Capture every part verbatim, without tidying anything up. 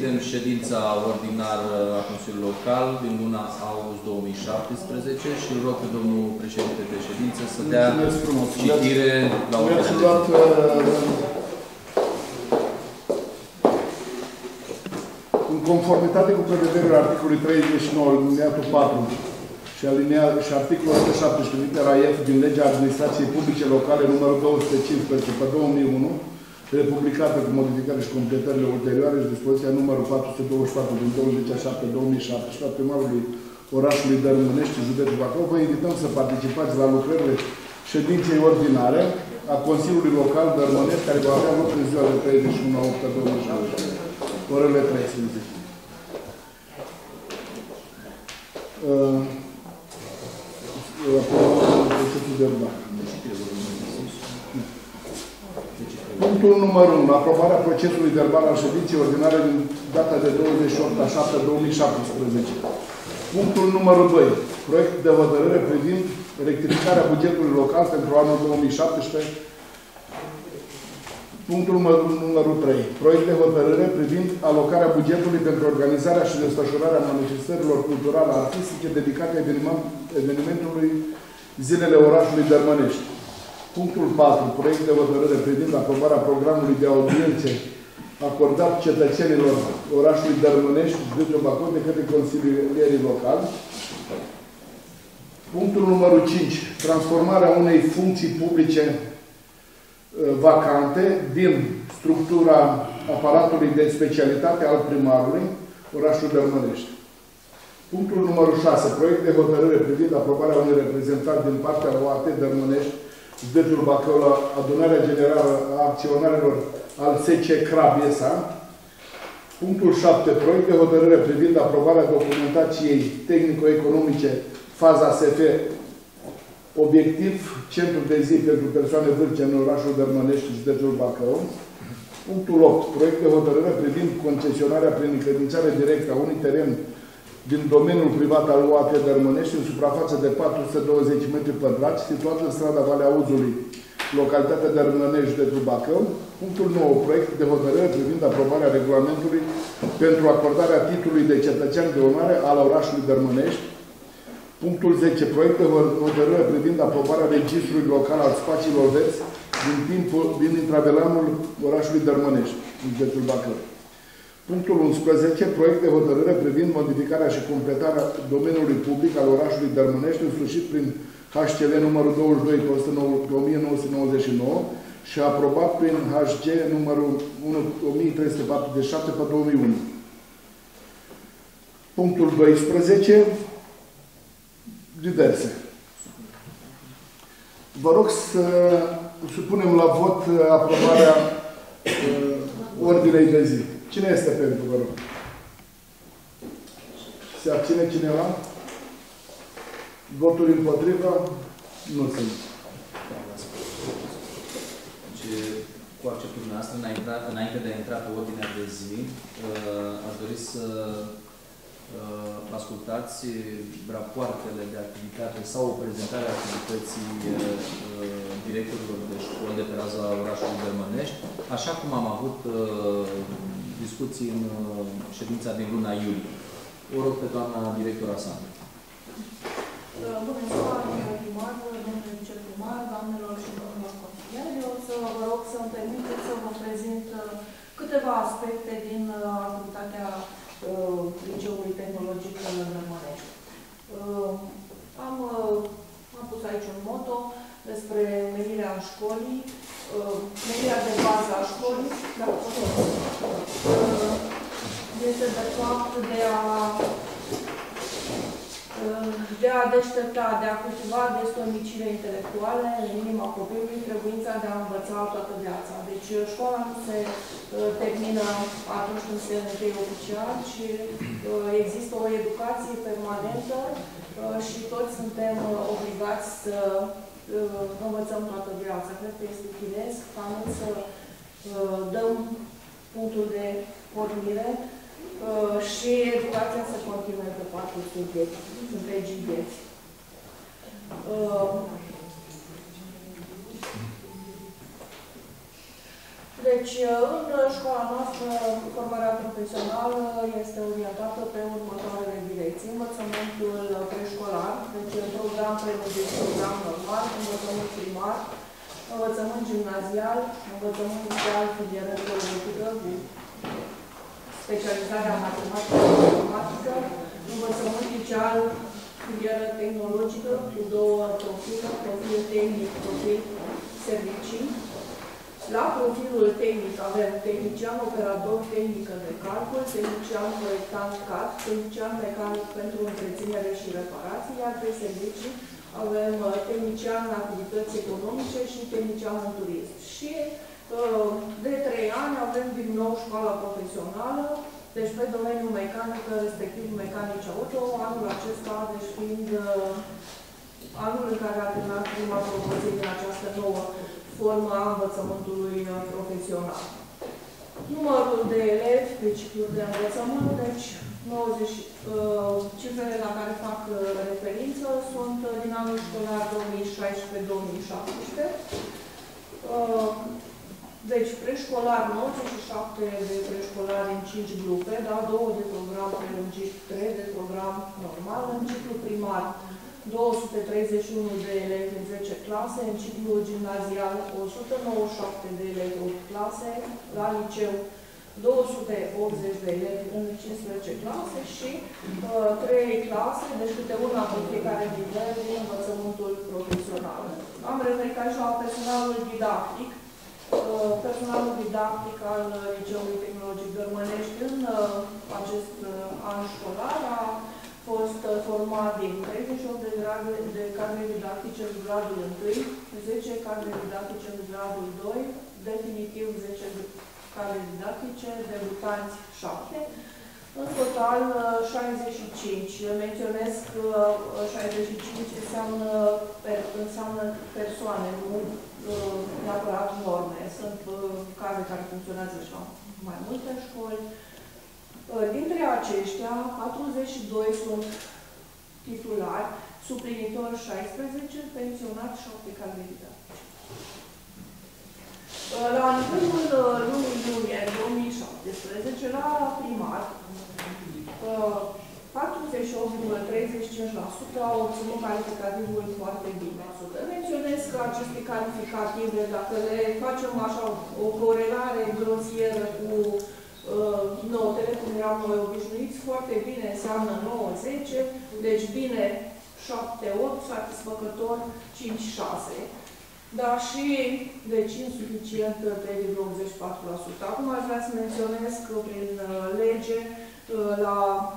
Deschidem ședința ordinară a Consiliului Local din luna august două mii șaptesprezece și îl rog pe domnul președinte de ședință să dea citire la ordinea de zi. În conformitate cu prevederile articolului treizeci și nouă, alineatul patru și, alinea, și articolul o sută șaptesprezece, litera F din Legea Administrației Publice Locale numărul două sute cincisprezece pe două mii unu, republicată cu modificare și completările ulterioare și dispoziția numărul patru sute douăzeci și patru din douăzeci și șapte două mii șaptesprezece, primarului orașului Dărmânești, județul Bacău, vă invităm să participați la lucrările ședinței ordinare a Consiliului Local Dărmânești, care va avea loc în ziua de treizeci și unu a opt două mii șaptesprezece, orele treisprezece. Uh, Punctul numărul unu. Aprobarea procesului verbal al ședinței ordinare din data de douăzeci și opt a șapte două mii șaptesprezece. Punctul numărul doi. Proiect de hotărâre privind rectificarea bugetului local pentru anul două mii șaptesprezece. Punctul numărul trei. Proiect de hotărâre privind alocarea bugetului pentru organizarea și desfășurarea manifestărilor culturale artistice dedicate evenimentului Zilele Orașului Dărmânești. Punctul patru. Proiect de hotărâre privind aprobarea programului de audiențe acordat cetățenilor orașului Dărmânești, județul Bacău, de către consilierii locali. Punctul numărul cinci. Transformarea unei funcții publice vacante din structura aparatului de specialitate al primarului, orașul Dărmânești. Punctul numărul șase. Proiect de hotărâre privind aprobarea unui reprezentant din partea O A T Dărmânești, județul Bacău, la adunarea generală a acționarilor al S C Crab-Esa. Punctul șapte. Proiect de hotărâre privind aprobarea documentației tehnico-economice faza S F obiectiv, centru de zi pentru persoane vârste în orașul Dărmânești, județul Bacău. Punctul opt. Proiect de hotărâre privind concesionarea prin încredințare directă a unui teren din domeniul privat al O A T Dărmânești, în suprafață de patru sute douăzeci metri pătrați, situat în strada Valea Uzului, localitatea Dărmânești, județul Bacău. Punctul nouă. Proiect de hotărâre privind aprobarea regulamentului pentru acordarea titlului de cetățean de onoare al orașului Dărmânești. Punctul zece. Proiect de hotărâre privind aprobarea registrului local al spațiilor verzi din, timpul, din intravelanul orașului Dărmânești, județul Bacău. Punctul unsprezece. Proiect de hotărâre privind modificarea și completarea domeniului public al orașului Dărmânești, însușit prin H C L numărul douăzeci și doi pe o mie nouă sute nouăzeci și nouă și aprobat prin H G numărul o mie trei sute patruzeci și șapte pe două mii unu. Punctul doisprezece. Diverse. Vă rog să supunem la vot aprobarea uh, ordinei de zi. Cine este pentru, vă rog? Se abține cineva? Voturi împotriva? Nu sunt. Deci, cu acceptul dumneavoastră, înainte de a intra pe ordinea de zi, uh, aș dori să uh, ascultați rapoartele de activitate sau o prezentare a activității uh, directorilor de școli de pe raza orașului Dărmânești, așa cum am avut uh, discuții în uh, ședința din luna iulie. O rog pe doamna director Asandru. Bună ziua, domnule primar, domnule viceprimar, doamnelor și domnilor consilieri. Eu să vă rog să-mi permiteți să vă prezint câteva aspecte din activitatea Liceului Tehnologic Dărmânești. Am, am pus aici un motto despre menirea școlii, menirea de bază a școlii, este de fapt de a de a deștepta, de a cultiva destornicire intelectuale în inima copilului, trebuința de a învăța toată viața. Deci școala nu se uh, termină atunci când se încheie oficial, ci uh, există o educație permanentă uh, și toți suntem uh, obligați să uh, învățăm toată viața. Cred că este firesc ca noi să uh, dăm punctul de pornire Uh, și educația să continue pe parcursul întregii vieți. Uh, deci, Deci, în școala noastră, formarea profesională este orientată pe următoarele direcții. Învățământul preșcolar, deci program prelungit, program normal, învățământ primar, învățământ gimnazial, învățământ social, filieră teoretică, specializarea matematică și informatică, învățământ liceal, filieră tehnologică cu două profile, profil tehnic, profil servicii. La profilul tehnic avem tehnician operator, tehnică de calcul, tehnician proiectant C A D, tehnician mecanic pentru întreținere și reparații, iar pe servicii avem tehnician în activități economice și tehnician în turism. Și de trei ani avem din nou școala profesională, deci pe domeniul mecanică, respectiv mecanici auto, anul acesta, deci fiind anul în care a terminat prima promoție din această nouă formă a învățământului profesional. Numărul de elevi pe cicluri de învățământ, deci nouăzeci, uh, cifrele la care fac referință sunt din anul școlar două mii șaisprezece două mii șaptesprezece. Uh, deci preșcolar nouăzeci și șapte de preșcolari în cinci grupe, da? două de program prelungit, trei de program normal, în ciclu primar două sute treizeci și unu de elevi în zece clase, în ciclu gimnazial o sută nouăzeci și șapte de elevi în opt clase, la liceu două sute optzeci de elevi în cincisprezece clase și uh, trei clase, deci câte una pe fiecare nivel din învățământul profesional. Am referit aici la personalul didactic. Uh, personalul didactic al Liceului Tehnologic Dărmănești în uh, acest uh, an școlar a fost format din treizeci și opt de, grade, de cadre didactice în gradul unu, zece cadre didactice în gradul doi, definitiv zece cadre didactice, debutanți șapte, în total șaizeci și cinci. Menționez că șaizeci și cinci înseamnă, per, înseamnă persoane, nu neapărat norme. Sunt cadre care funcționează și la mai multe școli. Dintre aceștia, patruzeci și doi sunt titulari, suplinitori șaisprezece, pensionați șapte cadre didactice. La nivelul lunii iunie două mii șaptesprezece, la primar, patruzeci și opt virgulă treizeci și cinci la sută au obținut calificativul foarte bine. Menționez că aceste calificative, dacă le facem așa o corelare grosieră cu uh, notele, cum eram noi obișnuiți, foarte bine înseamnă nouă zece, deci bine șapte opt, satisfăcător cinci șase. Dar și, deci, insuficient trei virgulă optzeci și patru la sută. Acum aș vrea să menționez că prin lege la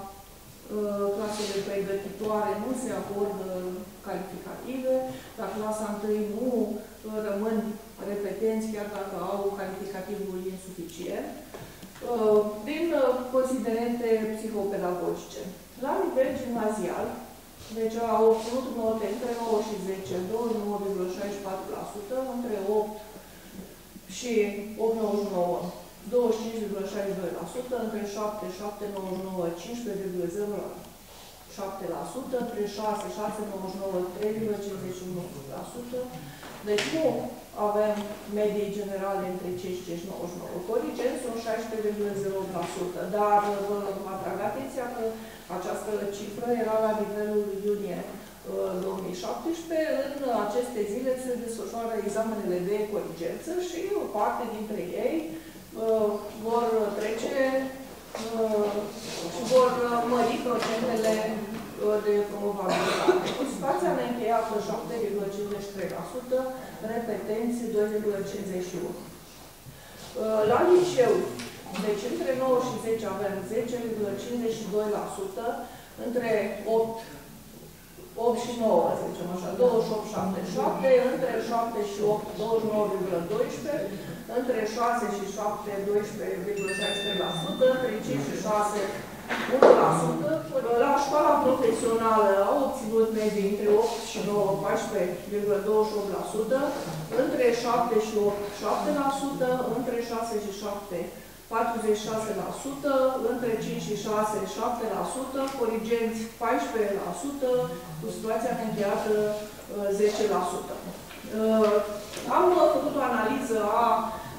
clasele pregătitoare nu se acordă calificative, la clasa întâi nu rămân repetenți chiar dacă au calificativul insuficient, din considerente psihopedagogice. La nivel gimnazial, deci au obținut note între nouă și zece, douăzeci și nouă virgulă șaizeci și patru la sută, între opt și opt virgulă nouăzeci și nouă, douăzeci și cinci virgulă șaizeci și doi la sută, între șapte, șapte virgulă nouăzeci și nouă, cincisprezece virgulă zero șapte la sută, între șase, șase virgulă nouăzeci și nouă, trei virgulă cincizeci și unu la sută. Deci nu avem medii generale între cincisprezece și nouăzeci și nouă. Corigenți sunt șaisprezece virgulă zero la sută, dar vă atrag atenția că această cifră era la nivelul iunie două mii șaptesprezece. În aceste zile se desfășoară examenele de corigență și o parte dintre ei uh, vor trece uh, și vor mări procentele uh, de promovabilitate. Situația neîncheiată șapte virgulă cincizeci și trei la sută, repetenți doi virgulă cincizeci și unu la sută. Uh, la liceu, deci între nouă și zece avem zece virgulă cincizeci și doi la sută, între opt, opt și nouă, să zicem așa, douăzeci și opt virgulă șaptezeci și șapte, între șapte și opt, douăzeci și nouă virgulă doisprezece, între șase și șapte, doisprezece virgulă șaizeci și trei la sută, între cinci și șase, unu la sută. La școala profesională au obținut medii între opt și nouă, paisprezece virgulă douăzeci și opt la sută, între șapte și opt, șapte la sută, între șase și șapte, patruzeci și șase la sută, între cinci și șase, șapte la sută, corigenți paisprezece la sută, cu situația neîncheiată zece la sută. Am făcut o analiză a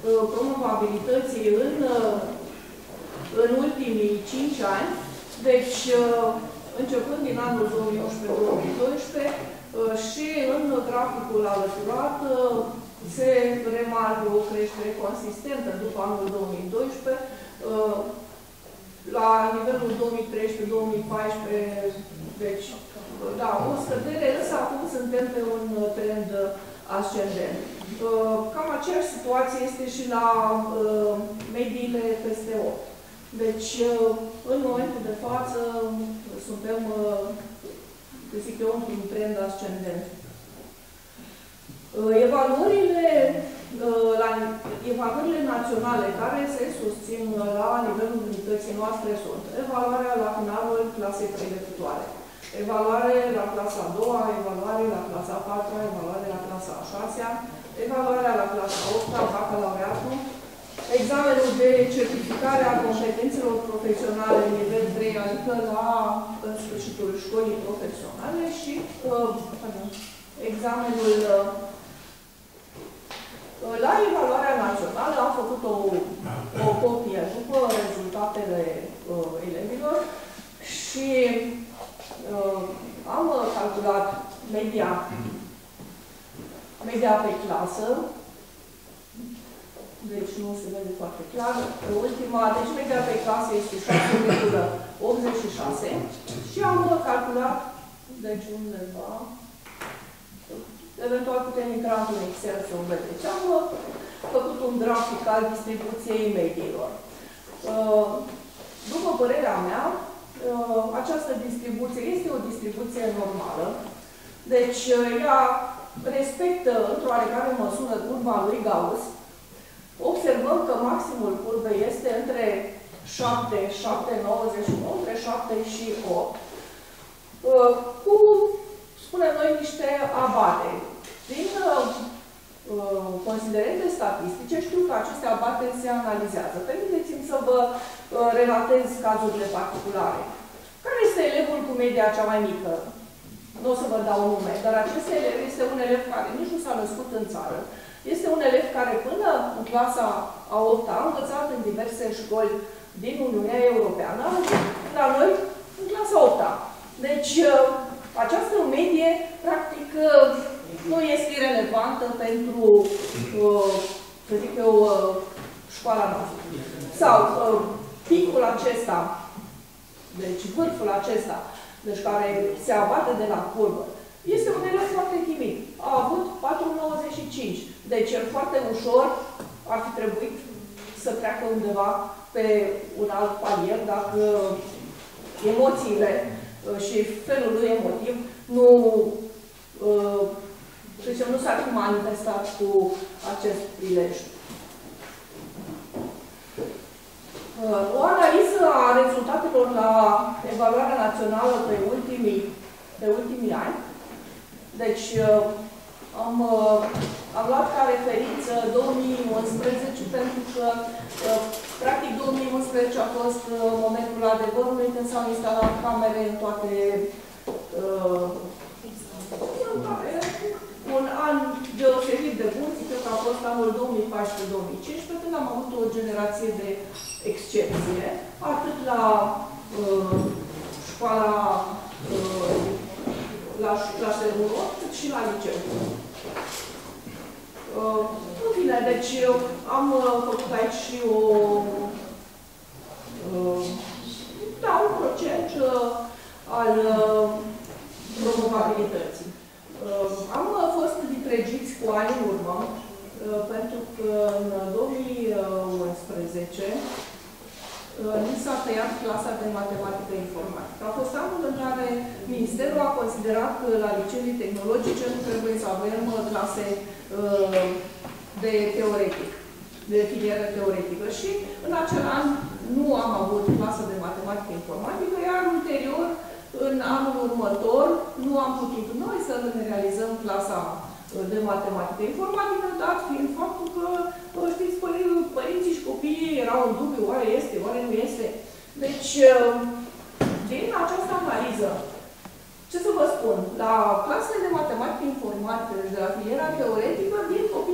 promovabilității în, în ultimii cinci ani. Deci, începând din anul două mii unsprezece două mii doisprezece și în graficul alăturat se remarcă o creștere consistentă după anul două mii doisprezece, la nivelul două mii treisprezece două mii paisprezece, deci, da, o scădere, însă acum suntem pe un trend ascendent. Cam aceeași situație este și la mediile peste opt. Deci, în momentul de față, suntem, zic eu, într-un trend ascendent. Evaluările, la, evaluările naționale care se susțin la nivelul unității noastre sunt evaluarea la finalul clasei pregătitoare, evaluare la clasa a doua, evaluare la clasa a patra, evaluare la clasa a șasea, evaluarea la clasa a opta, bacalaureatul, examenul de certificare a competențelor profesionale nivel trei, adică la sfârșitul școlii profesionale și uh, examenul uh, la evaluarea națională am făcut o, o copie după rezultatele uh, elevilor și uh, am calculat media, media pe clasă. Deci nu se vede foarte clar. Ultima, deci media pe clasă este șase virgulă optzeci și șase și am calculat, deci undeva, eventual putem intra într-un Excel să o vedeți. Am făcut un grafic al distribuției mediilor. După părerea mea, această distribuție este o distribuție normală. Deci ea respectă într-o oarecare măsură curba lui Gauss. Observăm că maximul curbei este între șapte, șapte virgulă nouăzeci și nouă, între șapte și opt, cu, spunem noi, niște abateri. Din uh, considerente statistice, știu că aceste abateri se analizează. Permiteți-mi să vă uh, relatez cazurile particulare. Care este elevul cu media cea mai mică? Nu o să vă dau nume, dar acest elev este un elev care nici nu s-a născut în țară. Este un elev care până în clasa a opta a învățat în diverse școli din Uniunea Europeană, la noi în clasa a opta. Deci, această medie, practic, nu este relevantă pentru, să zic eu, școala noastră. Sau picul acesta, deci vârful acesta, deci care se abate de la curbă, este un elev foarte timid. A avut patru virgulă nouăzeci și cinci. Deci, el foarte ușor ar fi trebuit să treacă undeva pe un alt palier dacă emoțiile și felul lui emotiv nu, să zicem, nu s-ar fi manifestat cu acest prilej. O analiză a rezultatelor la evaluarea națională pe ultimii, pe ultimii ani. Deci, am, am luat ca referință două mii unsprezece pentru că, practic, două mii unsprezece a fost momentul adevărului când s-au instalat camere în toate, în toate un an deosebit de bun, cred că a fost anul două mii paisprezece două mii cincisprezece, când am avut o generație de excepție, atât la uh, școala uh, la clasele unu, cât și la liceu. Uh, în fine, deci am uh, făcut aici și o uh, da, un procent uh, al uh, probabilității. Uh, am uh, fost vitregiți cu ani în urmă, uh, pentru că în două mii unsprezece ni s-a tăiat clasa de matematică informatică. A fost anul în care Ministerul a considerat că la liceele tehnologice nu trebuie să avem clase uh, de teoretic, de filieră teoretică. Și în acel an nu am avut clasă de matematică informatică, iar ulterior, în anul următor, nu am putut noi să ne realizăm clasa de matematică informatică, dat fiind faptul că, știți, părinții și copiii erau în dubiu, oare este, oare nu este. Deci, din această analiză, ce să vă spun, la clasele de matematică informatică, deci de la filiera teoretică, vin copiii cei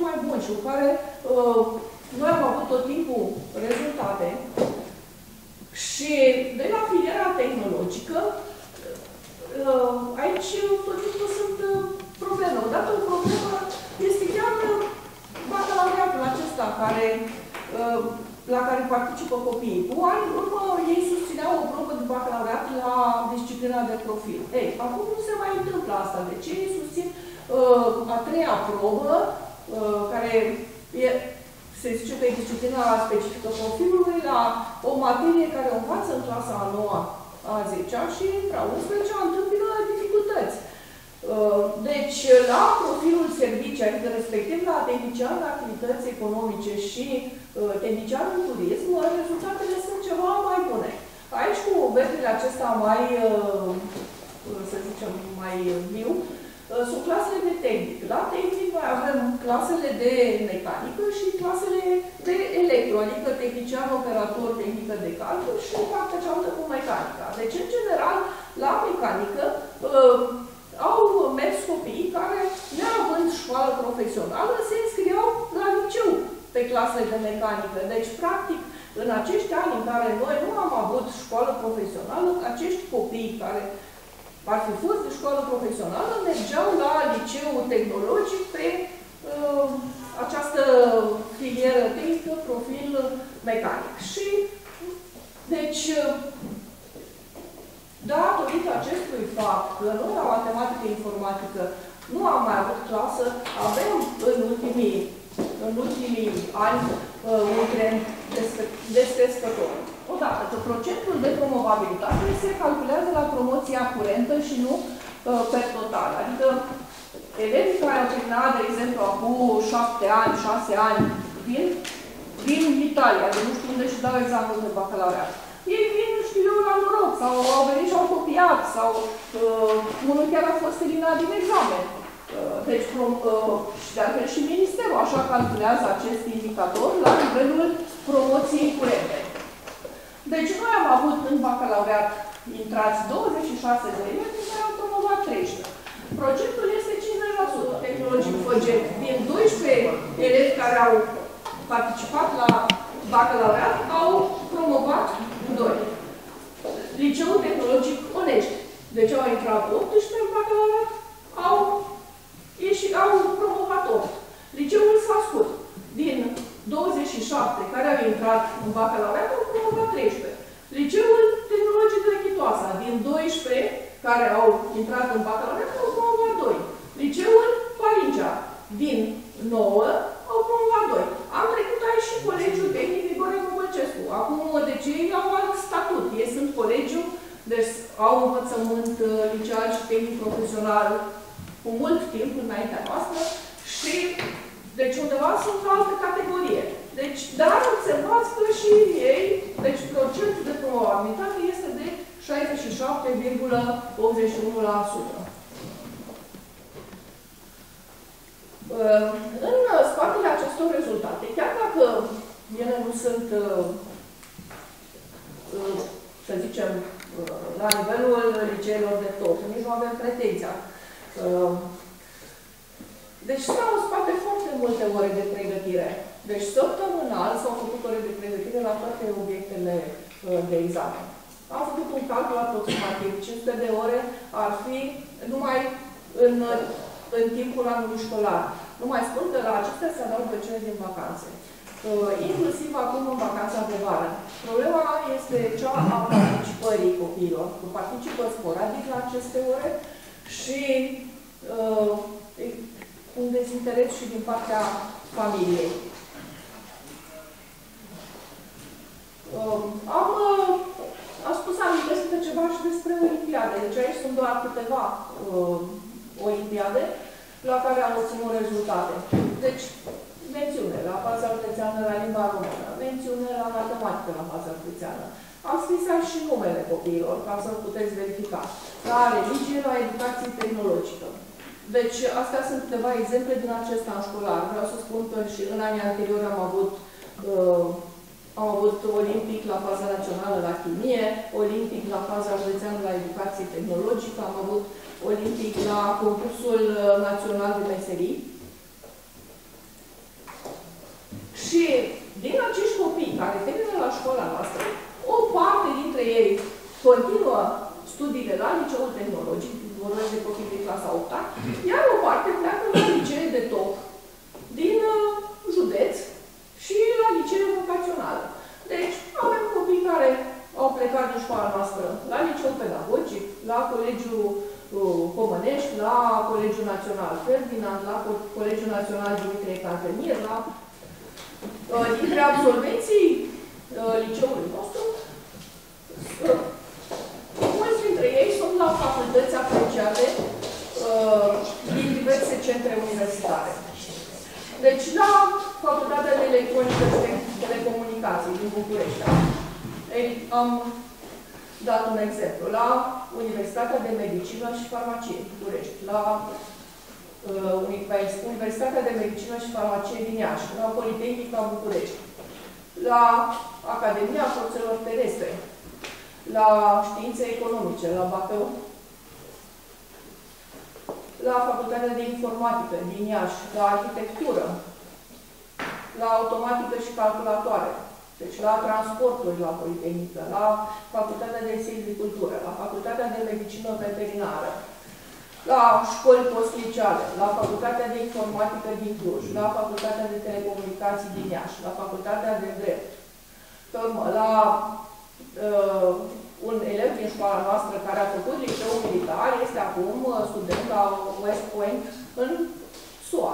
mai buni și cu care uh, noi am avut tot timpul rezultate. Și de la filiera tehnologică, uh, aici tot timpul sunt uh, probleme. Odată o problemă este chiar bacalaureatul acesta care, uh, la care participă copiii. Cu ani în urmă, ei susțineau o probă de bacalaureat la disciplina de profil. Ei, acum nu se mai întâmplă asta. De ce ei susțin uh, a treia probă, uh, care e, se zice că e disciplina specifică profilului, la o materie care o învață în clasa a noua, a zecea și la unsprezecea întâmpină dificultăți. Deci, la profilul servicii, adică respectiv la tehnician de activități economice și tehnician în turism, rezultatele sunt ceva mai bune. Aici, cu vetrele acesta mai, să zicem, mai viu, sunt clasele de tehnic. La tehnic mai avem clasele de mecanică și clasele de electro, adică tehnician, operator, tehnică de calcul și partea cealaltă cu mecanica. Deci, în general, la mecanică au mers copiii care, neavând școală profesională, se înscriau la liceu pe clasele de mecanică. Deci, practic, în acești ani în care noi nu am avut școală profesională, acești copii care ar fi fost de școală profesională mergeau la liceu tehnologic pe uh, această filieră tehnică, profil mecanic. Și, deci, datorită acestui fapt că noi la matematică informatică nu am mai avut clasă, avem în ultimii, în ultimii ani uh, un trend descrescător. Odată că procentul de promovabilitate se calculează la promoția curentă și nu uh, per total. Adică elevii care au terminat, de exemplu, acum șapte ani, șase ani, din, din Italia, de nu știu unde și dau examenul de bacalaureat. Ei vin, nu știu eu, la noroc, sau au venit și au copiat, sau uh, unul chiar a fost eliminat din examen. Uh, deci, prom, uh, și de altfel și Ministerul așa calculează acest indicator la nivelul promoției curente. Deci, noi am avut în bacalaureat intrați douăzeci și șase de elevi, care au promovat treisprezece. Procentul este cincizeci la sută. Tehnologic Făget, din doisprezece elevi care au participat la bacalaureat, au promovat doi. Liceul Tehnologic Onești. Deci au intrat optsprezece în bacalaureat, au, ieși, au promovat opt. Liceul Sfascut, din douăzeci și șapte care au intrat în bacalaureat, au promovat treisprezece. Liceul Tehnologic Rechitoasa, din doisprezece care au intrat în bacalaureat, au promovat doi. Liceul Parincea, din nouă, au promovat doi. Am trecut aici și Colegiul Tehnic Grigore Măbălcescu. Acum, deci ei au alt statut. Ei sunt colegiu, deci au învățământ liceal și tehnic profesional cu mult timp înaintea noastră și deci undeva sunt o altă categorie. Deci, dar observați că și ei, deci procentul de probabilitate este de șaizeci și șapte virgulă optzeci și unu la sută. În spatele acestor rezultate, chiar dacă ele nu sunt, să zicem, la nivelul liceelor de top, nici nu avem pretenția. Deci stau în spate foarte multe ore de pregătire. Deci săptămânal s-au făcut ore de pregătire la toate obiectele de examen. Am făcut un calcul aproximativ. cinci sute de ore ar fi numai în, în timpul anului școlar. Nu mai spun că la acestea se adaugă cele din vacanțe. Uh, inclusiv acum în vacanța de vară. Problema este cea a participării copiilor. Participă sporadic la aceste ore și uh, un dezinteres și din partea familiei. Uh, am, uh, am spus amintesc ceva și despre olimpiade. Deci aici sunt doar câteva uh, olimpiade la care am obținut rezultate. Deci, mențiune la baza județeană la limba română, mențiune la matematică la baza județeană. Am scris aici și numele copiilor, ca să puteți verifica. La religie, la educație tehnologică. Deci, astea sunt câteva exemple din acest an școlar. Vreau să spun că și în anii anteriori am avut, uh, am avut olimpic la faza națională la chimie, olimpic la faza județeană la educație tehnologică, am avut olimpic la concursul național de meserii. Și din acești copii care termină la școala noastră, o parte dintre ei continuă studiile la liceul tehnologic, vorbesc de copii de clasa a opta, iar o parte pleacă la licee de top din uh, județ și la licee vocațional. Deci, avem copii care au plecat din școala noastră la liceu pedagogic, la Colegiul uh, Comănești, la Colegiul Național Ferdinand, la Colegiul Național Dimitrie Cantenier, la uh, dintre absolvenții uh, liceului nostru, uh, mulți dintre ei sunt la facultăți apreciate uh, din diverse centre universitare. Deci, la Facultatea de Electronică și Telecomunicații din București, am dat un exemplu. La Universitatea de Medicină și Farmacie din București, la uh, Universitatea de Medicină și Farmacie din Iași, la Politehnica București, la Academia Forțelor Terestre, la Științe Economice, la Bacău, la Facultatea de Informatică din Iași, la Arhitectură, la Automatică și Calculatoare, deci la Transporturi, la Politehnică, la Facultatea de Silvicultură, la Facultatea de Medicină Veterinară, la școli postliceale, la Facultatea de Informatică din Cluj, la Facultatea de Telecomunicații din Iași, la Facultatea de Drept, pe urmă, la uh, un elev din școala noastră care a făcut liceul militar, este acum student la West Point în S U A.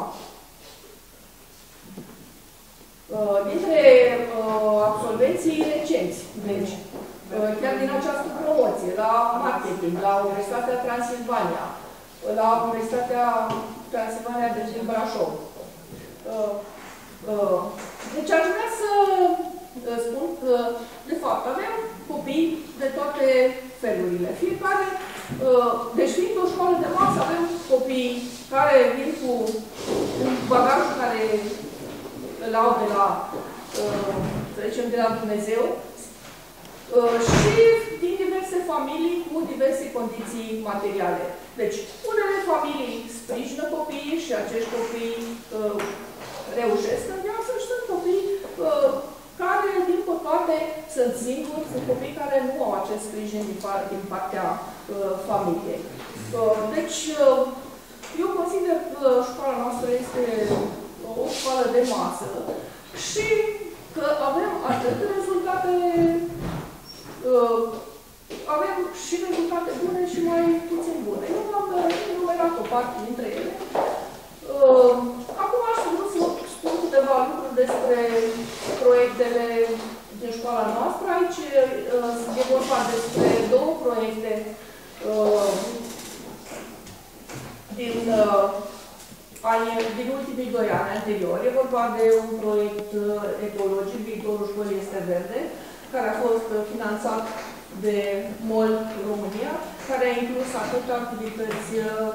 Dintre uh, absolvenții recenți, deci, uh, chiar din această promoție, la marketing, la Universitatea Transilvania, la Universitatea Transilvania de din Brașov. Uh, uh, deci aș vrea să uh, spun că, de fapt, avem copii de toate felurile. Fiecare, uh, deci fiind o școală de masă, avem copii care vin cu bagajul care îl au de la, uh, să zicem, de la Dumnezeu uh, și din diverse familii cu diverse condiții materiale. Deci, unele familii sprijină copiii și acești copii uh, reușesc în viață și sunt copii uh, care, din păcate, sunt singuri, sunt copii care nu au acest sprijin din, par din partea uh, familiei. Uh, deci, uh, eu consider că școala noastră este o școală de masă și că avem atât rezultate, uh, avem și rezultate bune și mai puțin bune. Eu am enumerat o parte dintre ele. Uh, acum aș vrea să spun câteva lucruri despre proiectele din școala noastră. Aici uh, e vorba despre două proiecte uh, din uh, din ultimii doi ani anteriori. E vorba de un proiect ecologic, Viitorul Școlii este verde, care a fost finanțat de MOL România, care a inclus atât activități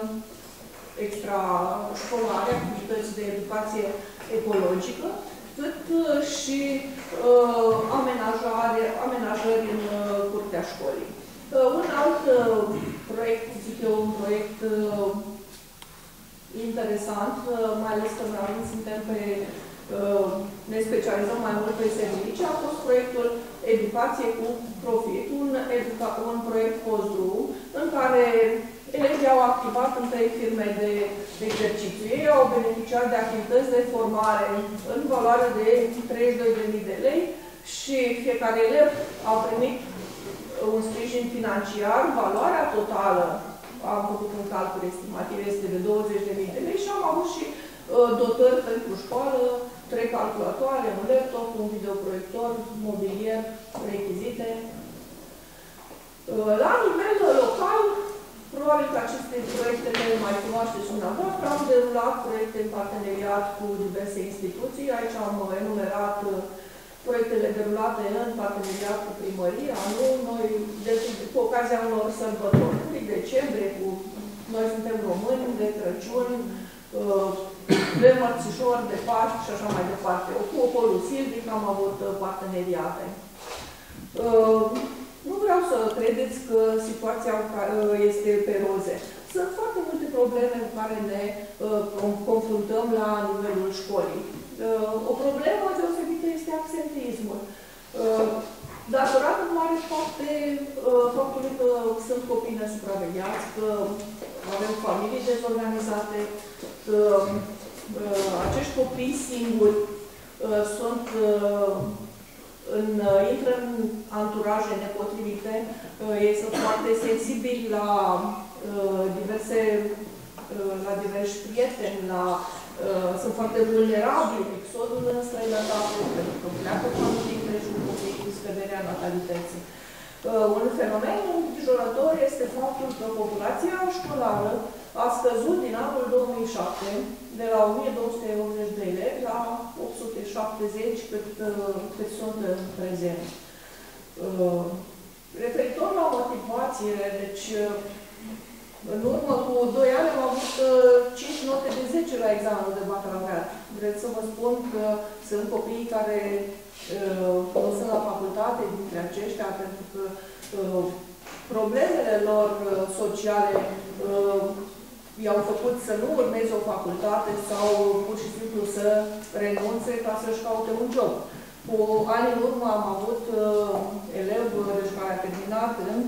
extrașcolare, activități de educație ecologică, cât și uh, amenajare, amenajări în uh, curtea școlii. Uh, un alt uh, proiect, zic eu, un proiect uh, interesant, mai ales că noi suntem pe, ne specializăm mai mult pe servicii, a fost proiectul Educație cu Profit, un, educa, un proiect post-drum, în care elevii au activat în trei firme de, de exercițiu. Ei au beneficiat de activități de formare în valoare de treizeci și doi de mii de lei și fiecare elev a primit un sprijin financiar, valoarea totală, am făcut un calcul estimativ, este de douăzeci de mii de lei și am avut și uh, dotări pentru școală, trei calculatoare, un laptop, un videoproiector, mobilier, rechizite. Uh, la nivel local, probabil că aceste proiecte le mai cunoașteți dumneavoastră, am derulat proiecte în parteneriat cu diverse instituții. Aici am enumerat uh, proiectele derulate în parteneriat cu primăria, nu noi, de, cu ocazia unor sărbători, de decembrie, cu noi suntem români, de Crăciun, de mărțișor, de Paști și așa mai departe. Cu Opolul Silvic am avut parteneriate. Nu vreau să credeți că situația este pe roze. Sunt foarte multe probleme cu care ne confruntăm la nivelul școlii. O problemă deosebită este absenteismul. Datorat în mare parte faptului că sunt copii nesupravegheați, că avem familii dezorganizate, că acești copii singuri sunt, în, intră în anturaje nepotrivite, ei sunt foarte sensibili la diverse, la diversi prieteni, la, sunt foarte vulnerabili, exodul în străinătate, pentru că pleacă familii întregi cu copii cu scăderea natalității. Un fenomen îngrijorător este faptul că populația școlară a scăzut din anul două mii șapte de la o mie două sute optzeci de elevi la opt sute șaptezeci cât, cât sunt în prezent. Referitor la motivație, deci în urmă cu doi ani am avut cinci note de zece la examenul de bacalaureat. Vreți să vă spun că sunt copii care nu sunt la facultate dintre aceștia, pentru că problemele lor sociale i-au făcut să nu urmeze o facultate sau pur și simplu să renunțe ca să-și caute un job. Cu ani în urmă am avut elev deci, care a terminat în,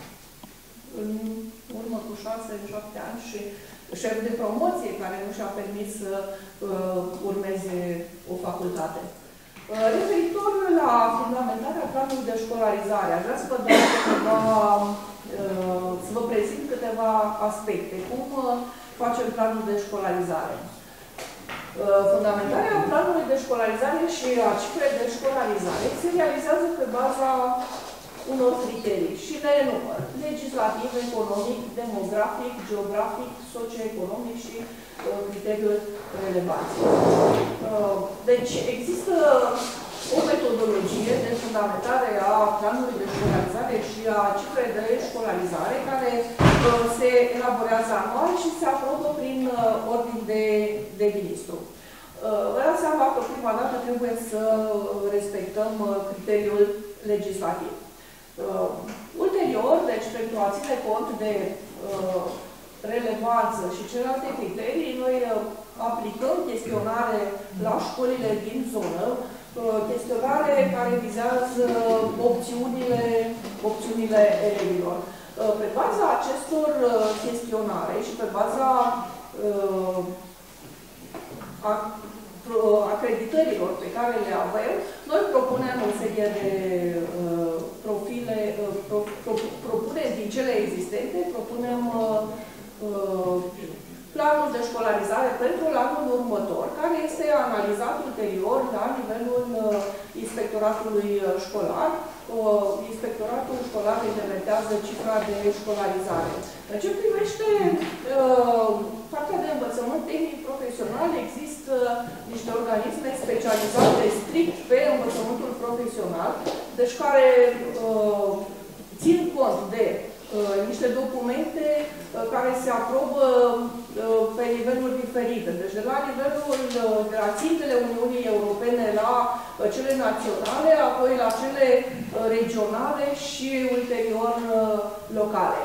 în urmă cu șase șapte ani și șef de promoție care nu și-a permis să uh, urmeze o facultate. Uh, referitor la fundamentarea planului de școlarizare, aș vrea să vă dau câteva, uh, să vă prezint câteva aspecte. Cum uh, facem planul de școlarizare? Uh, fundamentarea planului de școlarizare și a cifrei de școlarizare se realizează pe baza unor criterii și le enumăr: legislativ, economic, demografic, geografic, socioeconomic și uh, criteriul relevanței. Uh, deci există o metodologie de fundamentare a planului de școlarizare și a cifrei de școlarizare care uh, se elaborează anual și se aprobă prin uh, ordin de, de ministru. Uh, vă dați seama că prima dată trebuie să respectăm uh, criteriul legislativ. Uh, ulterior, deci pentru a ține cont de uh, relevanță și celelalte criterii, noi uh, aplicăm chestionare la școlile din zonă, uh, chestionare care vizează opțiunile, opțiunile elevilor. Uh, pe baza acestor uh, chestionare și pe baza uh, a, acreditărilor pe care le avem, noi propunem o serie de uh, profile, uh, pro, pro, propunem din cele existente, propunem uh, uh, planul de școlarizare pentru anul următor, care este analizat ulterior la nivelul uh, inspectoratului școlar. Uh, inspectoratul școlar implementează cifra de școlarizare. În ce privește uh, partea de învățământ tehnic profesional, există niște organisme specializate strict pe învățământul profesional, deci care uh, țin cont de uh, niște documente uh, care se aprobă uh, pe niveluri diferite. Deci de la nivelul uh, de la țintele Uniunii Europene la uh, cele naționale, apoi la cele uh, regionale și ulterior uh, locale.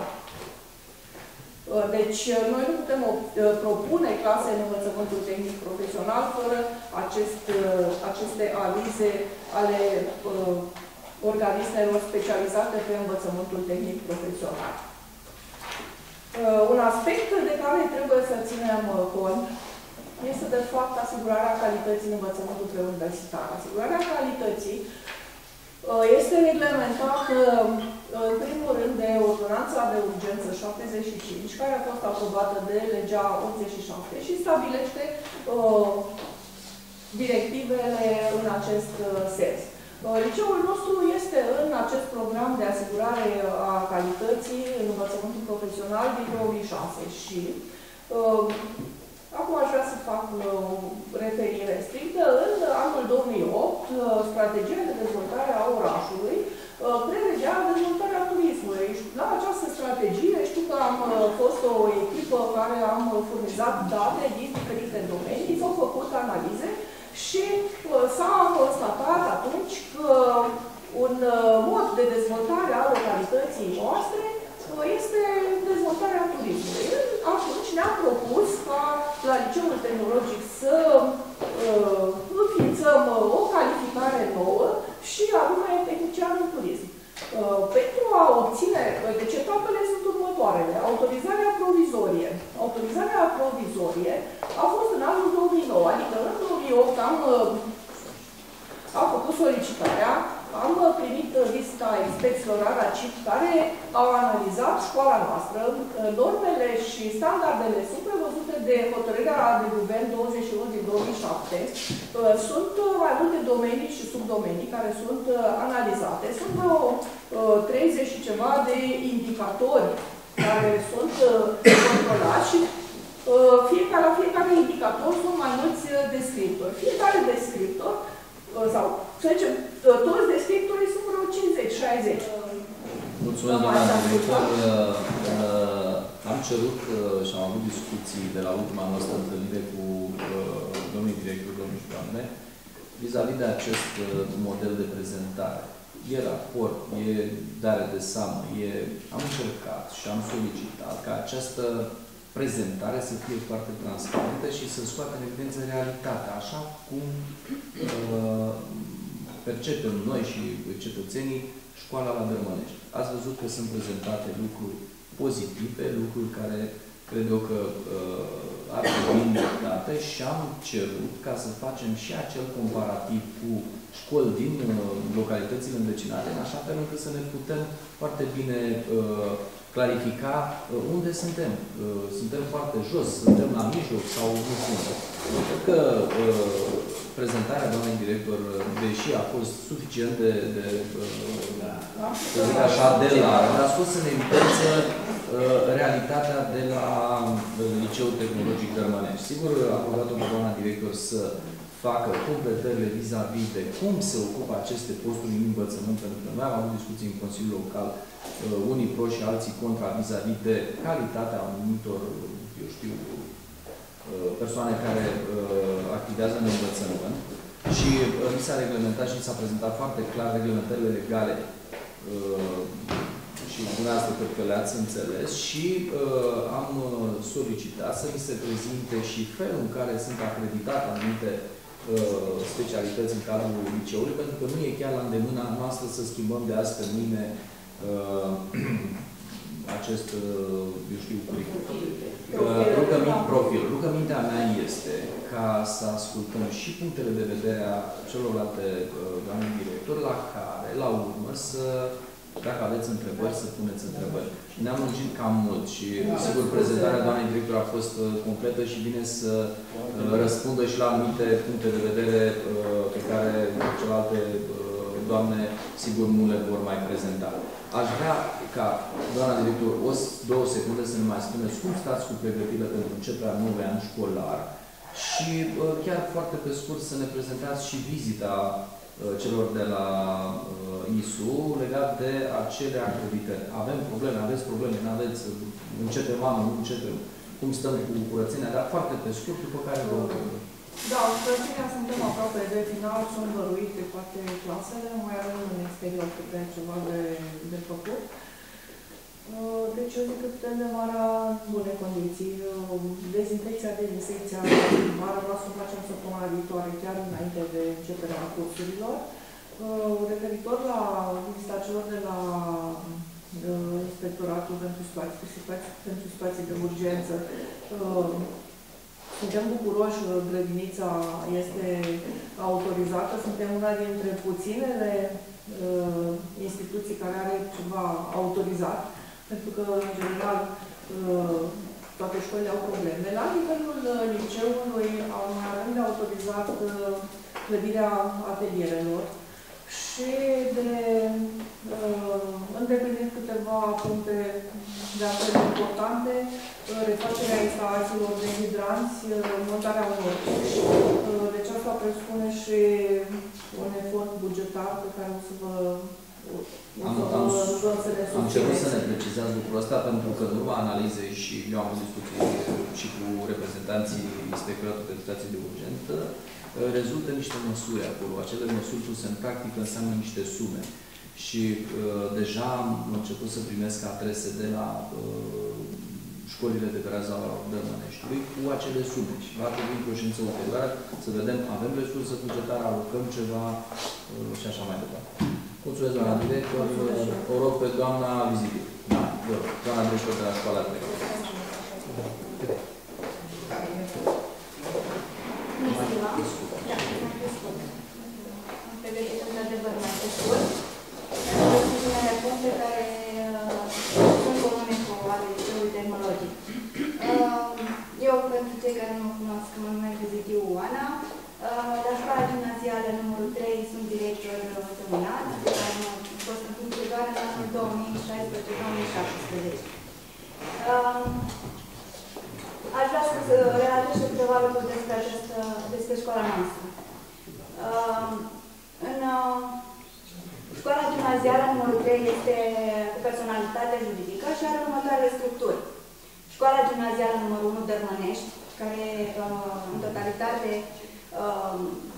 Deci, noi nu putem propune clase în învățământul tehnic profesional fără acest, aceste avize ale uh, organismelor specializate pe învățământul tehnic profesional. Uh, un aspect de care trebuie să ținem cont este, de fapt, asigurarea calității în învățământul preuniversitar. Asigurarea calității este reglementată, în primul rând, de Ordonanța de Urgență șaptezeci și cinci, care a fost aprobată de Legea optzeci și șapte și stabilește uh, directivele în acest uh, sens. Uh, liceul nostru este în acest program de asigurare a calității în învățământul profesional din două mii șase și uh, acum aș vrea să fac o referire strictă. În anul două mii opt, strategia de dezvoltare a orașului prevedea dezvoltarea turismului. La această strategie știu că am fost o echipă care am furnizat date din diferite domenii, s-au făcut analize și s-a constatat atunci că un mod de dezvoltare a localității noastre este dezvoltarea turismului. Atunci ne-am propus ca la Liceul Tehnologic să uh, a obține, deci etapele sunt următoarele. Autorizarea provizorie. Autorizarea provizorie a fost în anul două mii nouă, adică în două mii opt am, am făcut solicitarea, am primit lista experților ARACIP care au analizat școala noastră. Normele și standardele sunt prevăzute de hotărârea de guvern douăzeci și unu din două mii șapte. Sunt mai multe domenii și subdomenii care sunt analizate. Sunt vreo treizeci și ceva de indicatori care sunt controlați și fiecare, la fiecare indicator sunt mai mulți descriptori. Fiecare descriptor sau, să zicem, toți descriptorii sunt vreo cincizeci șaizeci. Mulțumesc, doamna director. Am cerut și am avut discuții de la ultima noastră întâlnire cu domnul director, domnul și doamne, vis-a-vis de acest model de prezentare. E raport, e dare de seamă, e... am încercat și am solicitat ca această prezentare să fie foarte transparentă și să scoată în evidență realitatea, așa cum uh, percepem noi și cetățenii școala la Dărmănești. Ați văzut că sunt prezentate lucruri pozitive, lucruri care cred eu că uh, ar trebui îndreptate și am cerut ca să facem și acel comparativ cu școli din uh, localitățile învecinate, în așa fel încât să ne putem foarte bine uh, clarifica uh, unde suntem. Uh, suntem foarte jos, suntem la mijloc sau nu suntem. Cred că uh, prezentarea doamnei director, deși a fost suficient de, de uh, să zic așa, de larg, a scos în evidență uh, realitatea de la uh, Liceul Tehnologic Dărmănești. Sigur, a rugat-o pe doamna director să facă completările vis-a-vis de cum se ocupă aceste posturi în învățământ, pentru că noi am avut discuții în Consiliul Local, uh, unii pro și alții contra vis-a-vis de calitatea anumitor, eu știu, uh, persoane care uh, activează în învățământ și uh, mi s-a reglementat și s-a prezentat foarte clar reglementările legale uh, și dumneavoastră cred că le-ați înțeles și uh, am solicitat să mi se prezinte și felul în care sunt acreditate anumite uh, specialități în cadrul liceului, pentru că nu e chiar la îndemâna noastră să schimbăm de azi pe mâine uh, acest, uh, eu știu, curriculum. Uh, rugăminte, profil. Rugămintea mea este ca să ascultăm și punctele de vedere a celorlalte uh, doamne directori, la care, la urmă, să dacă aveți întrebări, să puneți întrebări. Ne-am lungit cam mult și, sigur, prezentarea doamnei director a fost uh, completă și vine să uh, răspundă și la anumite puncte de vedere uh, pe care celelalte uh, doamne, sigur, nu le vor mai prezenta. Aș vrea ca, doamna director, o, două secunde să ne mai spuneți cum stați cu pregătirile pentru începerea noului an școlar și uh, chiar foarte pe scurt să ne prezentați și vizita celor de la uh, I S U legat de acele acreditări. Avem probleme, aveți probleme, nu aveți, începem anul, nu începem, cum stăm cu curățenia, dar foarte pe scurt, după care vă urmă. Da, curățenia suntem aproape de final, sunt văruite toate clasele, mai avem în exterior câte ceva de, de făcut. Deci eu zic că putem demara în bune condiții. Dezinfecția, dezinfecția, vara vreau să o facem săptămâna viitoare, chiar înainte de începerea cursurilor. Referitor la lista celor de la Inspectoratul pentru situații, situații, pentru situații de urgență, suntem bucuroși, grădinița este autorizată, suntem una dintre puținele instituții care are ceva autorizat. Pentru că, în general, toate școlile au probleme. La nivelul liceului mai avem de autorizat clădirea atelierelor și de îndeplinit câteva puncte de apel importante, refacerea instalațiilor de hidranți, montarea unor. Deci asta presupune și un efort bugetar pe care o să vă Am, am, am cerut să ne precizați lucrul ăsta pentru că în urma analizei și eu am avut discuții și cu reprezentanții Inspectoratului de Situații de Urgență, rezultă niște măsuri acolo. Acele măsuri puse în practică înseamnă niște sume. Și uh, deja am început să primesc adrese de la uh, școlile de pe raza Dărmăneștiului cu acele sume. Și va trebui într-o ședință ulterioară să vedem, avem resursă bugetară, alocăm ceva uh, și așa mai departe. Mulțumesc, doamna director. O rog pe doamna vizibil. Da, vă rog, doamna director de la școala trei. Într-adevăr, mai pe scurt. Ultimele puncte care sunt comune cu ale liceului tehnologic. Eu, pentru cei care nu mă cunosc, mă numesc Vizitiu Oana. La școala gimnazială numărul trei sunt director terminat, de care am fost în funcție doar în anul două mii șaisprezece două mii șaptesprezece. Aș vrea să relatez și câteva lucruri despre, această, despre școala noastră. În școala gimnazială numărul trei este cu personalitate juridică și are următoarele structuri. Școala gimnazială numărul unu Dărmănești, care în totalitate uh,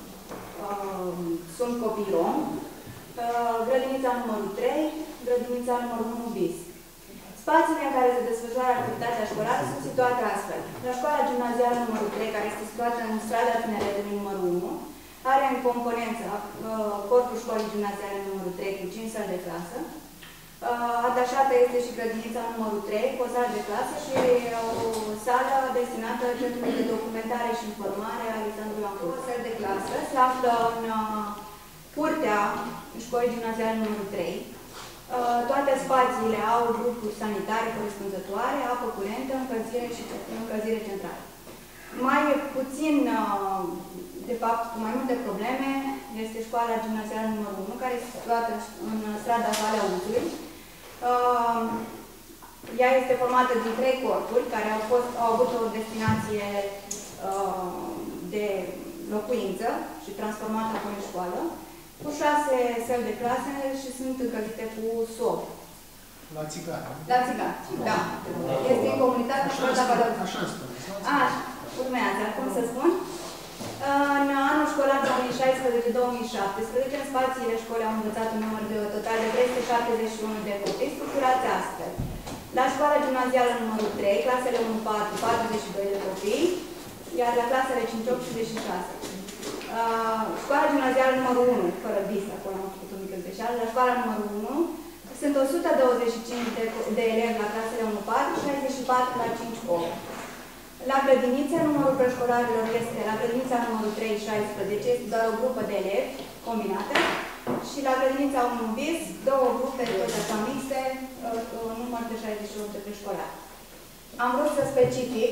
uh, sunt copii rom, uh, grădinița numărul trei, grădinița numărul unu bis. Spațiile în care se desfășoară activitatea școlară sunt situate astfel. La școala gimnazială numărul trei, care este situată în strada Tineretului numărul unu, are în componență uh, corpul școlii gimnaziale numărul trei cu cinci săli de clasă. Uh, atașată este și grădinița numărul trei cu o sală de clasă și o sală destinată Centrului de Documentare și Informare a Alexandru Ioan. O sală de clasă se află în uh, curtea școlii gimnaziale numărul trei. Uh, toate spațiile au grupuri sanitare corespunzătoare, apă curentă, încălzire și încălzire centrală. Mai puțin, uh, de fapt, cu mai multe probleme, este școala gimnazială numărul unu, care este situată în strada Valea Uzului. Uh, ea este formată din trei corpuri, care au, fost, au avut o destinație uh, de locuință și transformată apoi în școală, cu șase săli de clase și sunt încălzite cu sob. La țigară. La țigară, da. Este în comunitate școala Valea Uzului. Așa spune. Așa, urmează, cum să spun? În anul școlar două mii șaisprezece două mii șaptesprezece, în spațiile școlii au învățat un număr de total de trei sute șaptezeci și unu de copii, structurați astfel. La școala gimnazială numărul trei, clasele unu patru, patruzeci și doi de copii, iar la clasele cinci opt, cincizeci și șase. Uh, școala gimnazială numărul unu, fără bis, acolo am făcut o mică greșeală, la școala numărul unu sunt o sută douăzeci și cinci de, de elevi la clasele unu patru, șaizeci și patru la cinci opt. La grădiniță, numărul preșcolarilor este, la grădinița numărul trei șaisprezece, este doar o grupă de elevi combinată și la grădinița unu bis, două grupe, tot așa mixte, un număr de șaizeci și opt de preșcolari. Am vrut să specific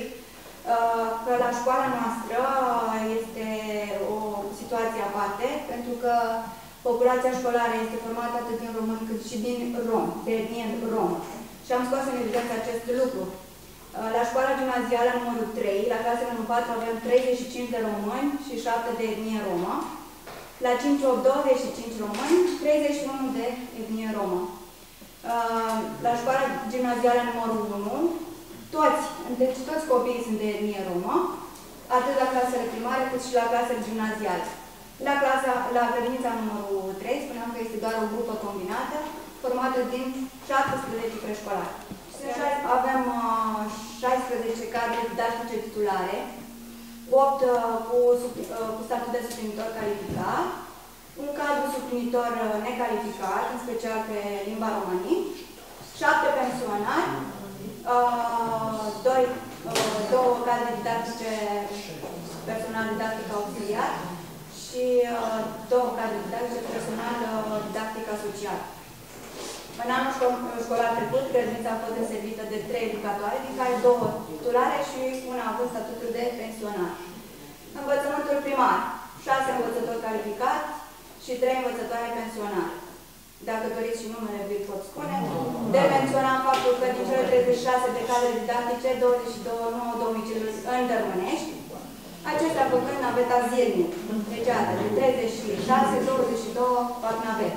că la școala noastră este o situație aparte, pentru că populația școlară este formată atât din români cât și din rom, de etnie romă. Și am scos în evidență acest lucru. La școala gimnazială numărul trei, la clasele unu patru avem treizeci și cinci de români și șapte de etnie romă. La cinci opt, douăzeci și cinci români, treizeci și unu de etnie romă. La școala gimnazială numărul unu, toți, deci toți copiii sunt de etnie romă, atât la clasele primare cât și la clasele gimnaziale. La, clasa, la grădinița numărul trei, spuneam că este doar o grupă combinată, formată din șaptesprezece preșcolari. Avem uh, șaisprezece cadre didactice titulare, opt uh, cu, sub, uh, cu statut de suplinitor calificat, un cadru suplinitor uh, necalificat, în special pe limba românii, șapte pensionari, uh, doi, uh, două cadre didactice personal didactic auxiliar și uh, două cadre didactice personal uh, didactic asociat. În anul școlar trecut, grădinița a fost deservită de trei educatoare, din care două titulare și una a avut statutul de pensionar. Învățământul primar, șase învățători calificați și trei învățătoare pensionare. Dacă doriți și numele, vi-l pot spune. De menționat faptul că din cele treizeci și șase de cadre didactice, douăzeci și două nu au domiciliu în Dărmănești, acestea făcând naveta zilnic, deci de treizeci și șase, douăzeci și două fac naveta.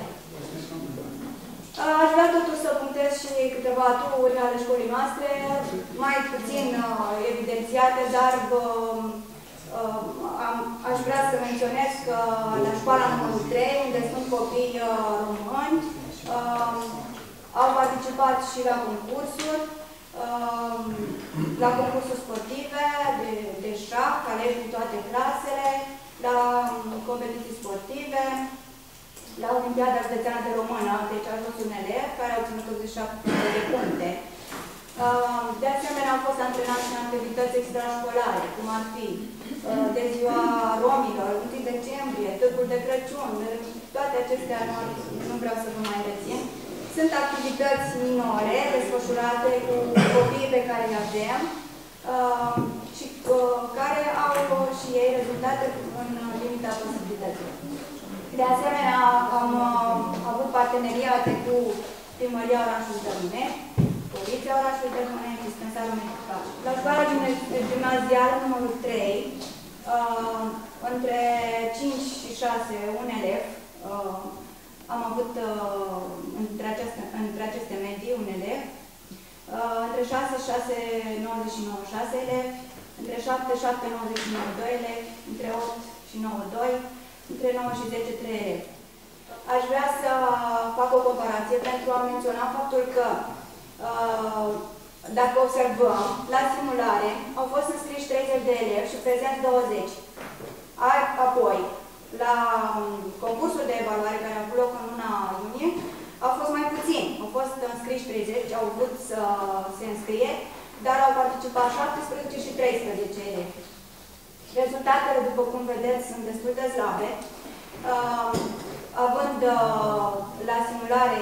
Aș vrea totuși să punctez și câteva aturi ale școlii noastre, mai puțin uh, evidențiate, dar uh, uh, am, aș vrea să menționez că la școala numărul trei, unde sunt copii uh, români, uh, au participat și la concursuri, uh, la concursuri sportive de, de șah, aleși din toate clasele, la um, competiții sportive. la Olimpiada Județeană de Română, deci a fost un elev care a obținut optzeci și șapte de puncte. De asemenea, au fost antrenați în activități extrașcolare, cum ar fi de ziua romilor, întâi decembrie, târgul de Crăciun, toate acestea nu, nu vreau să vă mai rețin. Sunt activități minore desfășurate cu copiii pe care îi avem și care au și ei rezultate în limita posibilităților. De asemenea, am avut parteneriate cu Primăria Orașului Tărmânești, Poliția Orașului Tărmânești, Dispensarul Medical. La școala gimnazială numărul trei, uh, între cinci și șase, un elev, uh, am avut uh, între, aceste, între aceste medii un elev, uh, între șase și șase, nouăzeci și nouă, șase elevi, între șapte și șapte, nouăzeci și nouă, doi elevi, între opt și nouă, doi, între nouă și zece, trei elevi. Aș vrea să fac o comparație pentru a menționa faptul că dacă observăm, la simulare au fost înscriși treizeci de elevi și prezenți douăzeci. Apoi, la concursul de evaluare care a avut loc în luna iunie, au fost mai puțini. Au fost înscriși treizeci, au vrut să se înscrie, dar au participat șaptesprezece și treisprezece elevi. Rezultatele, după cum vedeți, sunt destul de slabe, având la simulare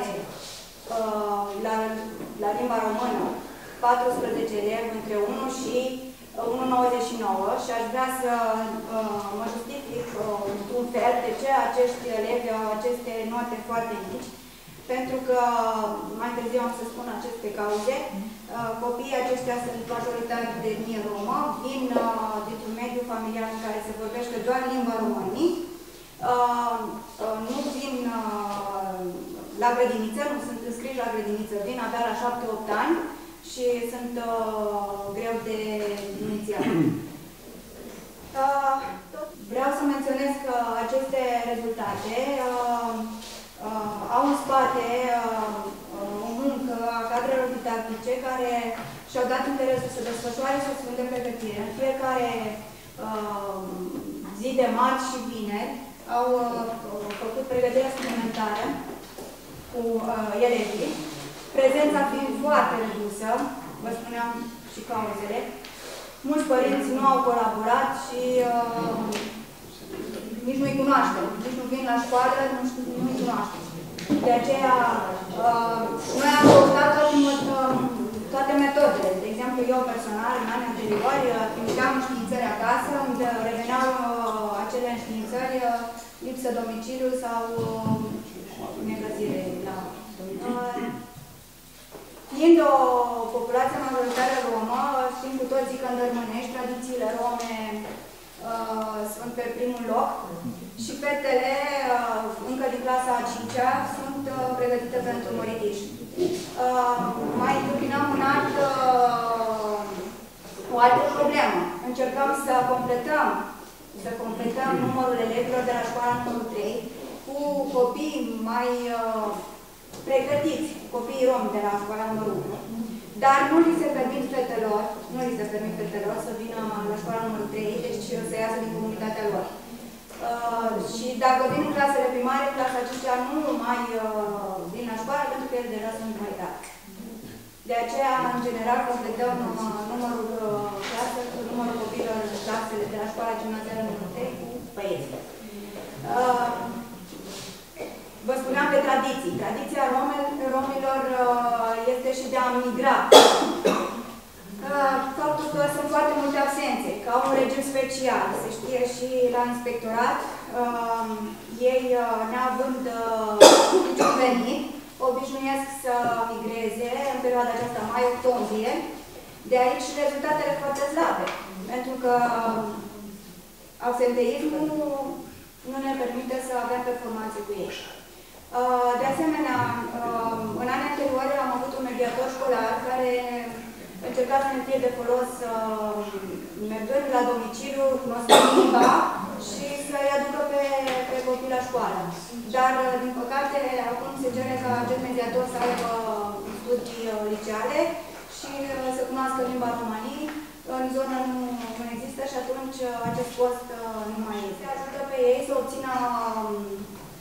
La, la limba română, paisprezece elevi între unu și unu virgulă nouăzeci și nouă și aș vrea să uh, mă justific uh, într-un fel de ce acești elevi au aceste note foarte mici, pentru că mai târziu am să spun aceste cauze. Uh, copiii aceștia sunt majoritari de etnie romă, vin uh, dintr-un mediu familial în care se vorbește doar limba românii, uh, uh, nu vin uh, la grădiniță, nu sunt înscriși la grădiniță, vin abia la șapte opt ani și sunt uh, greu de inițiat. Uh, vreau să menționez că aceste rezultate uh, uh, au în spate uh, o muncă a cadrelor didactice care și-au dat interesul să desfășoare sesiuni de pregătire. În fiecare uh, zi de marți și vineri au uh, făcut pregătirea suplimentară cu uh, elevii, prezența fiind foarte redusă, vă spuneam și cauzele. Mulți părinți nu au colaborat și uh, nici nu-i cunoaștem, nici nu vin la școală, nu-i cunoaștem. De aceea, uh, noi am căutat toate, toate metodele. De exemplu, eu personal, în anii anteriori, trimiteam înștiințări acasă, unde reveneau uh, acele înștiințări, uh, lipsă domiciliu sau uh, negăsire la domiciliu. Fiind o populație majoritară romă, știm cu toții că în Dărmânești tradițiile rome uh, sunt pe primul loc și fetele, uh, încă din clasa a cincea, sunt uh, pregătite pentru măritiș. Uh, mai întâmpinăm un alt, uh, o altă problemă. Încercăm să completăm, să completăm numărul elevilor de la școala numărul trei cu copii mai uh, pregătiți, copiii romi de la școala numărul unu, dar nu li se permit fetelor, nu li se permit fetelor să vină la școala numărul trei, deci să iasă din comunitatea lor. Uh, și dacă vin în clasele primare, clasa a cincea nu mai uh, vin la școală pentru că ele deja sunt mai tari. De aceea, în general, completăm uh, numărul uh, clasă, cu numărul copiilor în clasele de la școala gimnazială numărul trei cu băieți. Uh, Vă spuneam de tradiții. Tradiția romilor este și de a migra. Faptul că sunt foarte multe absențe, că au un regim special, se știe și la inspectorat, ei, neavând niciun venit, obișnuiesc să migreze în perioada aceasta mai-octombrie. De aici rezultatele foarte slabe, pentru că absenteismul nu ne permite să avem performanțe cu ei. De asemenea, în anii anteriori am avut un mediator școlar care încerca să ne fie de folos mergând la domiciliu, cunoscând limba și să-i aducă pe, pe copii la școală. Dar, din păcate, acum se cere ca acest mediator să aibă studii liceale și să cunoască limba romanii. În zonă nu, nu există și atunci acest post nu mai este. Ajută pe ei să obțină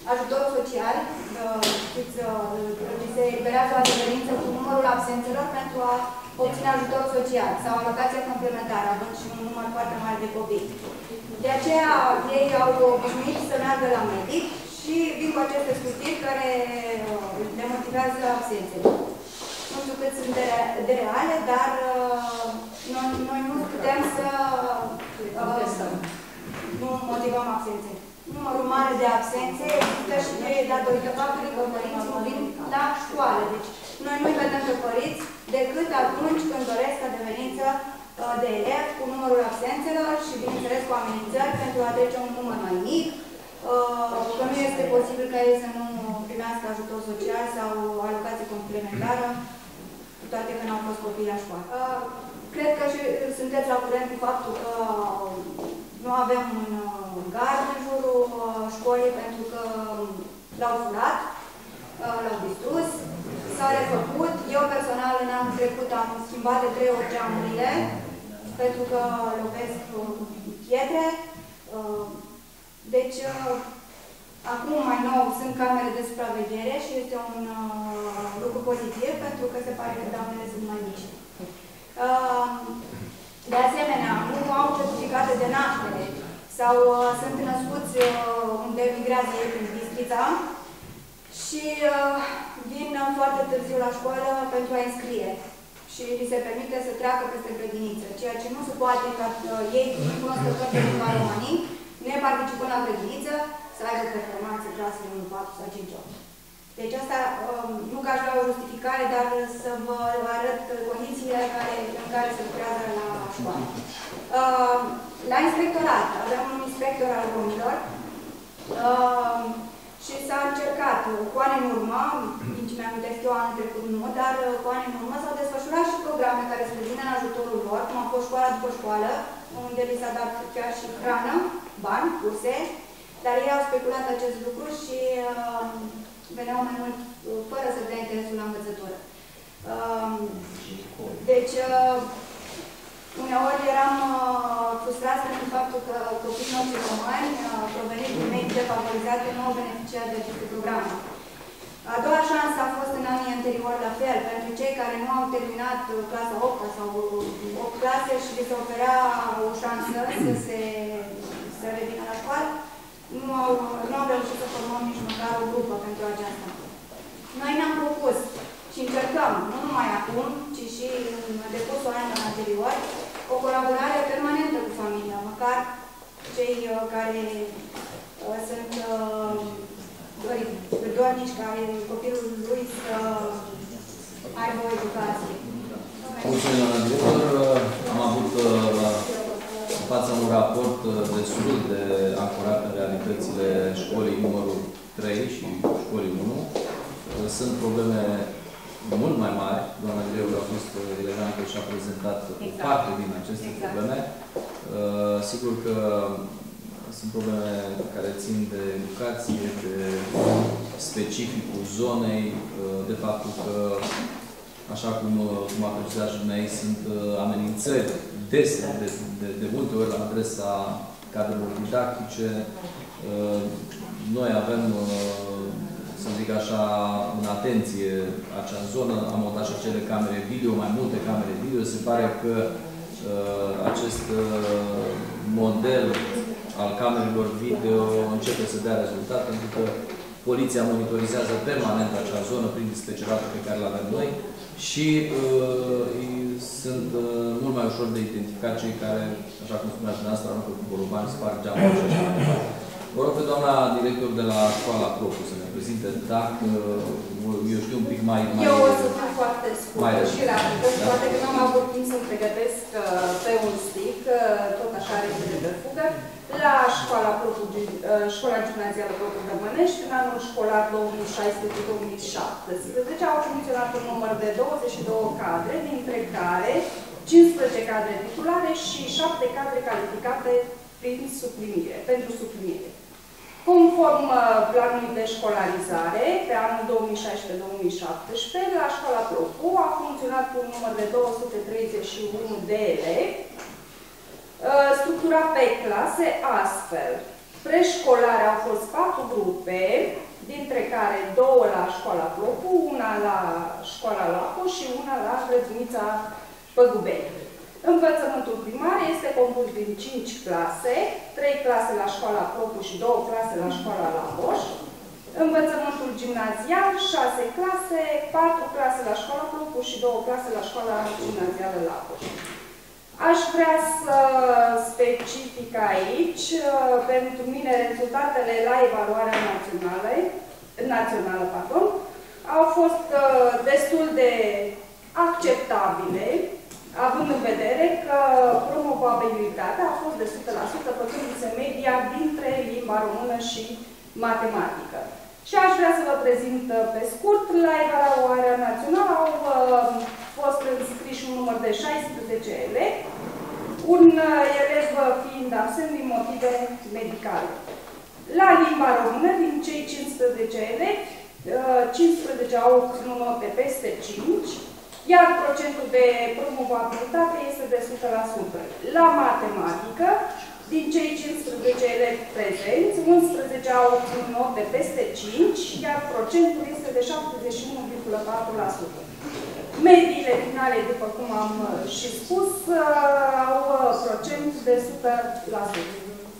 ajutor social, știți, se eliberează o adeverință cu numărul absențelor pentru a obține ajutor social sau alocație complementară, având și un număr foarte mare de copii. De aceea ei au obișnuit să meargă la medic și vin cu aceste scutiri care le motivează absențele. Nu știu cât sunt de, de reale, dar uh, noi, noi nu putem să uh, nu motivăm absențe. Numărul mare de absențe există și de datorită faptului că părinții nu vin la școală. Deci noi nu-i vedem pe părinți decât atunci când doresc adeverință uh, de elevi cu numărul absențelor și, bineînțeles, cu amenințări pentru a trece un număr mai mic, uh, că nu este posibil ca ei să nu primească ajutor social sau alocație complementară, cu toate că nu au fost copii la școală. Uh, cred că și sunteți la curent cu faptul că nu avem un gard în jurul școlii pentru că l-au furat, l-au distrus, s-a refăcut. Eu personal în anul trecut am schimbat de trei ori geamurile pentru că lovesc pietre. Deci, acum mai nou sunt camere de supraveghere și este un lucru pozitiv pentru că se pare că daunele sunt mai mici. De asemenea, nu au certificate de naștere sau uh, sunt născuți uh, unde migrează ei prin Bistrița și uh, vin uh, foarte târziu la școală pentru a înscrie și li se permite să treacă peste grădiniță, ceea ce nu se poate ca uh, ei, din cunoscători de limba romanii, ne participând la grădiniță, să aibă performanțe clasele unu, patru sau cinci opt. Deci asta, nu că aș vrea o justificare, dar să vă arăt condițiile care, în care se lucrează la școală. La inspectorat, avem un inspector al romilor și s-a încercat cu ani în urmă, din ce mi-amintesc eu anul trecut nu, dar cu ani în urmă s-au desfășurat și programe care să le vină în ajutorul lor, cum a fost școala după școală, unde li s-a dat chiar și hrană, bani, curse, dar ei au speculat acest lucru și veneau mai mult fără să dea interesul la învățătură. Deci, uneori eram frustrați pentru faptul că copiii noștri români, proveniți din medii defavorizate, nu au beneficiat de aceste programe. A doua șansă a fost în anii anteriori la fel, pentru cei care nu au terminat clasa opta sau opt clase și li se oferea o șansă să se să revină la școală. Nu au, nu au reușit să formăm nici măcar o grupă pentru aceasta. Noi ne-am propus și încercăm, nu numai acum, ci și în decursul anilor anterior, o colaborare permanentă cu familia, măcar cei uh, care uh, sunt uh, dornici, care copilul lui să aibă o educație. Mulțumesc, doamna director. Am avut la fața un raport destul de ancorat în realitățile școlii numărul trei și școlii unu. Sunt probleme mult mai mari. Doamna director a fost elegantă și a prezentat exact. o parte din aceste exact. probleme. Sigur că sunt probleme care țin de educație, de specificul zonei, de faptul că, așa cum, cum a precizat și dumneavoastră, sunt amenințări dese, de, de, de multe ori la adresa cadrelor didactice. Noi avem, să zic așa, în atenție acea zonă, am montat și acele camere video, mai multe camere video. Se pare că acest model al camerelor video începe să dea rezultat, pentru că poliția monitorizează permanent acea zonă prin dispeceratul pe care îl avem noi și uh, sunt uh, mult mai ușor de identificat cei care, așa cum spunea dumneavoastră, aruncă cu borobani, sparg geamul și așa mai departe. Vă rog pe doamna director de la școala Procu să ne prezinte, dacă, eu știu, un pic mai... mai eu o să fiu foarte scurtă și rapidă, da? Poate că nu am avut timp să-mi pregătesc pe un stick, tot așa repede de fugă, la școala, Procu, școala gimnazială Procu de Mănești, în anul școlar două mii șaisprezece două mii șaptesprezece, au funcționat un număr de douăzeci și două cadre, dintre care cincisprezece cadre titulare și șapte cadre calificate prin suprimire, pentru suprimire. Conform planului de școlarizare, pe anul două mii șaisprezece două mii șaptesprezece, la școala Procu a funcționat un număr de două sute treizeci și unu de elevi, structurat pe clase astfel. Preșcolare au fost patru grupe, dintre care două la școala Plopu, una la școala Lapo și una la grădinița Păgubeni. Învățământul primar este compus din cinci clase, trei clase la școala Plopu și două clase la școala Lapoș. Învățământul gimnazial, șase clase, patru clase la școala Plopu și două clase la școala gimnazială Lapoș. Aș vrea să specific aici, pentru mine, rezultatele la evaluarea națională, națională pardon, au fost destul de acceptabile, având în vedere că promovabilitatea a fost de o sută la sută, făcându-se media dintre limba română și matematică. Și aș vrea să vă prezint pe scurt, la evaluarea națională au fost înscriși un număr de șaisprezece elevi, un elev fiind absent din motive medicale. La limba română, din cei cincisprezece elevi, cincisprezece au obținut note peste cinci, iar procentul de promovabilitate este de o sută la sută. La matematică, din cei cincisprezece elevi prezenți, unsprezece au obținut note peste cinci, iar procentul este de șaptezeci și unu virgulă patru la sută. Mediile finale, după cum am și spus, au procent de o sută la sută.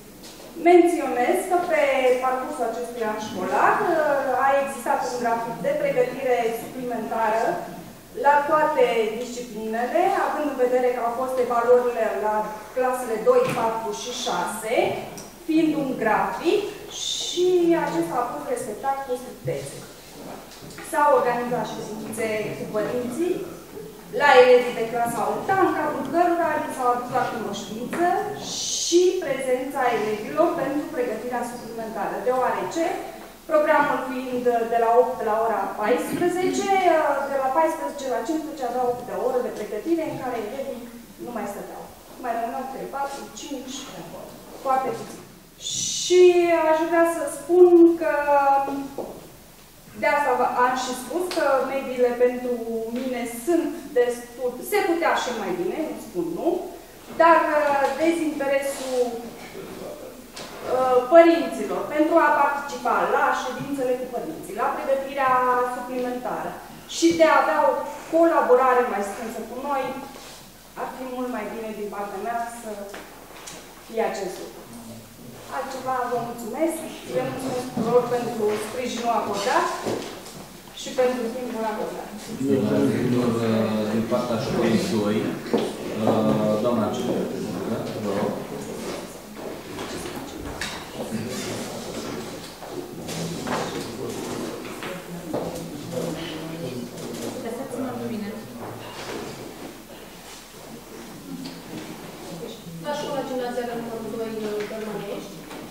Menționez că pe parcursul acestui an școlar a existat un grafic de pregătire suplimentară la toate disciplinele, având în vedere că au fost evaluările la clasele doi, patru și șase, fiind un grafic și acesta a fost respectat cu strictețe. S-au organizat ședințe cu părinții la elevii de clasa a opta, în cadrul cărora li s-au adus la cunoștință și prezența elevilor pentru pregătirea suplimentară, deoarece programul fiind de la opt la ora paisprezece, de la paisprezece la cincisprezece aveau opt de oră de pregătire în care elevii nu mai stăteau. Mai rămâneau trei, patru, cinci, foarte puțin. Și aș vrea să spun că de asta am și spus că mediile pentru mine sunt destul, se putea și mai bine, nu spun nu, dar dezinteresul părinților pentru a participa la ședințele cu părinții, la pregătirea suplimentară și de a avea o colaborare mai strânsă cu noi, ar fi mult mai bine din partea mea să fie acest lucru. Altceva, vă mulțumesc, vă mulțumesc tuturor pentru sprijinul acordat și pentru timpul acordat. Din partea școlii doi, doamna Cetățenă, vă rog. La școala gimnazială numărul doi, Dărmănești.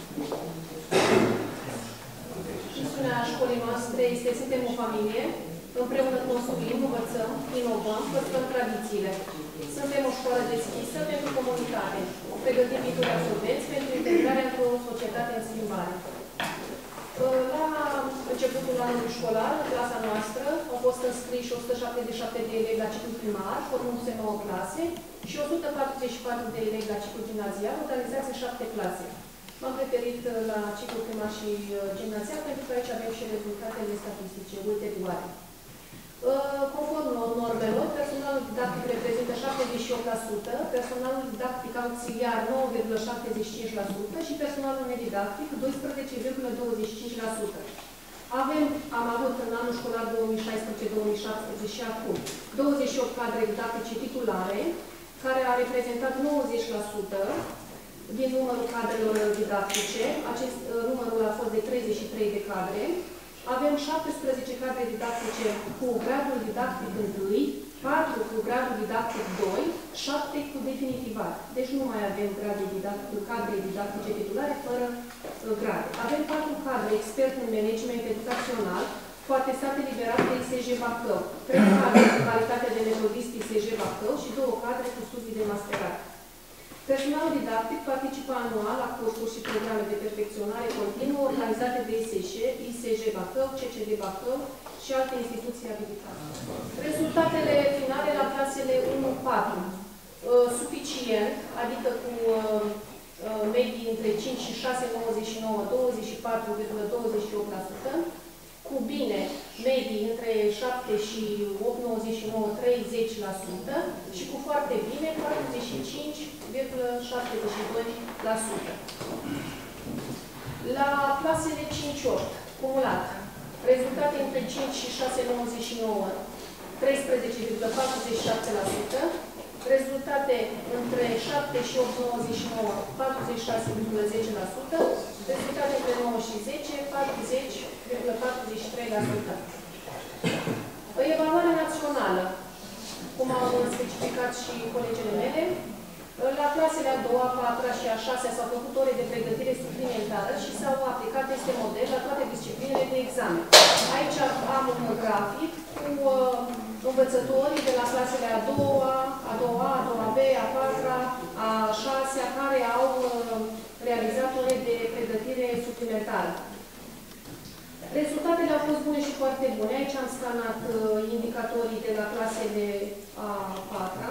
Misiunea școlii noastre este, suntem o familie, împreună construim, învățăm, inovăm, păstrăm tradițiile. Suntem o școală deschisă pentru comunitate. Pregătim viitori absolvenți pentru integrarea într-o societate în schimbare. La începutul anului școlar, în clasa noastră, au fost înscriși o sută șaptezeci și șapte de elevi la ciclul primar, formându-se nouă clase, și o sută patruzeci și patru de elevi la ciclul gimnazial, organizați în șapte clase. M-am referit la ciclul primar și gimnazial, pentru că aici avem și rezultatele statistice ulterioare. Conform normelor, personalul didactic reprezintă șaptezeci și opt la sută, personalul didactic auxiliar nouă virgulă șaptezeci și cinci la sută și personalul nedidactic doisprezece virgulă douăzeci și cinci la sută. Avem, am avut în anul școlar două mii șaisprezece două mii șaptesprezece și acum douăzeci și opt cadre didactice titulare, care a reprezentat nouăzeci la sută din numărul cadrelor didactice. Acest uh, numărul a fost de treizeci și trei de cadre. Avem șaptesprezece cadre didactice cu gradul didactic unu, patru cu gradul didactic doi, șapte cu definitivat. Deci nu mai avem grade didactic, cadre didactice titulare fără uh, grade. Avem patru cadre expert în management educațional cu atestat eliberat de I S J Bacău, trei cadre cu calitate de metodist I S J Bacău și două cadre cu studii de masterat. Personalul didactic participă anual la cursuri și programe de perfecționare continuă organizate de I S J, I S J Bacău, C C D Bacău și alte instituții abilitate. Rezultatele finale la clasele unu patru. Uh, suficient, adică cu uh, medii între cinci și șase virgulă nouăzeci și nouă patru virgulă douăzeci și opt la sută, cu bine medii între șapte și opt virgulă nouăzeci și nouă, treizeci la sută și cu foarte bine patruzeci și cinci virgulă șaptezeci și doi la sută. La clasele cinci opt, cumulat, rezultate între cinci și șase virgulă nouăzeci și nouă, treisprezece virgulă patruzeci și șapte la sută, rezultate între șapte și opt virgulă nouăzeci și nouă, patruzeci și șase virgulă zece la sută, rezultate între nouă și zece, patruzeci virgulă patruzeci și trei la sută. Evaluarea națională, cum au specificat și colegele mele, la clasele a doua, a patra și a șasea s-au făcut ore de pregătire suplimentară și s-au aplicat teste model la toate disciplinele de examen. Aici am un grafic cu uh, învățătorii de la clasele a doua, a doua, a doua B, a patra, a șasea, care au uh, realizat ore de pregătire suplimentară. Rezultatele au fost bune și foarte bune. Aici am scanat uh, indicatorii de la clasele a patra.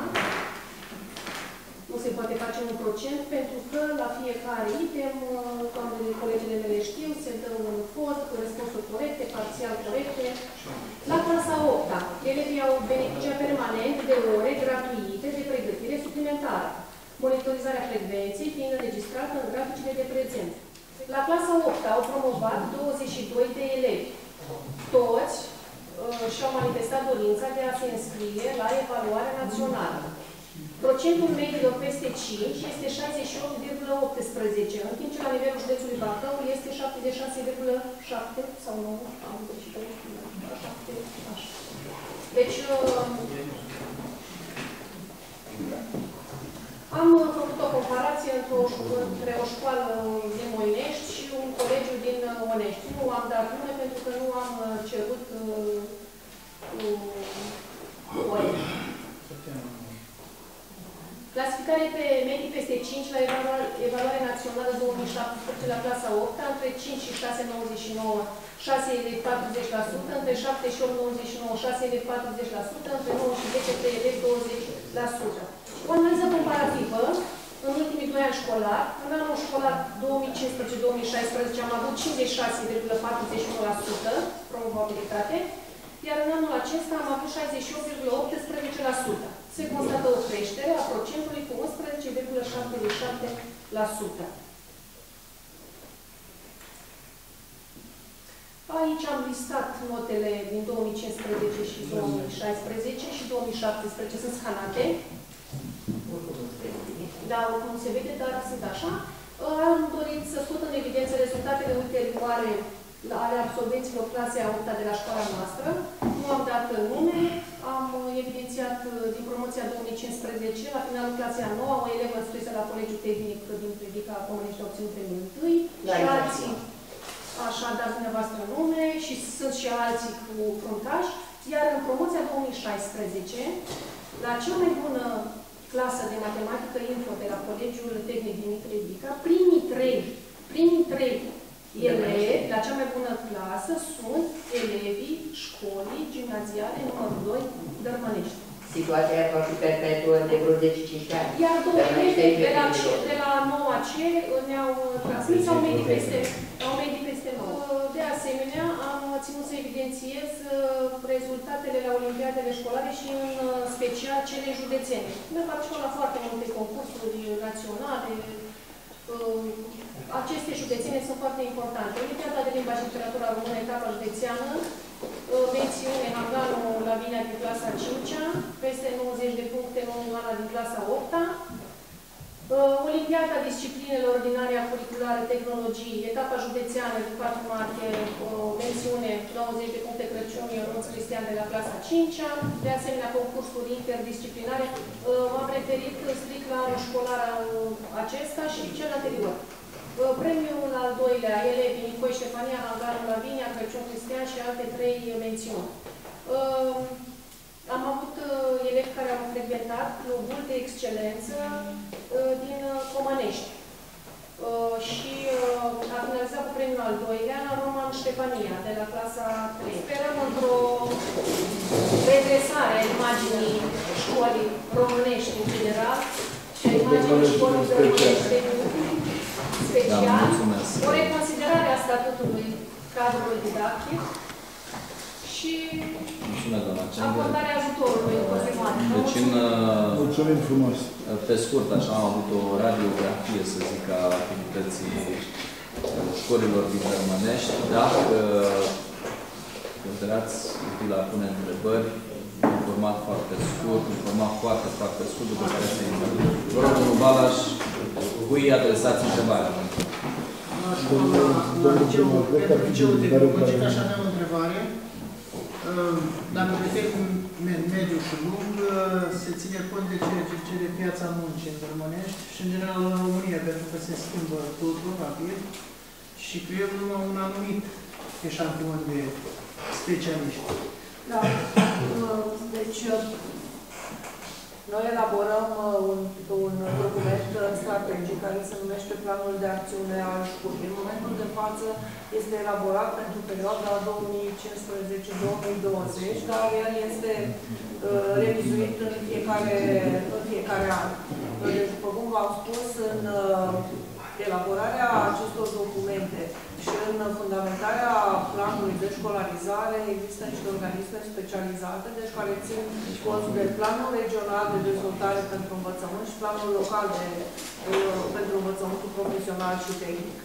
Nu se poate face un procent, pentru că la fiecare item, doamnele, colegele mele știu, se dă un fost cu răspunsuri corecte, parțial corecte. La clasa a opta, elevii au beneficiat permanent de ore gratuite de pregătire suplimentară, monitorizarea frecvenței fiind înregistrată în graficile de prezență. La clasa a opta au promovat douăzeci și doi de elevi. Toți uh, și-au manifestat dorința de a se înscrie la evaluarea națională. Procentul mediilor peste cinci este șaizeci și opt virgulă optsprezece, în timp ce la nivelul județului Bacău este șaptezeci și șase virgulă șapte sau nu, am șapte, așa. Deci, uh, am făcut o comparație între o, între o școală din Moinești și un colegiu din Onești. Nu am dat nume pentru că nu am cerut uh, uh, ore. Clasificare pe medii peste cinci la evaluare, evaluare națională două mii șaptesprezece la clasa a opta, între cinci și șase virgulă nouăzeci și nouă, șase elevi patruzeci la sută, între șapte și opt virgulă nouăzeci și nouă, șase elevi patruzeci la sută, între nouă și zece, trei elevi douăzeci la sută. O analiză comparativă, în ultimii doi ani școlari, în anul școlar două mii cincisprezece două mii șaisprezece am avut cincizeci și șase virgulă patruzeci și unu la sută probabilitate, iar în anul acesta am avut șaizeci și opt virgulă optsprezece la sută. Se constată o creștere a procentului cu unsprezece virgulă șaptezeci și șapte la sută. Aici am listat notele din două mii cincisprezece și două mii șaisprezece și două mii șaptesprezece sunt scanate. Da, cum se vede, dar sunt așa. Am dorit să scot în evidență rezultatele ulterioare ale absolvenților clasei a opta de la școala noastră. Nu am dat nume, am evidențiat din promoția două mii cincisprezece, la finalul clasei a noua, o elevă înscrisă la Colegiul Tehnic din Predica Comunești a obținut premiul întâi și alții, așa, dați dumneavoastră nume și sunt și alții cu fruntaș. Iar în promoția două mii șaisprezece, la cea mai bună clasă de matematică info de la Colegiul Tehnic din Predica, primii trei, primii trei elevi, la cea mai bună clasă, sunt elevii școlii gimnaziale numărul doi, Dărmănești. Situația aia va fi perpetuă de vreo zece cincisprezece ani. Iar două elevi de la, de la noua C ne-au transmis, au medii peste, au medii peste nouă. De asemenea, am ținut să evidențiez rezultatele la olimpiadele școlare și în special cele județene. Ne participăm la foarte multe concursuri naționale. Aceste județene sunt foarte importante. Olimpiada de limba și literatura română, etapa județeană, mențiune Hanganul Lavinia din clasa a cincea, peste nouăzeci de puncte, Ioana din clasa a opta. Olimpiada disciplinelor ordinare a curriculare tehnologii, etapa județeană din patru martie, mențiune nouăzeci de puncte Crăciun, Ionuț Cristian de la clasa a cincea. De asemenea, concursuri interdisciplinare. M-am referit strict la anul școlar acesta și cel anterior. Premiul al doilea, elevii Nicoi Ștefania, Hanganul Lavinia, Crăciun Cristian și alte trei mențiuni. Am avut elevi care au frecventat clubul de excelență din Comănești și a finalizat cu premiul al doilea Roman Ștefania, de la clasa a trei. Sperăm într-o redresare a imaginii școlii românești în general și a imaginii școlii românești special, o reconsiderare a statutului cadrului didactic și acordarea ajutorului în continuare. Deci, în, mulțumim frumos. Pe scurt, așa am avut o radiografie, să zic, a activității școlilor din Dărmănești. Dacă considerați util a pune întrebări, în format foarte scurt, în format foarte, foarte scurt, după care se intervine. Vă rog, domnul Balaș, cui adresați întrebarea? La liceul, pentru liceul tehnologic, aș avea o întrebare. Dacă pe termen mediu și lung, se ține cont de ceea ce cere piața muncii în Dărmănești și, în general, în România, pentru că se schimbă totul rapid și creăm numai un anumit eșantion de specialiști. Da. Deci, noi elaborăm un, un document strategic care se numește Planul de Acțiune al Școlii. În momentul de față este elaborat pentru perioada două mii cincisprezece - două mii douăzeci, dar el este uh, revizuit în fiecare, în fiecare an. Deci, după cum v-am spus, în uh, elaborarea acestor documente și în fundamentarea planului de școlarizare există niște organisme specializate, deci care țin cont de planul regional de dezvoltare pentru învățământ și planul local de, uh, pentru învățământul profesional și tehnic.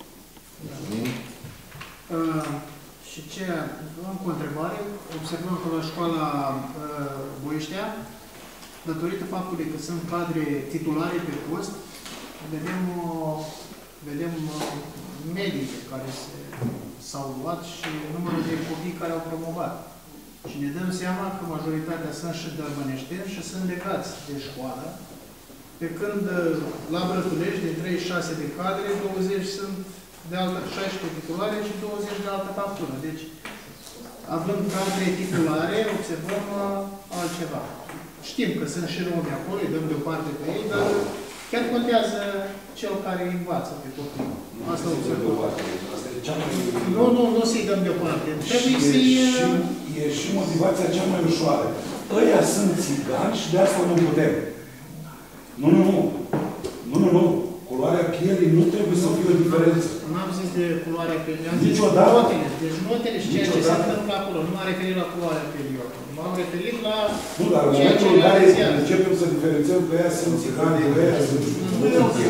Uh, și ce am cu o întrebare, observăm că la școala uh, Boiștea, datorită faptului că sunt cadre titulare pe post, vedem, uh, vedem uh, medii care s-au luat și numărul de copii care au promovat. Și ne dăm seama că majoritatea sunt și dărmăneșteni și sunt legați de școală, pe când la Brătulești, din treizeci și șase de cadre, douăzeci sunt de altă, șaisprezece titulare și douăzeci de altă factură. Deci, având cadre titulare, observăm uh, altceva. Știm că sunt și romi acolo, îi dăm deoparte pe ei, dar chiar contează cel care îi învață pe copii. Asta observăm. Nu, nu, nu să-i dăm deoparte. Trebuie să-i... E și motivația cea mai ușoară. Ăia sunt țigani și de asta nu putem. Nu, nu, nu. Nu, nu, nu. Culoarea pielii nu trebuie să fie o diferență. Nu am zis de culoarea pielii. Am zis niciodată. notele. Deci notele și ceea ce se întâmplă acolo. Nu m-am referit la culoarea pielii. M-am referit la nu, dar în momentul în care începem să diferențiem pe ea sunt țigani, pe ea sunt... Nu e ok.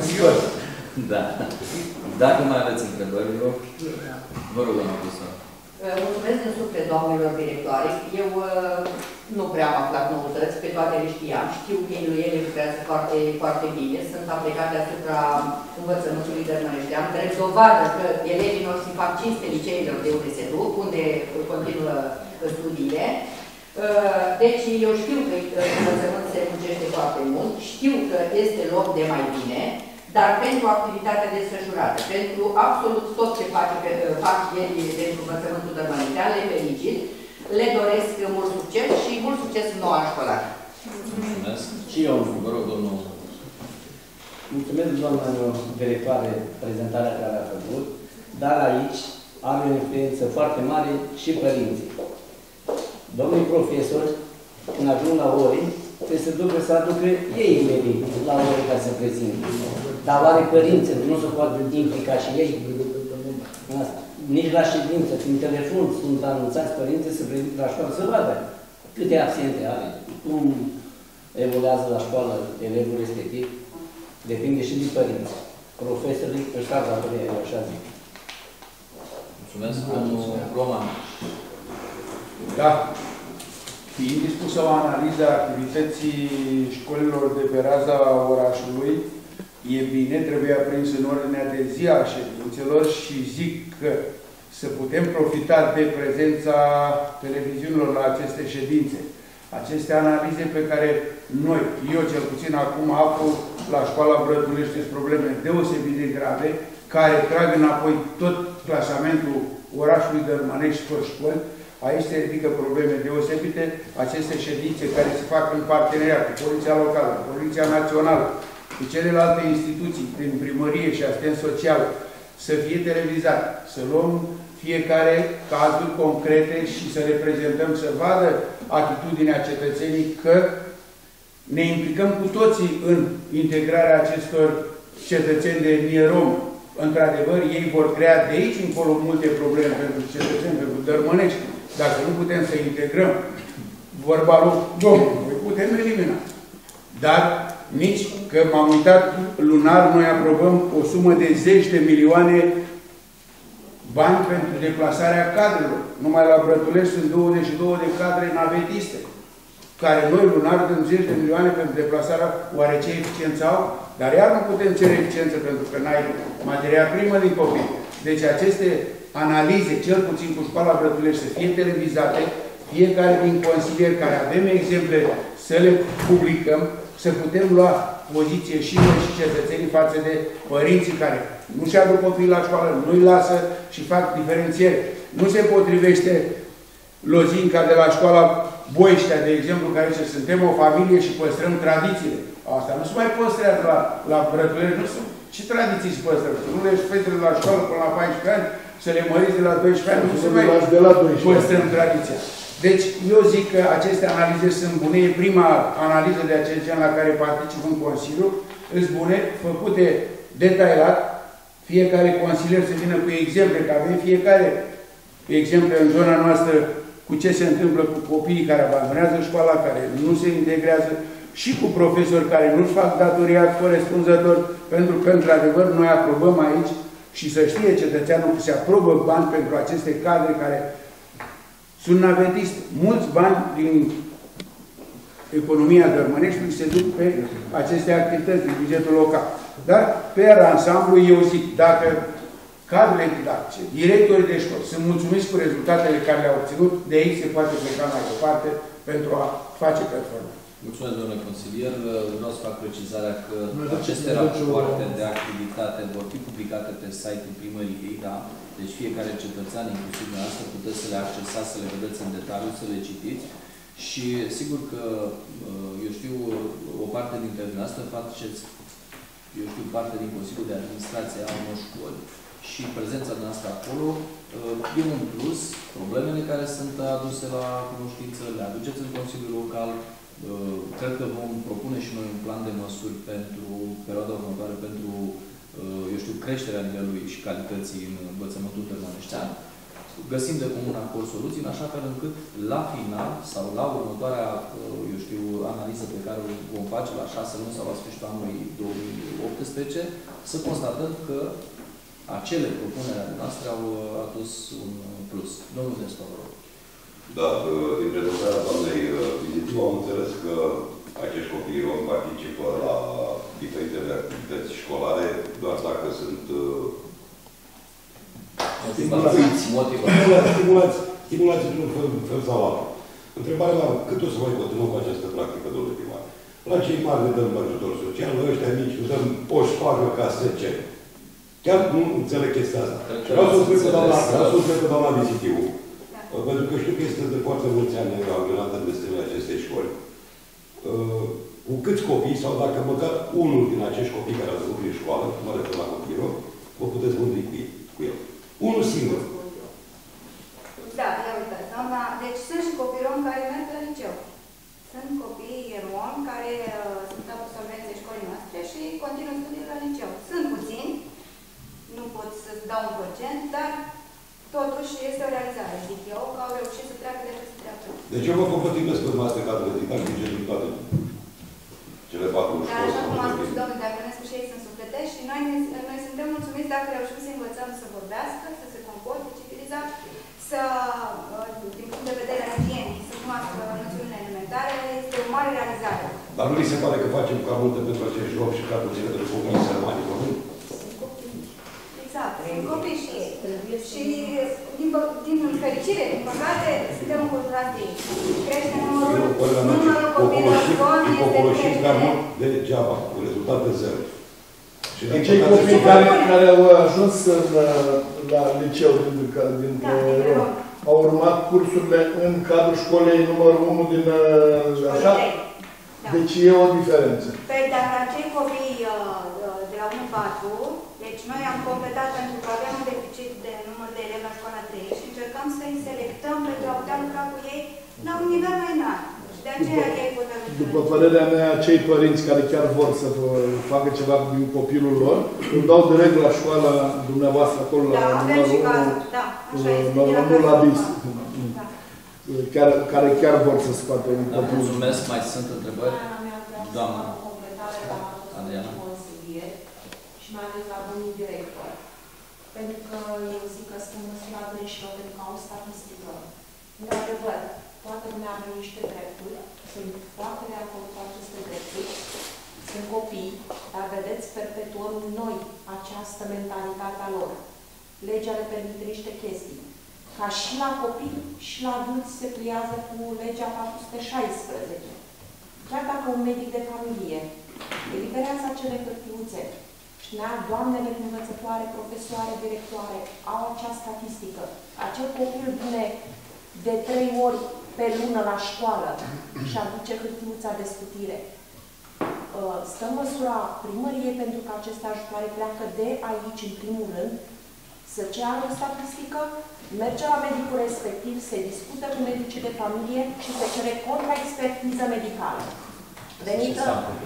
Da. Dacă mai aveți întrebări, vă rog. Vă rog, doamna profesor. Mulțumesc din suflet, doamnelor directoare. Eu nu prea am aflat noutăți, pe toate le știam. Știu că ele lucrează foarte, foarte bine, sunt aplicate asupra învățământului dărmăneștean. Drept dovadă că elevii noștri fac cinste liceilor de unde se duc, unde continuă studiile. Deci eu știu că învățământ se muncește foarte mult, știu că este loc de mai bine, dar pentru activitatea desfășurată, pentru absolut tot ce fac, fac ei pentru învățământul dărmăneștean, le felicit, le doresc mult succes și mult succes în noua școlară. Mulțumesc. Și eu, vă rog, domnul. Mulțumesc, doamna directoare, prezentarea care a făcut, dar aici are o influență foarte mare și părinții. Domnii profesori, când ajung la ore, trebuie să ducă să aducă ei elevii la ore ca să prezinte. Dar oare părinții nu se poate implica și ei? Nici la ședință, prin telefon, sunt anunțați părinții să prezinte la școală, să vadă câte absente are, cum evoluează la școală elevul respectiv. Depinde și de părinți. Profesorii își fac datoria, așa zic. Mulțumesc, domnul Roman. Da. Fiind dispusă o analiză a activității școlilor de pe raza orașului, e bine, trebuie aprins în ordinea de zi a ședințelor și zic că să putem profita de prezența televiziunilor la aceste ședințe. Aceste analize pe care noi, eu cel puțin acum aflu la școala Brătulești, sunt probleme deosebit de grave, care trag înapoi tot clasamentul orașului Dărmănești și tot școli. Aici se ridică probleme deosebite. Aceste ședințe care se fac în parteneriat cu Poliția Locală, Poliția Națională, cu celelalte instituții, prin primărie și asistent social, să fie televizat, să luăm fiecare cazuri concrete și să le prezentăm, să vadă atitudinea cetățenii că ne implicăm cu toții în integrarea acestor cetățeni de etnie rom într-adevăr, ei vor crea de aici încolo multe probleme pentru cetățeni, pentru dărmănești. Dacă nu putem să integrăm vorba lui Domnului, putem elimina. Dar nici că m-am uitat lunar, noi aprobăm o sumă de zeci de milioane bani pentru deplasarea cadrelor. Numai la Brătulești sunt douăzeci și două de cadre navetiste, care noi lunar dăm zeci de milioane pentru deplasarea, oare ce eficiență au? Dar iar nu putem cere eficiență pentru că n-ai materia primă din copii. Deci aceste analize, cel puțin cu școala Brătulești, să fie televizate, fiecare din consilier care avem exemple să le publicăm, să putem lua poziție și noi și cetățenii față de părinții care nu-și aduc copiii la școală, nu-i lasă și fac diferențiere. Nu se potrivește lozinca de la școala Boiștea, de exemplu, care zice, suntem o familie și păstrăm tradițiile. Asta nu se mai păstrează la, la Brătulești, nu sunt. Ce tradiții se păstrează? Nu le fetele la școală până la paisprezece ani, să le măriți de la doisprezece ani, nu se mai păstrăm tradiția. Deci, eu zic că aceste analize sunt bune. E prima analiză de acest gen la care particip în Consiliu. Sunt bune, făcute detaliat. Fiecare consilier să vină cu exemple, că avem fiecare exemple în zona noastră cu ce se întâmplă cu copiii care abandonează școala, care nu se integrează și cu profesori care nu-și fac datoria corespunzător, pentru că, într-adevăr, noi aprobăm aici și să știe cetățeanul că se aprobă bani pentru aceste cadre care sunt navetiste. Mulți bani din economia Dărmăneștiului se duc pe aceste activități din bugetul local. Dar, pe ansamblu, eu zic, dacă cadrele didactice, directorii de școli sunt mulțumiți cu rezultatele care le-au obținut, de aici se poate pleca mai departe pentru a face performă. Mulțumesc, domnule consilier. Vreau să fac precizarea că aceste rapoarte de activitate vor fi publicate pe site-ul primăriei, da? Deci fiecare cetățean, inclusiv dumneavoastră, puteți să le accesați, să le vedeți în detaliu, să le citiți. Și sigur că, eu știu, o parte dintre dumneavoastră faceți, eu știu, parte din Consiliul de Administrație a unor școli și prezența noastră acolo e un plus. Problemele care sunt aduse la cunoștință le aduceți în Consiliul Local. Cred că vom propune și noi un plan de măsuri pentru perioada următoare, pentru, eu știu, creșterea nivelului și calității în învățământul dărmăneștean. Găsim de comun acord soluții, în așa fel încât la final sau la următoarea, eu știu, analiză pe care o vom face la șase luni sau la sfârșitul anului două mii optsprezece, să constatăm că acele propuneri ale noastre au adus un plus. Domnul Nestor. Da, din prezentarea doamnei Vizitiu am înțeles că acești copii romi participă la diferitele activități școlare, doar dacă sunt motivați, stimulați, stimulați într-un fel, fel sau altul. Întrebarea mea, cât o să mai continuăm cu această practică, domnule primar? La cei mari le dăm ajutor social, la ăștia mici le dăm o șpagă ca să ce. Chiar nu înțeleg chestia asta. Vreau să o spun pe doamna, vreau să o spun pe doamna Vizitiu, pentru că știu că este de foarte mulți ani angrenată în destinele acestei școli. Cu câți copii, sau dacă măcar unul din acești copii care au trecut prin școală, mă refer la copilul, vă puteți mândri cu, cu el. Unul singur. Da, ia uitați, doamna. Deci sunt și copii romi care merg la liceu. Sunt copii romi care uh, sunt absolvenții școlii noastre și continuă studiile la liceu. Sunt puțini, nu pot să-ți dau un procent, dar totuși este o realizare, zic eu, că au reușit să treacă de acest treacă. Deci eu vă compătimesc pe dumneavoastră cadrele didactice din toate cele patru școli. Dar așa cum a spus domnul Deaconescu, și ei sunt sufletești și noi, noi suntem mulțumiți dacă reușim să învățăm să vorbească, să se comporte civilizat, să, din punct de vedere igienic, să cunoască noțiunile elementare, este o mare realizare. Dar nu li se pare că facem cam multe pentru acești romi și ca puține pentru copiii sărmani români? Exact, sunt copii și ei. Și, din, din fericire, din păcate, suntem înconjurați de ei. Crește numărul, numărul copiilor romi este creștere. Degeaba, cu rezultate zero. Și cei copii care, care au ajuns în, la liceu din, din da, Rom, au urmat cursurile în cadrul școlii numărul unu din așa? Da. Deci e o diferență. Păi, dar la cei copii de la unu patru, deci noi am completat pentru că avem un deficit de număr de elevi la școala trei și încercăm să-i selectăm pentru a putea lucra cu ei la un nivel mai înalt. De aceea ei votat. După părerea mea, cei părinți care chiar vor să facă ceva cu copilul lor, îl dau direct la școala dumneavoastră, acolo, da, la numărul unu, da, numărul la bis, care, care chiar vor să scoată un copil. Mulțumesc, mai sunt întrebări? Doamna Adriana. Și mai ales la domnul director. Pentru că eu zic că sunt măsura greșilor, pentru că au statistică. Într-adevăr, toată lumea are niște drepturi, sunt foarte de acord cu aceste drepturi, sunt copii, dar vedeți, perpetuăm noi această mentalitate a lor. Legea le permite niște chestii. Ca și la copii și la adulți se pliază cu legea patru sute șaisprezece. Chiar dacă un medic de familie eliberează acele hârtiuțe, știa, doamnele învățătoare, profesoare, directoare, au acea statistică. Acel copil vine de trei ori pe lună la școală și aduce hârtiuța de scutire. Stă măsura primăriei pentru că aceste ajutoare pleacă de aici, în primul rând, să ceară o statistică, merge la medicul respectiv, se discută cu medicii de familie și se cere contraexpertiză medicală. Venită,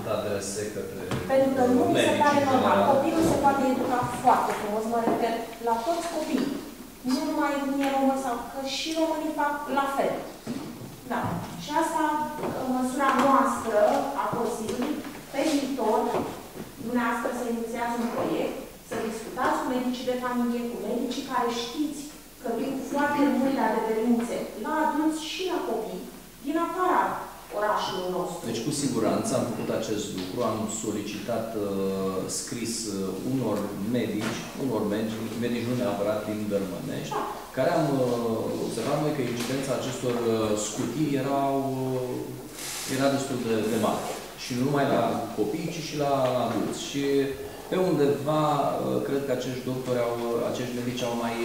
pentru că nu mi se pare normal. Copilul se poate educa foarte frumos, mă refer la toți copiii. Nu numai etnie romă, sau că și românii fac la fel. Da. Și asta, măsura noastră a Consiliului, pe viitor, dumneavoastră să inițiați un proiect, să discutați cu medicii de familie, cu medicii care știți că vin foarte multe adeverințe la adulți și la copii, din afara orașului nostru. Deci, cu siguranță am făcut acest lucru, am solicitat uh, scris uh, unor medici, unor medici, medici nu neapărat din Dărmănești, da, care am uh, observat noi că incidența acestor uh, scutii erau, uh, era destul de, de mare. Și nu numai la copii, ci și la, la adulți. Și pe undeva, uh, cred că acești doctori, au, acești medici au mai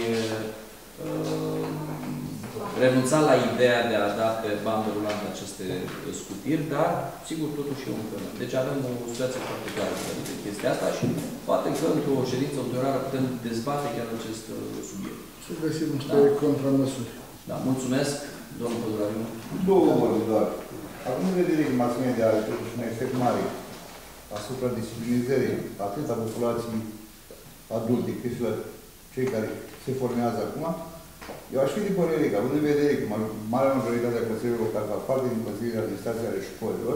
uh, renunțat la ideea de a da pe bandă rulantă aceste scutiri, dar, sigur, totuși e un fel. Deci avem o situație foarte clară de chestia asta și poate că într-o ședință ulterioară putem dezbate chiar acest subiect. Să găsim niște da? contramăsuri. Da, mulțumesc, domnul Pădurariu. Două vorbe doar. Acum în vedere că mass media are totuși un efect mare asupra disciplinizării atât a populației adulte, cât și la cei care se formează acum, eu aș fi de părere că, având în vedere că marea majoritate a Consiliului Local fac parte din Consiliul de Administrație ale școlilor,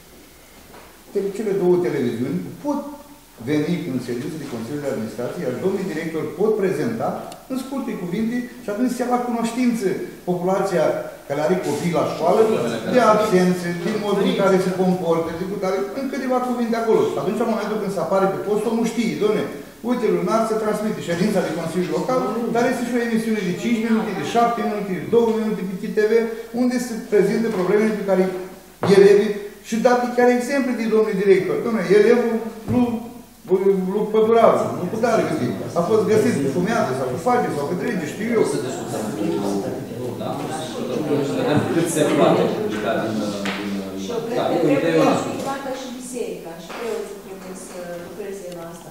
cele două televiziuni pot veni în ședință de Consiliul de Administrație, iar domnii directori pot prezenta în scurte cuvinte și atunci se ia la cunoștință populația care are copii la școală, de absențe, din modul în care se comportă, de care, în câteva cuvinte acolo. Și atunci, în momentul când se apare pe post, omul știe, doamne, uite, lunar se transmite ședința de Consiliul Local, dar este și o emisiune de cinci minute, de șapte minute, de două minute pe T V, unde se prezintă problemele pe care elevii și date chiar exemple de domnul director. Doamne, elevul nu lui Păduraru, nu cu tare găsit. A fost găsit cu fumează sau cu face sau cu trege, știu eu. Să discutăm. Da. Să vedem cât se poate publica din... Și eu cred că trebuie implicată și biserica și preoții trebuie să lucreze la asta.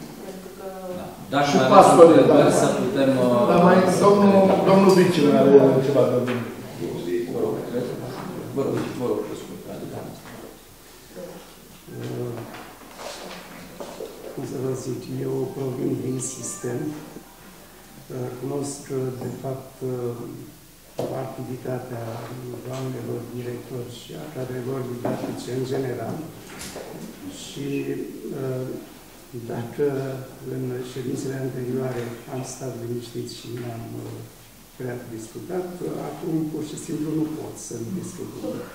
Dacă și pastorii, da, să putem... Dar mai, domnul, domnul Vicil are ceva de bine. Vă rog, vă rog, vă rog, pe scurt. Cum să vă zic, eu provin din sistem. Cunosc, de fapt, activitatea doamnelor directori și a cadrelor didactice în general. Și dacă în ședințele anterioare am stat liniștit și n-am prea discutat, acum pur și simplu nu pot să-mi discut.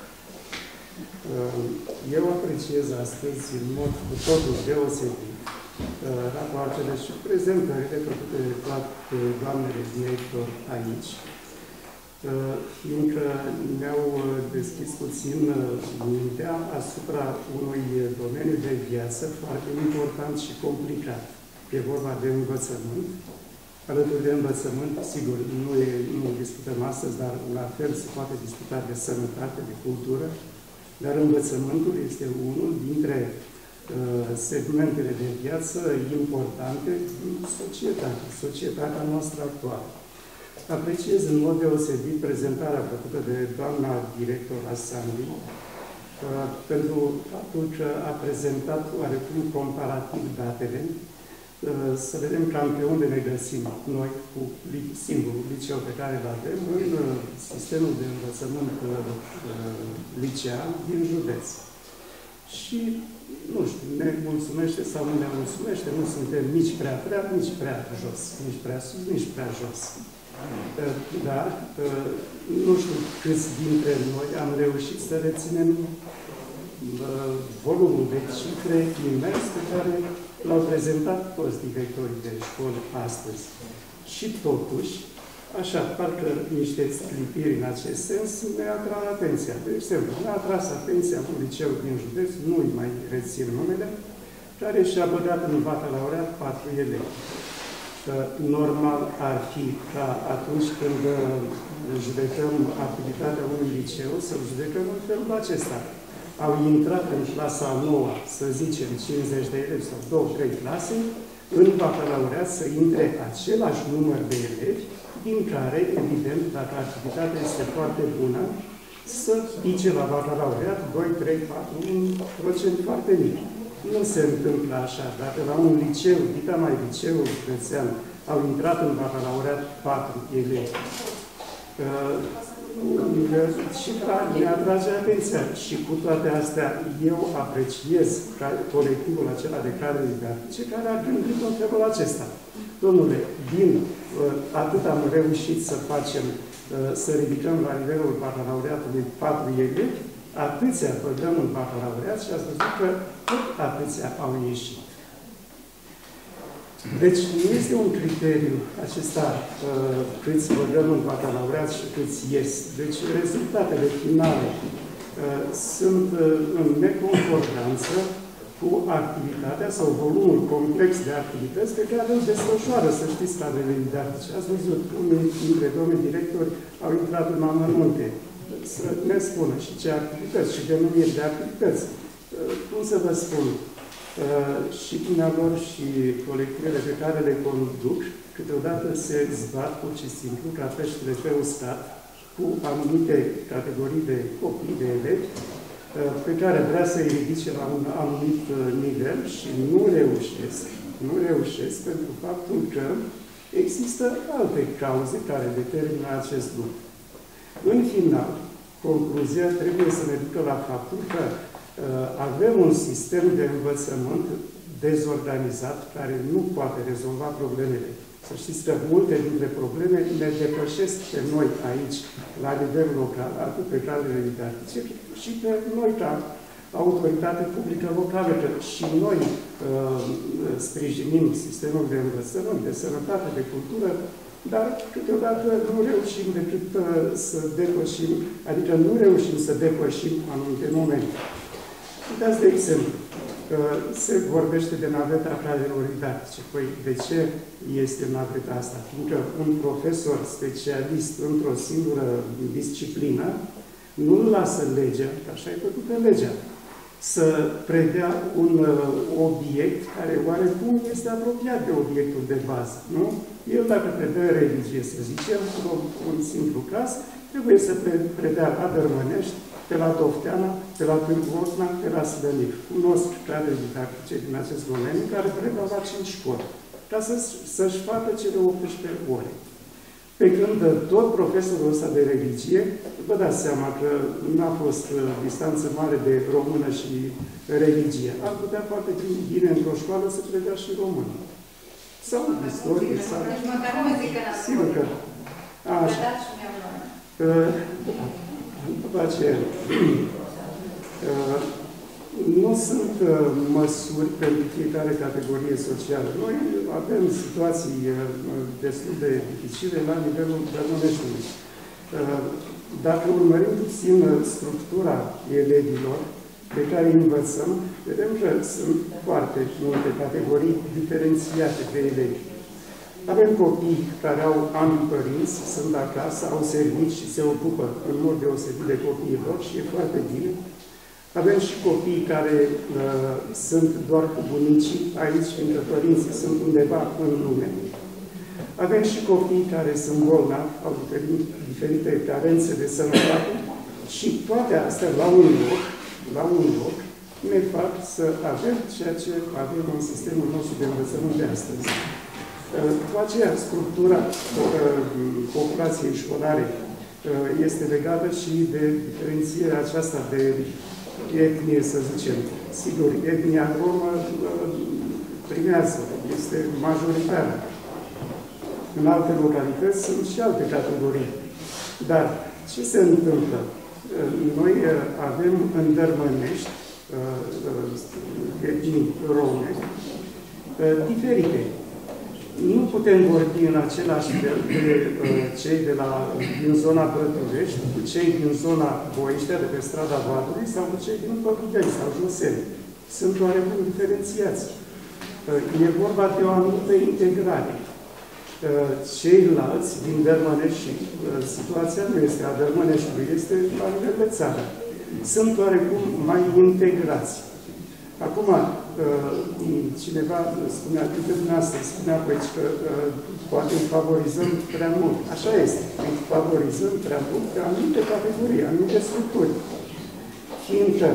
Eu apreciez astăzi, în mod cu totul deosebit, rapoartele și prezentările făcute de toate doamnele director aici, fiindcă mi-au deschis puțin mintea asupra unui domeniu de viață foarte important și complicat. E vorba de învățământ. Alături de învățământ, sigur, nu, e, nu discutăm astăzi, dar la fel se poate discuta de sănătate, de cultură, dar învățământul este unul dintre uh, segmentele de viață importante în societate, societatea noastră actuală. apreciez în mod deosebit prezentarea făcută de doamna director Asandi, pentru faptul că a prezentat oarecum comparativ datele, să vedem cam pe unde ne găsim noi cu singurul liceu pe care îl avem în sistemul de învățământ liceal din județ. Și, nu știu, ne mulțumește sau nu ne mulțumește, nu suntem nici prea prea, nici prea jos, nici prea sus, nici prea jos. Dar, nu știu câți dintre noi am reușit să reținem volumul de cifre imens pe care l-au prezentat toți directorii de școli astăzi. Și totuși, așa, parcă niște sclipiri în acest sens ne atrag atenția. De exemplu, ne-a atras atenția un liceu din județ, nu-i mai rețin numele, care și-a băgat în bacalaureat patru elevi. Normal ar fi ca atunci când judecăm activitatea unui liceu, să-l judecăm în felul acesta. Au intrat în clasa a noua, să zicem, cincizeci de elevi sau două trei clase, în bacalaureat să intre același număr de elevi, din care, evident, dacă activitatea este foarte bună, să pice la bacalaureat doi, trei, patru, un procent foarte mic. Nu se întâmplă așa. Dacă la un liceu, dita mai liceul județean, au intrat în bacalaureat patru elevi, și ne atrage atenția. Și cu toate astea, eu apreciez colectivul acela de cadre didactice care a gândit în felul acesta. Domnule, din atât am reușit să facem, să ridicăm la nivelul bacalaureatului patru elevi, atâția băgăm în bacalaureat și ați văzut că tot atâția au ieșit. Deci nu este un criteriu acesta uh, câți băgăm în bacalaureat și câți ies. Deci rezultatele finale uh, sunt uh, în neconcordanță cu activitatea sau volumul complex de activități pe care îl desfășoară, să știți, cadrele didactice. Ați văzut, unii dintre domnii directori au intrat în amănunte să ne spună și ce activități și denumiri de activități. Uh, cum să vă spun? Uh, și dumnealor și colectivele pe care le conduc, câteodată se zbat pur și simplu ca peștele pe uscat cu anumite categorii de copii, de elevi, uh, pe care vrea să-i ridice la un anumit uh, nivel și nu reușesc. Nu reușesc pentru faptul că există alte cauze care determină acest lucru. În final, concluzia trebuie să ne ducă la faptul că avem un sistem de învățământ dezorganizat care nu poate rezolva problemele. Să știți că multe dintre probleme ne depășesc pe noi aici, la nivel local, atât pe cadrele didactice, și pe noi ca autoritate publică locală, că și noi uh, sprijinim sistemul de învățământ, de sănătate, de cultură, dar câteodată nu reușim decât uh, să depășim, adică nu reușim să depășim anumite momente. Uitați, de exemplu, se vorbește de naveta cadrelor didactice. Păi, de ce este naveta asta? Fiindcă un profesor specialist într-o singură disciplină nu-l lasă legea, că așa e făcută legea, să predea un obiect care oarecum este apropiat de obiectul de bază, nu? El, dacă predă religie, să zicem, un simplu caz, trebuie să predea la Dărmănești, pe la Dofteana, pe la Târgu Ocna, pe la Slănic. Cunosc cadre didactice din acest domeniu care predau la cinci școli, ca să-și facă cele optsprezece ore. Pe când tot profesorul ăsta de religie, vă dați seama că n-a fost distanță mare de română și religie. Ar putea foarte bine într-o școală să predea și română. Sau istorie, sau... Sigur că... Așa. După aceea, nu sunt măsuri pentru fiecare categorie socială. Noi avem situații destul de dificile la nivelul Dărmăneștiului. Dacă urmărim puțin structura elevilor pe care îi învățăm, vedem că sunt foarte multe categorii diferențiate de elevi. Avem copii care au ambii părinți, sunt acasă, au servici și se ocupă în mod deosebit de copiii lor și e foarte bine. Avem și copii care uh, sunt doar cu bunicii aici, fiindcă părinții sunt undeva în lume. Avem și copii care sunt bolnavi, au diferite carențe de sănătate și toate astea la un loc, la un loc, ne fac să avem ceea ce avem în sistemul nostru de învățământ de astăzi. Cu aceea, structura populației școlare este legată și de diferențierea aceasta de etnie, să zicem. Sigur, etnia romă primează, este majoritară. În alte localități sunt și alte categorii. Dar ce se întâmplă? Noi avem în Dărmănești etnii rome diferite. Nu putem vorbi în același fel de cei de la, din zona Brătulești, cu cei din zona Boiștea, de pe strada Vadului, sau cu cei din Pădugeni sau Josele. Sunt oarecum diferențiați. E vorba de o anumită integrare. Ceilalți din Dărmănești, și situația nu este a Dărmăneștiului, este la nivel de țară. Sunt oarecum mai integrați. Acum, cineva spunea, câte dumneavoastră spunea aici că poate îi favorizăm prea mult. Așa este. Îi favorizăm prea mult pe anumite categorii, anumite structuri. Fiindcă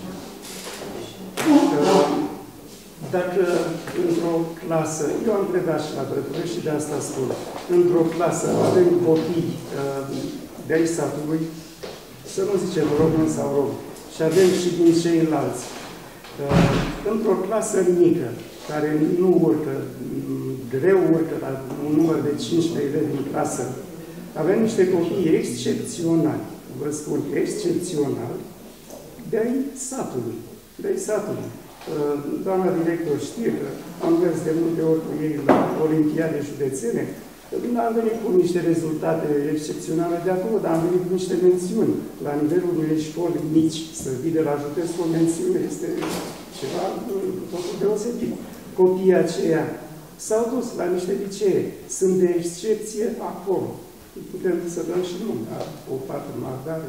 dacă într-o clasă, eu am predat și la Brătulești și de asta spun, într-o clasă avem copii de aici satului, să nu zicem român sau rom, și avem și din ceilalți. Într-o clasă mică, care nu urcă, greu urcă la un număr de cincisprezece elevi în clasă, avem niște copii excepționali, vă spun, excepționali, de-ai satului, de-ai satului. Doamna director știe că am mers de multe ori cu ei la olimpiade județene. Am venit cu niște rezultate excepționale de acolo, dar am venit cu niște mențiuni. La nivelul unei școli mici, să vii de la județ cu o mențiune, este ceva totul deosebit. Copiii aceia s-au dus la niște licee. Sunt de excepție acolo. Putem să dăm și nume. O fată mardare,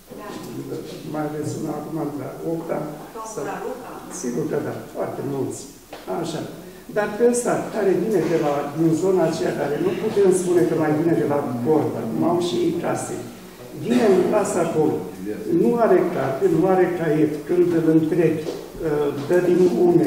mai ales una acum la opta. Sigur că da, foarte mulți. Așa. Dar pe ăsta, care vine de la, din zona aceea, care nu putem spune că mai vine de la Corda, cum au și ei case, vine în clasă acolo, nu are carte, nu are caiet, când îl întrebi, dă din lume,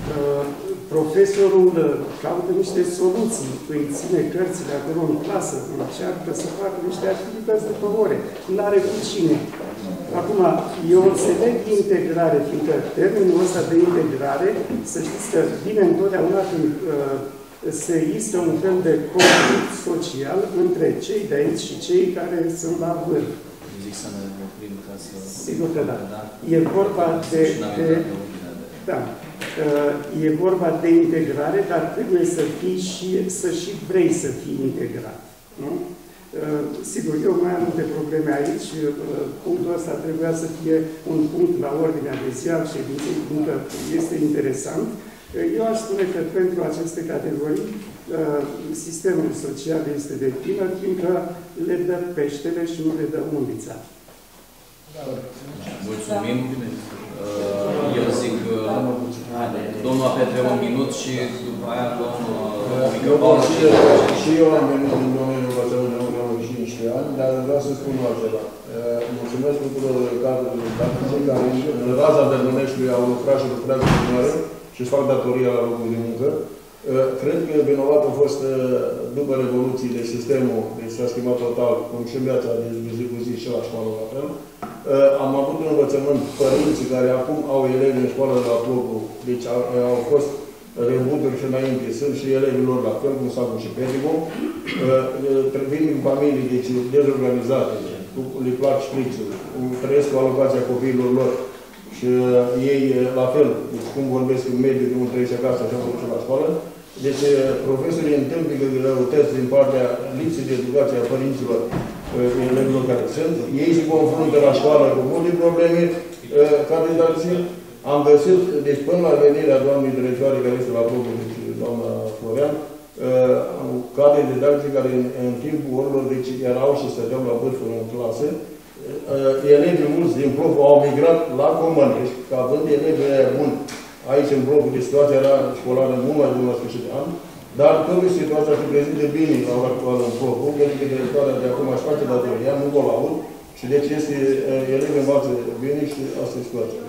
profesorul caută niște soluții, îi ține cărțile acolo în clasă, încearcă să facă niște activități de pe ore, nu are cu cine. Acum, eu înțeleg integrare, fiindcă termenul ăsta de integrare, să știți că vine întotdeauna când uh, se istă un fel de conflict social între cei de aici și cei care sunt la vârf. Zic să ne oprim ca să... Sigur că da. E vorba de... de da. Uh, e vorba de integrare, dar trebuie să fii și, să și vrei să fii integrat. Nu? Uh, sigur, eu mai am multe probleme aici. Uh, punctul ăsta trebuia să fie un punct la ordinea de zi al ședinței, fiindcă este interesant. Uh, eu aș spune că pentru aceste categorii uh, sistemul social este de plină, fiindcă le dă peștele și nu le dă undița. Mulțumim. Uh, eu zic domnul a petre un minut și după aia luăm o mică pauză. Și eu am venit din domeniul învățământului în cincisprezece ani, dar vreau să spun altceva. Mulțumesc tuturor cadrului didactice care în raza Dărmăneștiului au lucrat și lucrează în continuare și își fac datoria la locul de muncă. Cred că vinovat a fost, după revoluțiile, sistemul, deci s-a schimbat total, cum și în viața de zi cu zi și la școală la fel. Am avut un învățământ, părinții care acum au elevi în școală de la Plocu, deci au, au fost rebuturi și înainte, sunt și elevilor la fel, cum s-a și Petigo. Vin din familii, deci dezorganizate, le plac șprițul, trăiesc cu alocația copiilor lor. Și ei, la fel, deci cum vorbesc în mediul de unde trăiesc acasă, așa cum și la școală. Deci profesorii întâmplă greutăți din partea lipsii de educație a părinților elevilor care sunt. Ei se confruntă la școală cu multe probleme ca didacție. Am găsit, deci până la venirea doamnei directoare care este la propriu, deci doamna Florean, cadre didactice care în, în timpul orilor, deci erau și stăteau la vârful în clasă. Elevii mulți din prof au migrat la Comănești, ca având elevi buni. Aici, în blocul de situație, era școlară mult mai bună la sfârșit de an. Dar când situația se prezinte bine la ora actuală în Prohug, adică directoarea de acum își face datoria, nu vă laud, și deci este elevi învață bine și asta e situația.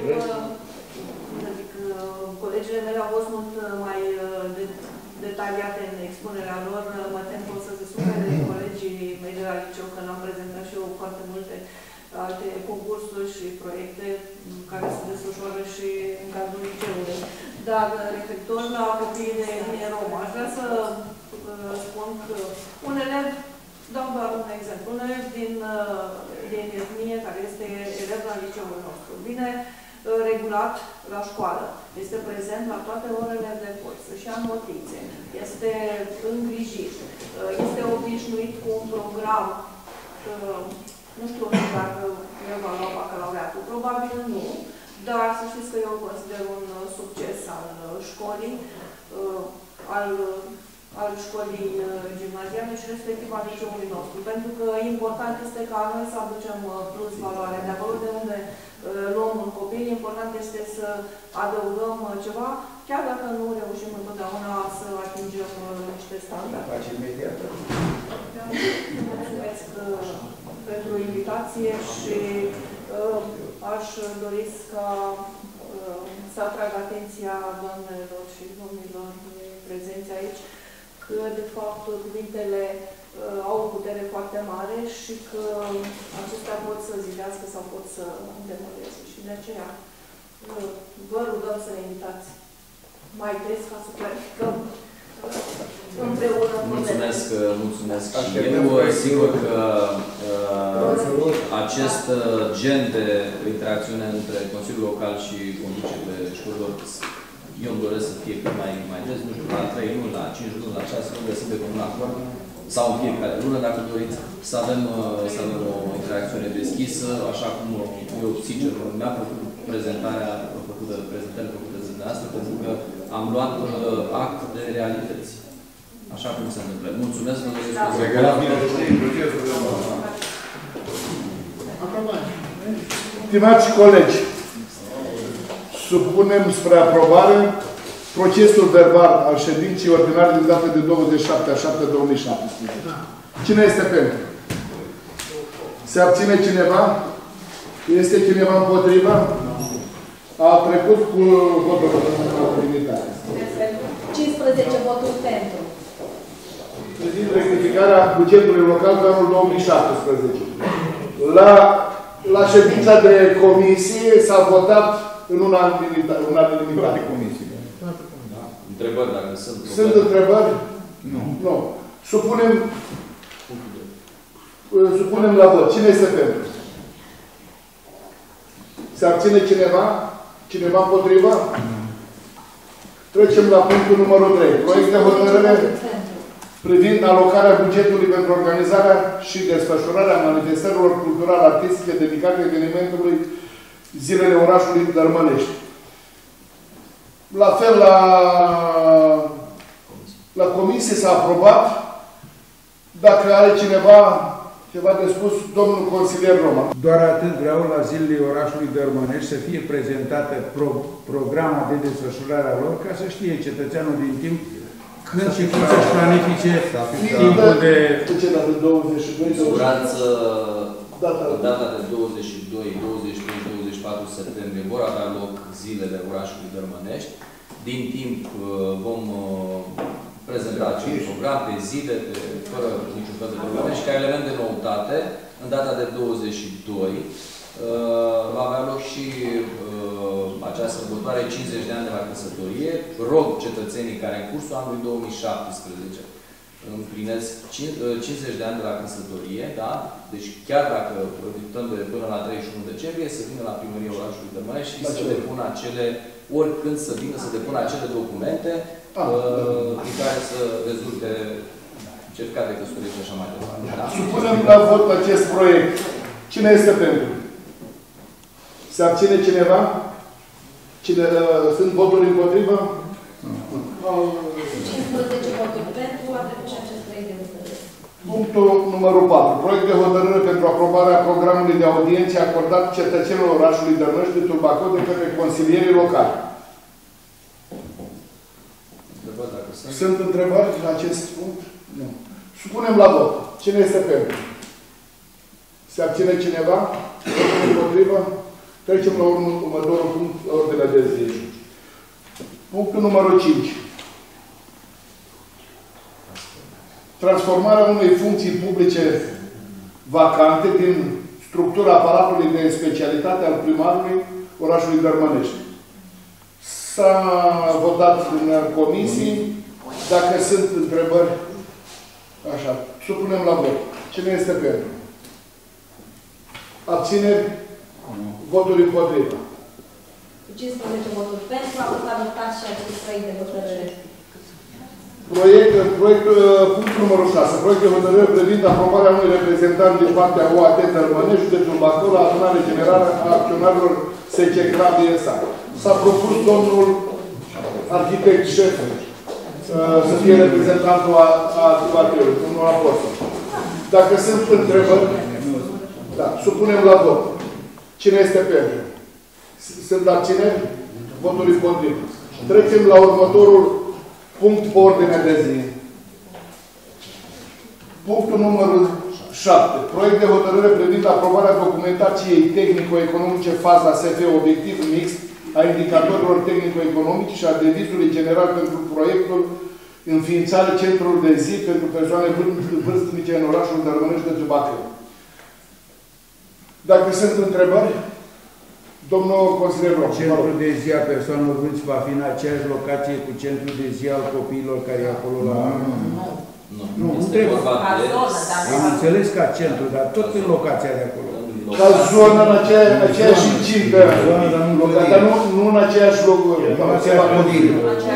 Colegile mele au fost mult mai de, detaliate în expunerea lor. Mă tem că o să se supere colegii mei de la liceu, că n-am prezentat și eu foarte multe alte concursuri și proiecte care se desfășoară și în cadrul liceului. Dar referitor la copiii de etnie romă, aș vrea să uh, spun că un elev, dau doar un exemplu, un elev din, uh, din etnie care este elev la liceul nostru, vine uh, regulat la școală, este prezent la toate orele de curs, își ia notițe, este îngrijit, uh, este obișnuit cu un program. Uh, nu știu dacă eu va lua bacalaureatul, probabil nu. Dar să știți că eu consider un succes al școlii, al, al școlii gimnaziale și respectiv al liceului nostru. Pentru că important este ca noi să aducem plus valoare. De acolo de unde luăm un copil, important este să adăugăm ceva, chiar dacă nu reușim întotdeauna să atingem niște standarde. Facem imediat. Mulțumesc pentru invitație și uh, aș dori ca uh, să atrag atenția doamnelor și domnilor prezenți aici că, de fapt, cuvintele uh, au o putere foarte mare și că acestea pot să zidească sau pot să demoleze. Și de aceea uh, vă rugăm să ne invitați mai des ca să clarificăm împreună. Mulțumesc, mulțumesc. Și eu sigur că uh, acest gen de interacțiune între Consiliul Local și conducerile școlilor, eu îmi doresc să fie cât mai, mai des, nu știu, la trei luni, la cinci luni, la șase luni, găsim de comun acord, sau în fiecare lună, dacă doriți, să avem, să avem o interacțiune deschisă, așa cum eu, sincer, mi-a plăcut prezentarea făcută, prezentarea făcută de dumneavoastră, pentru că am luat act de realități. Așa cum se întâmplă. Mulțumesc, vă doresc Stimați colegi, supunem spre aprobare procesul verbal al ședinței ordinare din data de douăzeci și șapte a șapte două mii șaptesprezece. Cine este pentru? Se abține cineva? Este cineva împotriva? A trecut cu votul în unanimitate. cincisprezece voturi pentru. Privind rectificarea bugetului local pe anul două mii șaptesprezece. La, la ședința de comisie s-a votat în unanimitate. Toate comisiile. Întrebări dacă sunt. Sunt întrebări? Nu. Nu. Supunem, supunem la vot. Cine este pentru? Se abține cineva? Cineva împotriva? Trecem la punctul numărul trei. Proiect de hotărâre privind alocarea bugetului pentru organizarea și desfășurarea manifestărilor culturale artistice dedicate evenimentului Zilele orașului Dărmănești. La fel, la, la comisie s-a aprobat. Dacă are cineva ceva de spus, domnul consilier Roman. Doar atât vreau la zilele orașului Dărmănești să fie prezentată pro, programa de desfășurare a lor, ca să știe cetățeanul din timp când și cum să-și planifice timpul de... de douăzeci și doi, siguranță, data de douăzeci și doi, douăzeci și trei, douăzeci și patru septembrie vor avea loc zilele orașului Dărmănești. Din timp vom prezenta acest program pe zile, pe, fără niciun fel de probleme și ca element de noutate, în data de douăzeci și doi, uh, va avea loc și uh, această sărbătoare cincizeci de ani de la căsătorie. Rog cetățenii care în cursul anului două mii șaptesprezece împlinesc cincizeci de ani de la căsătorie, da? Deci chiar dacă profităm de până la treizeci și unu decembrie, să vină la primăria orașului Dărmănești și să depună acele, oricând să vină să depună acele documente ah, uh, în care să rezulte certificat de căsătorie și așa mai departe. Da? Supunem la vot acest proiect. Cine este pentru? Se abține cineva? Cine, uh, sunt voturi împotrivă? cincisprezece voturi pentru, a trecut și acest proiect de hotărâre. Punctul numărul patru. Proiect de hotărâre pentru aprobarea programului de audiențe acordat cetățenilor orașului Dărmănești de Turbacău de către consilierii locali. întrebări dacă sunt. Sunt întrebări la acest punct? Nu. Supunem la vot. Cine este pentru? Se abține cineva? Împotrivă? Trecem la următorul punct, ordinea de zi. Punctul numărul cinci. Transformarea unei funcții publice vacante din structura aparatului de specialitate al primarului orașului Dărmănești. S-a votat în comisii. Dacă sunt întrebări, așa, supunem la vot. Cine este pentru? Abțineri? Voturi împotriva. cincisprezece voturi pentru, a fost adoptat și acest proiect de hotărâre. Proiect, proiect, punctul numărul șase. Proiect de hotărâre privind aprobarea unui reprezentant din partea O A T Dărmănești, județul Bacău, la adunare generală a acționarilor S C Gravi S A. S-a propus domnul arhitect șef să fie reprezentantul a activatorului, domnul Apostol. Dacă sunt întrebări, da, supunem la vot. Cine este pentru? Sunt abțineri? Voturi împotrivă. Trecem la următorul punct pe ordine de zi. Punctul numărul șapte. Proiect de hotărâre privind aprobarea documentației tehnico-economice faza S F obiectiv mixt a indicatorilor tehnico-economici și a devizului general pentru proiectul înființare centrului de zi pentru persoane vârstnice în orașul Dărmănești de Bacău. Dacă sunt întrebări, domnul consilier Roc. Centrul de zi a persoanelor vârstnice va fi în aceeași locație cu centrul de zi al copiilor care e acolo la... Nu, nu. Nu, nu trebuie. Am înțeles ca centru, dar tot în locația de acolo. Ca zonă în aceeași incintă. Dar nu în aceeași loc. Nu în aceeași modil.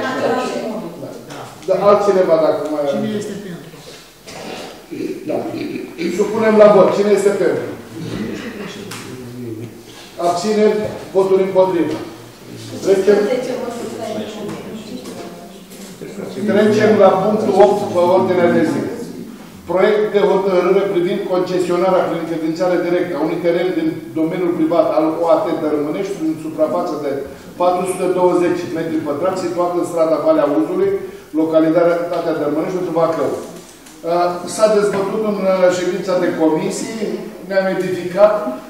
Dar altcineva dacă mai... Cine este pentru? Da. Supunem la vot. Cine este pentru? Abțineri, voturi împotrivă. Trecem, trecem la punctul opt pe ordinea de zi. Proiect de hotărâre privind concesionarea prin credințare directă a unui teren din domeniul privat al O A T Dărmănești în suprafață de patru sute douăzeci metri pătrați, situat în strada Valea Uzului, localitatea Dărmănești, pentru Bacău. S-a dezbătut în ședința de comisii, ne-am edificat.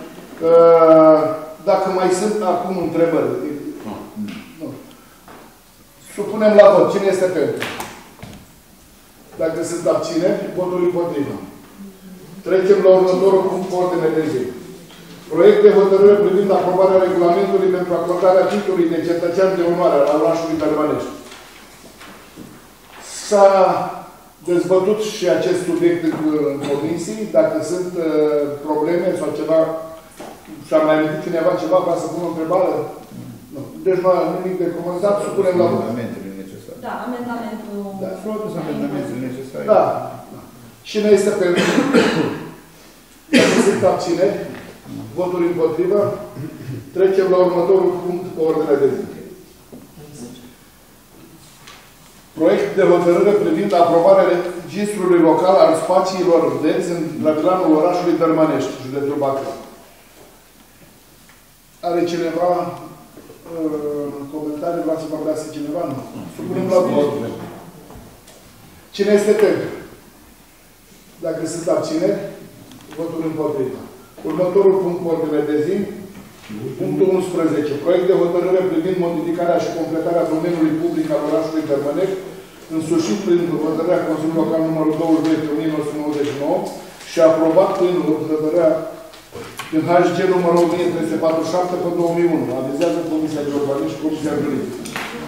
Dacă mai sunt acum întrebări. Nu. Supunem la vot. Cine este pentru? Dacă sunt abțineri, votul împotrivă. Trecem la următorul punct pe ordine de zi. Proiect de hotărâre privind aprobarea regulamentului pentru acordarea titlului de cetățean de onoare al orașului Dărmănești. S-a dezbătut și acest subiect în comisii. Dacă sunt uh, probleme sau ceva, s-a mai amintit cineva ceva, vrea să pună o întrebare? Nu. Deci nu am nimic de comentat, supunem la vot. Amendamentele necesare. Da, amendamentul... Da, s-au adus amendamentele necesare. Da. Cine este pentru? Dacă sunt abțineri, voturi împotrivă, trecem la următorul punct pe ordinea de zi. Proiect de hotărâre privind aprobarea registrului local al spațiilor verzi în grăbilanul orașului Dărmănești, județul Bacău. Are cineva uh, comentarii? Vreau să vorbească cineva? Nu. Supunem la vot. Cine este pentru? Dacă sunt abțineri, votul împotriva. Următorul punct pe ordine de zi. Punctul unsprezece. Proiect de hotărâre privind modificarea și completarea domeniului public al orașului Dărmănești, însușit prin hotărârea Consiliului Local numărul douăzeci și doi pe o mie nouă sute nouăzeci și nouă și aprobat prin hotărârea din H G numărul o mie trei sute patruzeci și șapte pe două mii unu. Avizează Comisia de Urbanism și Comisia Juridică.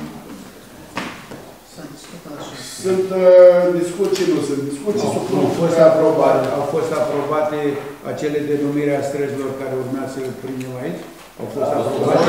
Sunt uh, discuții, nu sunt discuții. Au, au, fost aprobate, au fost aprobate acele denumiri a străzilor care urmează să primim aici? Au fost aprobate.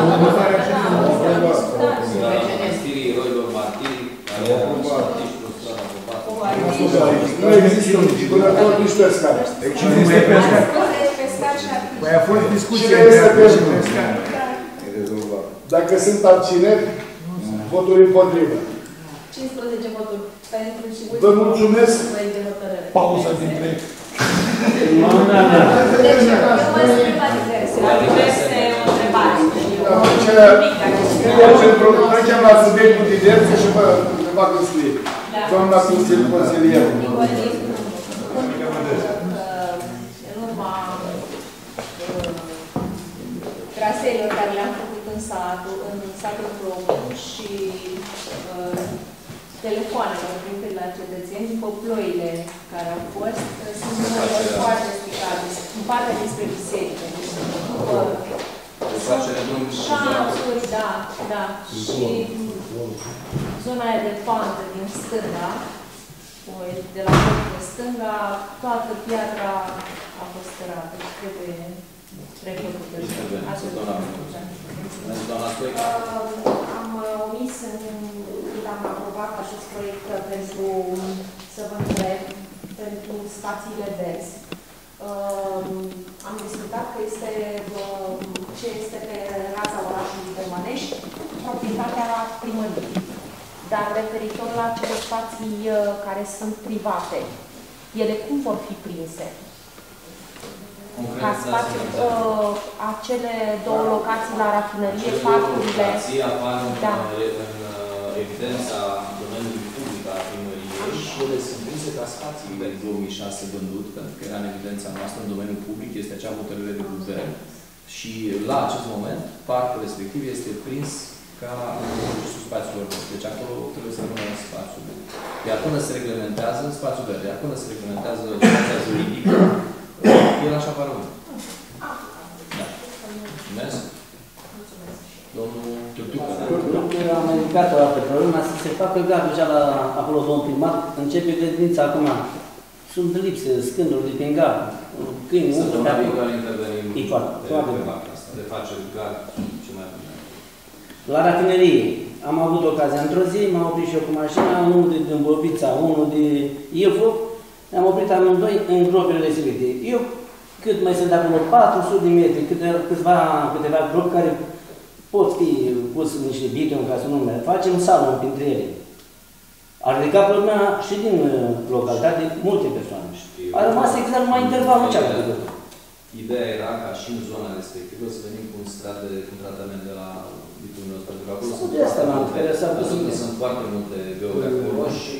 Nu există un figurator nici pescar. Cine este pescar? Păi a fost discuție. Cine este pescar? Dacă sunt abțineri, voturi împotrivă. cincisprezece voturi pentru și vă mulțumesc. Pauza din trei. Nu, nu, nu. Deci, eu mă schimb la diverse. La diverse o întrebare. Trecem la subiectul diverse și vă va găsui. Doamna consilier. În urma traseelor care le-am făcut în satul, în satul Promu și uh, telefoanelor primite la cetățeni, după ploile care au fost, sunt unele foarte stricate, în partea despre biserică. După șanțuri, da, da, și zona aia de pantă din stânga, de la colțul de stânga, toată piatra a fost tărată și trebuie refăcută. Am omis când am aprobat acest proiect pentru săvântule, pentru spațiile verzi. Am discutat că este ce este pe raza orașului de Mănești, proprietatea primăriei. Dar referitor la cele spații care sunt private, ele cum vor fi prinse? Ca spațiu, uh, acele două locații la rafinărie, parcurile... apar în, da. în evidența domeniului public al primăriei și ele sunt prinse ca spații de două mii șase vândut, pentru că era în evidența noastră, în domeniul public, este acea hotărâre de guvern și la acest moment, parcul respectiv este prins ca sub spațiul urban. Deci acolo trebuie să rămână în spațiul. Iar până se reglementează spațiul verde, iar până se reglementează spația juridică, el așa va rămâne. Da. Mulțumesc. Domnul Turtucă. Turtucă am indicat o dată problema să se facă gard deja la acolo, domnul primar, începe grădinița acum. Sunt lipse, scânduri de prin gard, câini, să domnul viitoare intervenim e foarte, foarte pe partea asta, de face gard ce mai bine. La rafinerie am avut ocazia într-o zi, m-am oprit și eu cu mașina, unul de Dâmbovița, unul de Ilfov, ne-am oprit amândoi în gropile respective. Eu, cât mai sunt acolo, patru sute de metri, câte, câțiva, câteva gropi care pot fi pus niște bituri ca să nu mai facem sală printre ele. A ridicat problema și din localitate multe persoane. A rămas exact numai intervalul cealaltă. Ideea era ca și în zona respectivă să venim cu un strat de un tratament de la bitumul nostru, pentru că acolo sunt foarte, sunt foarte multe găuri acolo și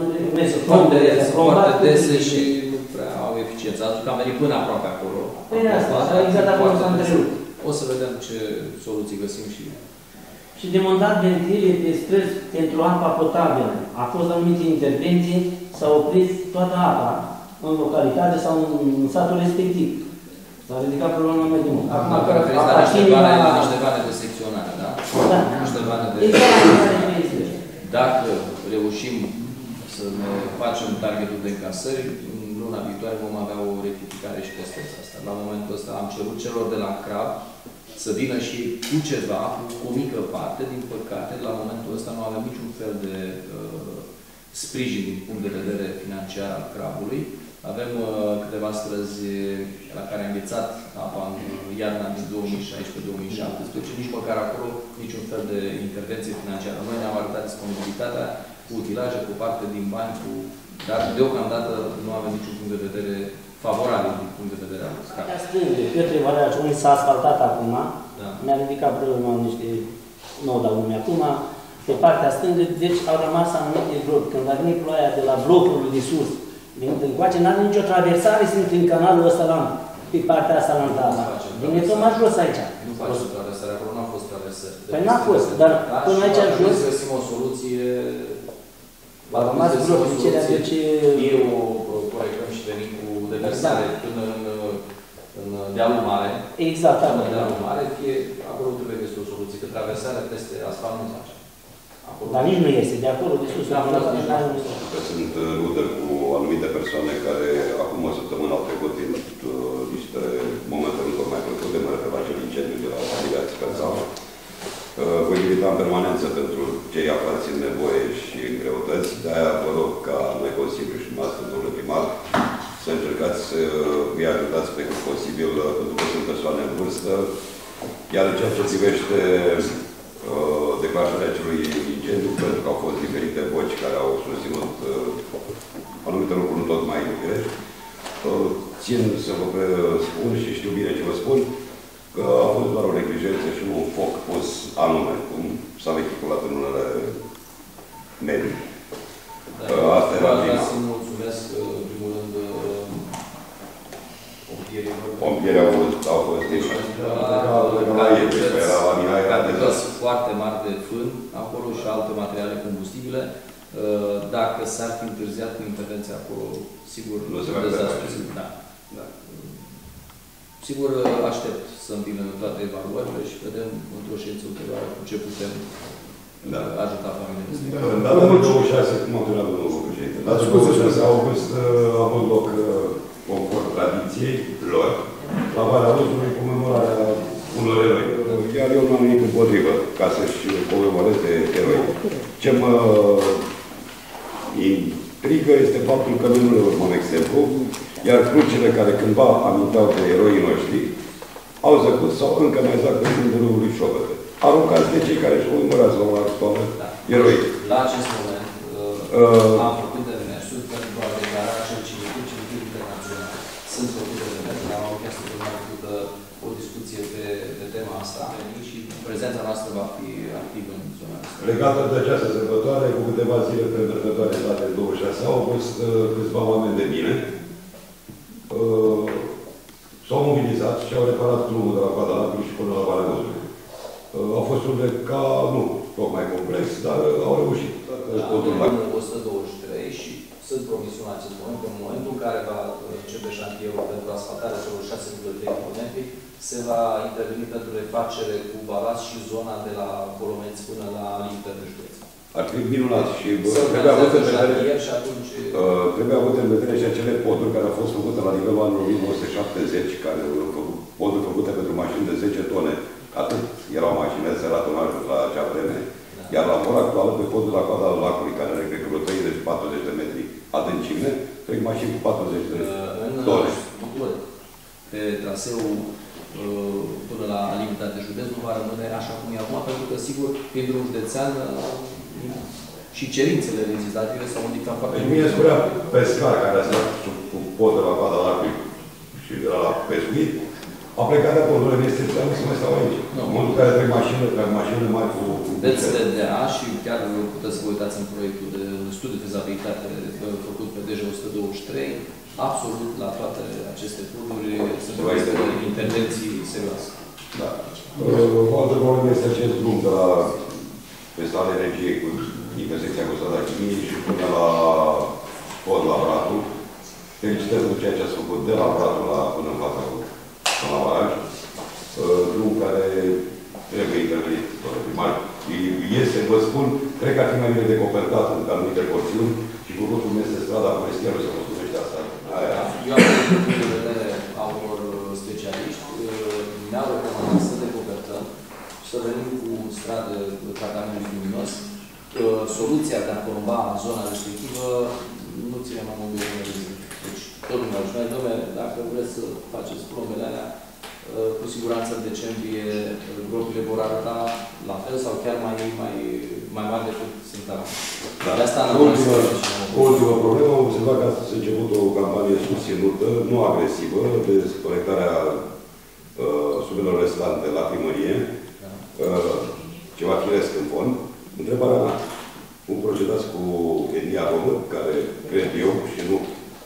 sunt foarte dese și nu prea au eficiență. Atunci că am venit până aproape acolo. Păi asta, exact acolo s-a întrerupt. O să vedem ce soluții găsim și și demontat ventile de străzi pentru apa potabilă. A fost anumite intervenții, s-a oprit toată apa în localitate sau în satul respectiv. S-a ridicat problema mai de mult. Acum, că aparține la niște vane de secționare, da? Da. Niște vane de secționare. Dacă reușim să ne facem targetul de încasări, în luna viitoare vom avea o rectificare și peste asta. La momentul ăsta am cerut celor de la CRAB să vină și cu ceva, cu o mică parte, din păcate, la momentul ăsta nu avem niciun fel de uh, sprijin din punct de vedere financiar al CRAB-ului. Avem uh, câteva străzi la care a înghețat apa în iarna din două mii șaisprezece două mii șaptesprezece, nici măcar acolo niciun fel de intervenție financiară. Noi ne-am arătat disponibilitatea cu utilaje, cu parte din bani, cu... dar deocamdată nu avem niciun punct de vedere favorabil din punct de vedere al CRAB. Stânge, către Valea unde s-a asfaltat acum, da. Mi-a ridicat problema niște nou la lume acum, pe partea stângă, deci au rămas anumite gropi. Când a venit ploaia de la blocurile de sus, venit încoace, n-are nicio traversare, sunt în canalul ăsta la pe partea asta la Antala. Vine tot mai jos aici. Nu face traversare, acolo nu a fost traversări. Păi n-a fost, dar până aici jos... Trebuie să găsim o soluție... A rămas gropi, în ceea de ce... Eu o corectăm și venim cu deversare până în, în dealul mare. Exact, până în dealul mare, fie acolo trebuie găsit o soluție, că traversarea peste asfalt nu face. Acolo. Dar nici nu este, de acolo, de sus. Da, că sunt rude cu anumite persoane care acum o săptămână au trecut din uh, niște momente nu tocmai plăcute de mără pe acel incendiu de la Aliați Cățava. Uh, voi milita în permanență pentru cei aflați în nevoie și în greutăți. De-aia vă rog ca noi Consiliul și dumneavoastră, domnule primar, să încercați să îi ajutați pe cât posibil, pentru că sunt persoane în vârstă. Iar în ceea ce privește uh, declanșarea acelui incendiu, pentru că au fost diferite voci care au susținut uh, anumite lucruri nu tot mai grești. Uh, țin să vă spun și știu bine ce vă spun, că a fost doar o neglijență și un foc pus anume, cum s-a vehiculat în unele medii. Asta era bine. Să mulțumesc, în primul rând, pompierii au fost, au fost nici. Cantități foarte mari de fân acolo și alte materiale combustibile. Dacă s-ar fi întârziat cu intervenția acolo, sigur, nu se va dezastru. Da. Da. Sigur, aștept să îmbină toate evaluările și vedem într-o ședință ulterioară cu ce putem da. ajuta familiile. Da. În data de douăzeci și șase, cum am terminat domnul președinte? În data de douăzeci și șase august a avut loc, conform tradiției lor, la Valea Rozului, comemorarea unor eroi. Iar eu nu am nimic împotrivă ca să-și comemoreze eroi. Ce mă intrigă este faptul că noi nu le urmăm exemplu, iar crucile care cândva aminteau de eroii noștri au zăcut sau încă mai zac pe fundul râului Șovătă. Aruncați de cei care își comemorează la actuală eroi. La acest moment uh, am făcut demersuri pentru a declara acel cimitir, cimitir internațional. Sunt făcute demersuri, am avut chiar săptămâna trecută o discuție pe, pe tema asta și prezența noastră va fi activă în zona asta. Legată de această sărbătoare, cu câteva zile premergătoare date douăzeci și șase august, câțiva oameni de bine uh, s-au mobilizat și au reparat drumul de la Coada Lacului și până la Valea Rozului. Uh, a fost un ca, nu, tocmai complex, dar uh, au reușit. Da, în o sută douăzeci și trei și sunt promisiuni în acest moment, că în momentul în care va începe șantierul pentru asfaltarea celor șase virgulă trei kilometri, se va interveni pentru refacere cu balas și zona de la Colomeț până la limita de județ. Ar fi minunat și trebuie avut în vedere și atunci... Uh, trebuie avut în vedere și acele poduri care au fost făcute la nivelul anului o mie nouă sute șaptezeci, care au făcut poduri făcute pentru mașini de zece tone. Atât erau mașini de ratonajul la acea vreme. Da. Iar la ora actuală, pe podul la Coada Lacului, care are, cred că, vreo treizeci patruzeci de metri adâncime, trec mașini cu patruzeci de tone. Pe traseul uh, până la limita de județ nu va rămâne așa cum e acum, pentru că, sigur, fiind un județean, uh, și cerințele legislative s-au modificat foarte mult. Mie spunea pescar care a stat cu podul la Coada Lacului și de la pescuit, a plecat de acolo, nu este să mai stau aici. No. În momentul în care trec mașinile, trec mașinile mari cu... Veți vedea și chiar puteți să vă uitați în proiectul de studiu de fezabilitate făcut pe D J o sută douăzeci și trei, absolut la toate aceste poduri sunt intervenții serioase. Da. O altă problemă este acest drum de la Pestala Energiei cu intersecția cu strada Chimiei și până la pod la Bratul. Felicitări pentru ceea ce ați făcut de la Bratul la, până în fața cu la baraj, drum care trebuie intervenit primar. Este, vă spun, cred că ar fi mai bine decopertat în anumite porțiuni și cu rotul este strada Forestierului să construiește asta. Aia. Eu am văzut în vedere a unor specialiști, ne-au recomandat să decopertăm și să venim cu stradă tratament luminos. Soluția de a colomba zona respectivă nu ține mai mult de o zi. Deci, tot lumea își mai domne, dacă vreți să faceți plombele alea, cu siguranță în decembrie gropile vor arăta la fel sau chiar mai, mai, mai mari decât sunt acum. Da. De asta o ultimă, o ultimă problemă, am observat că a început o campanie susținută, nu agresivă, de colectarea uh, sumelor restante la primărie, da. uh, ceva firesc în fond. Întrebarea mea, cum procedați cu etnia romă, care cred eu și nu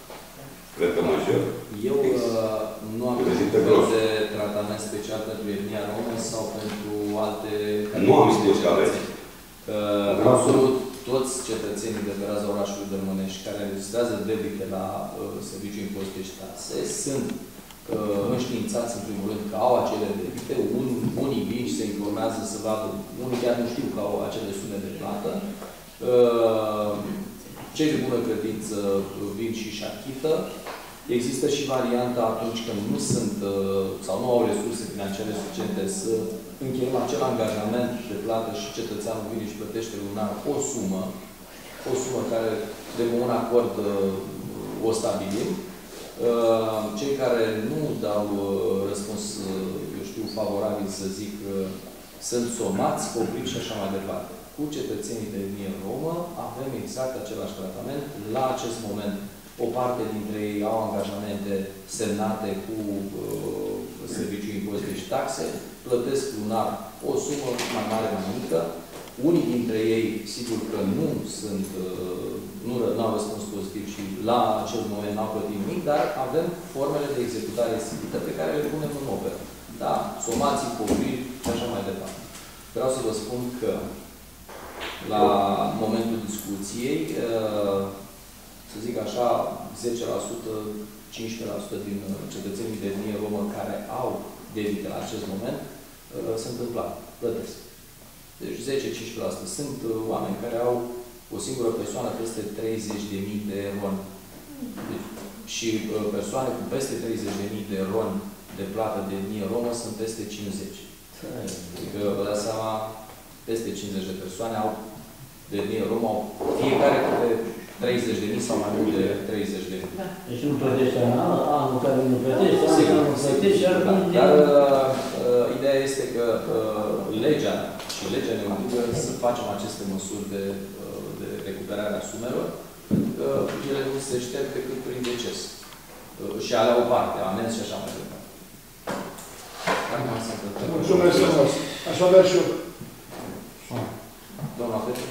cred că mă înșel? Eu uh, nu am un de tratament special pentru etnia romă sau pentru alte... Nu am spus că aveți. Uh, absolut toți cetățenii de pe raza orașului Dărmănești care înregistrează debite la uh, serviciul impozite și taxe sunt uh, înștiințați în primul rând că au acele debite. Un, unii vin și se informează să vadă, unii chiar nu știu că au acele sume de plată. Uh, cei de bună credință vin și își achită. Există și varianta atunci când nu sunt sau nu au resurse financiare suficiente să încheiem acel angajament de plată și cetățeanul vine și plătește lunar o sumă, o sumă care de comun acord o stabilim. Cei care nu dau răspuns, eu știu, favorabil să zic, sunt somați, opriți și așa mai departe. Cu cetățenii de etnie romă avem exact același tratament. La acest moment, o parte dintre ei au angajamente semnate cu uh, serviciu, impozite și taxe, plătesc lunar o sumă mai mare, mai mică. Unii dintre ei, sigur că nu sunt, nu au răspuns pozitiv și la acel moment n-au plătit nimic, dar avem formele de executare simțită pe care le punem în operă. Da? Somații, cobriri și așa mai departe. Vreau să vă spun că la momentul discuției, să zic așa, zece la sută, cincisprezece la sută din cetățenii de etnie romă care au debite la acest moment sunt în plată, plătesc. Deci zece la cincisprezece la sută. Sunt oameni care au o singură persoană peste treizeci de mii de roni. Deci, și persoane cu peste treizeci de mii de roni de plată de etnie romă sunt peste cincizeci. Adică vă dați seama, peste cincizeci de persoane au de etnie romă, au fiecare de treizeci de mii sau mai mult de treizeci de mii. Da. Deci nu plătește anul, anul care nu plătește, anul care nu plătește. Dar uh, ideea este că uh, legea și legea ne obligă să facem aceste măsuri de, uh, de recuperare a sumelor, pentru că ele nu se șterg decât prin deces. Uh, și alea o parte, amenzi și așa mai departe. Mulțumesc frumos. Aș avea și eu. Doamna Petre?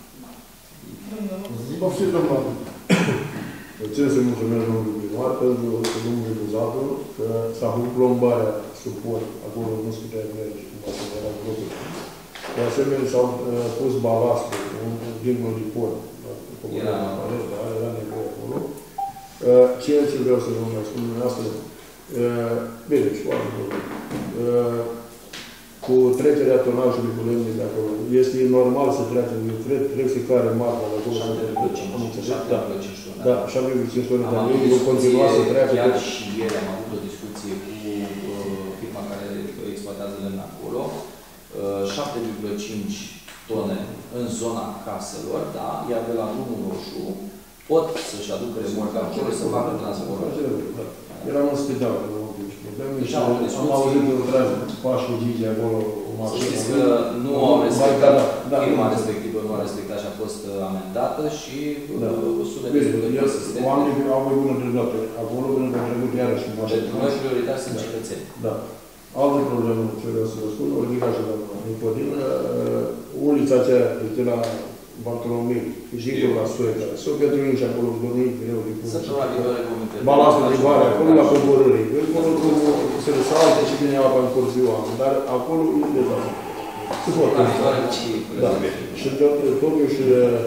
Poftiți, domnul. Țin să mulțumesc domnului primar pentru domnul Buzatul că s-a făcut plombarea sub pod, acolo nu se putea merge, cum a să era grupul. De asemenea, s-au uh, pus balastul, dincolo de pod. Era, da, era nevoie acolo. Uh, ceea ce vreau să vă mai spun dumneavoastră, uh, bine, și foarte bun. Uh, cu trecerea tonajului cu lemne de acolo, este normal să treacă, eu cred, trebuie să care marca de acolo. șapte virgulă cinci tone. Da, șapte virgulă cinci tone, dar ei vor continua să treacă. Chiar și ieri am avut o discuție cu uh, firma care exploatează lemn acolo. Uh, șapte virgulă cinci tone în zona caselor, da, iar de la drumul roșu pot să-și aducă remorca acolo să facă transportul. Eram în spital, că nu am auzit că lucrează pași cu Gigi acolo. Să știți că nu au respectat, firma respectivă nu a respectat și a fost amendată și sume destul de consistente. Oamenii au mai bună dreptate acolo, pentru că au trecut iarăși cu mașină. Pentru noi prioritari sunt cetățeni. Da. Altă problemă, ce vreau să vă spun, o ridicat și la Nicotin, ulița aceea de la Bartolomei, Jicul la Sueca, s-o pentru și acolo, dormit greu de pus. Sunt la viitoare comite. Balastul de vare, acolo la coborârii. Acolo drumul se resalte și vine apa în cursul oameni, dar acolo e de la. Se pot. La viitoare da. Și totuși,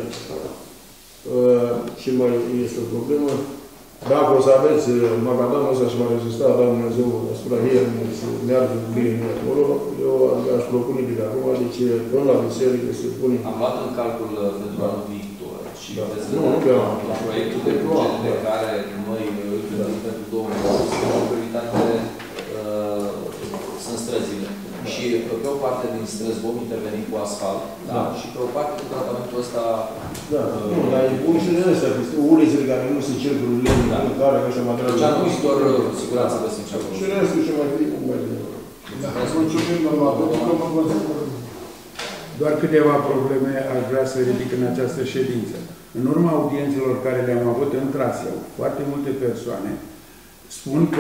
și mai este o problemă, dacă o să aveți macadamul ăsta și m-a rezistat, dar Dumnezeu asupra ei, să meargă bine acolo, eu aș propune de acum, deci până la biserică se pune... Am luat în calcul pentru anul viitor și da. veți nu, vedea nu, că proiectul de buget de care noi îl gândim pentru două mii nouăsprezece, o prioritate uh, sunt străzile. Și pe o parte din străzi vom interveni cu asfalt, da. Da. Și pe o parte cu tratamentul ăsta... Da, uh, nu, dar e bun și de ăsta, ulițele care nu se cercuri lemn, da. Care așa mai dragă. Deci anul viitor, siguranță găsim și acolo. Și restul ce mai fie, cum mai bine. Da, mulțumim, domnul. Doar câteva probleme aș vrea să ridic în această ședință. În urma audiențelor care le-am avut în Traseu, foarte multe persoane spun că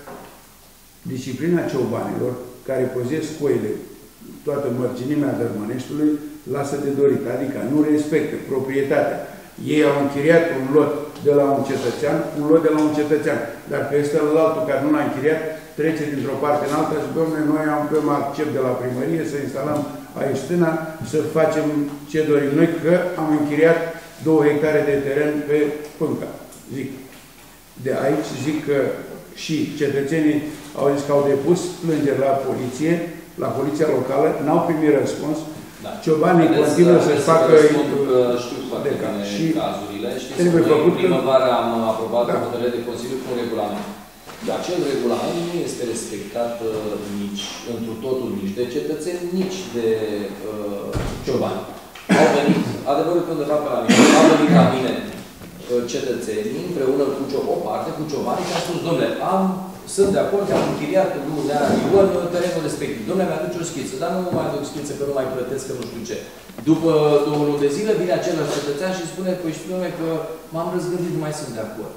disciplina ciobanilor care păzesc coile, toată mărginimea Dărmăneștiului, lasă de dorit, adică nu respectă proprietatea. Ei au închiriat un lot de la un cetățean, un lot de la un cetățean, dar pe ăsta la altul care nu l-a închiriat, trece dintr-o parte în alta și, domnule, noi am pe accept de la primărie să instalăm aici stâna, să facem ce dorim noi, că am închiriat două hectare de teren pe Pânca. Zic. De aici zic că și cetățenii au zis că au depus plângeri la poliție, la poliția locală, n-au primit răspuns. Da. Ciobanii continuă să-și facă... Știu foarte bine și cazurile. Știți că în primăvară am aprobat o hotărâre de Consiliu cu un regulament. Acel regulament nu este respectat uh, nici întru totul, nici de cetățeni, nici de uh, ciobani. Au venit, adevărul că undeva pe la mine, au venit la mine uh, cetățenii împreună cu o parte, cu ciobani și au spus, domnule, am, sunt de acord, am închiriat lunea Ion terenul respectiv. Domnule, mi-aduce o schiță, dar nu mai aduc schiță, că nu mai plătesc, că nu știu ce. După două luni de zile vine același cetățean și spune, păi știu, domnule, că m-am răzgândit, nu mai sunt de acord.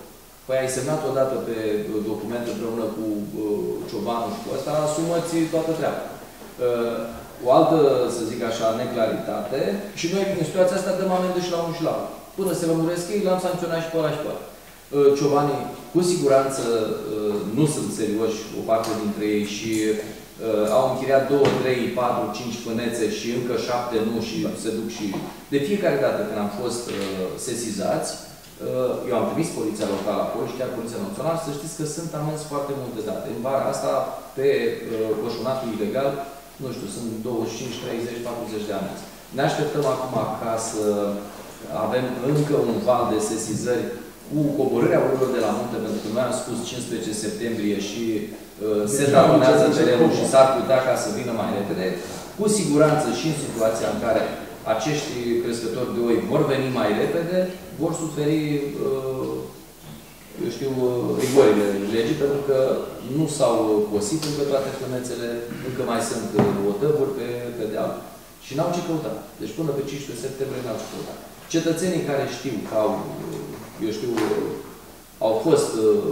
Păi ai semnat odată pe document împreună cu uh, Ciobanu și cu ăsta, asumă-ți toată treaba. Uh, o altă, să zic așa, neclaritate și noi în situația asta dăm amendă și la unul și la altul. Până se lămuresc ei, l-am sancționat și pe ăla și pe ăla. Uh, Ciobanii, cu siguranță, uh, nu sunt serioși, o parte dintre ei, și uh, au închiriat două, trei, patru, cinci fânețe și încă șapte nu și se duc și... De fiecare dată când am fost uh, sesizați, eu am trimis Poliția Locală acolo și chiar Poliția Națională, să știți că sunt amenzi foarte multe date. În vara asta, pe pășunatul ilegal, nu știu, sunt douăzeci și cinci, treizeci, patruzeci de amenzi. Ne așteptăm acum ca să avem încă un val de sesizări cu coborârea urilor de la munte, pentru că noi am spus cincisprezece septembrie și uh, se talonează terenul și s-ar putea ca să vină mai repede. Cu siguranță și în situația în care acești crescători de oi vor veni mai repede, vor suferi, eu știu, rigorile legii, pentru că nu s-au cosit încă toate fânețele, încă mai sunt otăvuri pe, pe deal și n-au ce căuta. Deci până pe cincisprezece septembrie n-au ce căuta. Cetățenii care știu că au, eu știu, au fost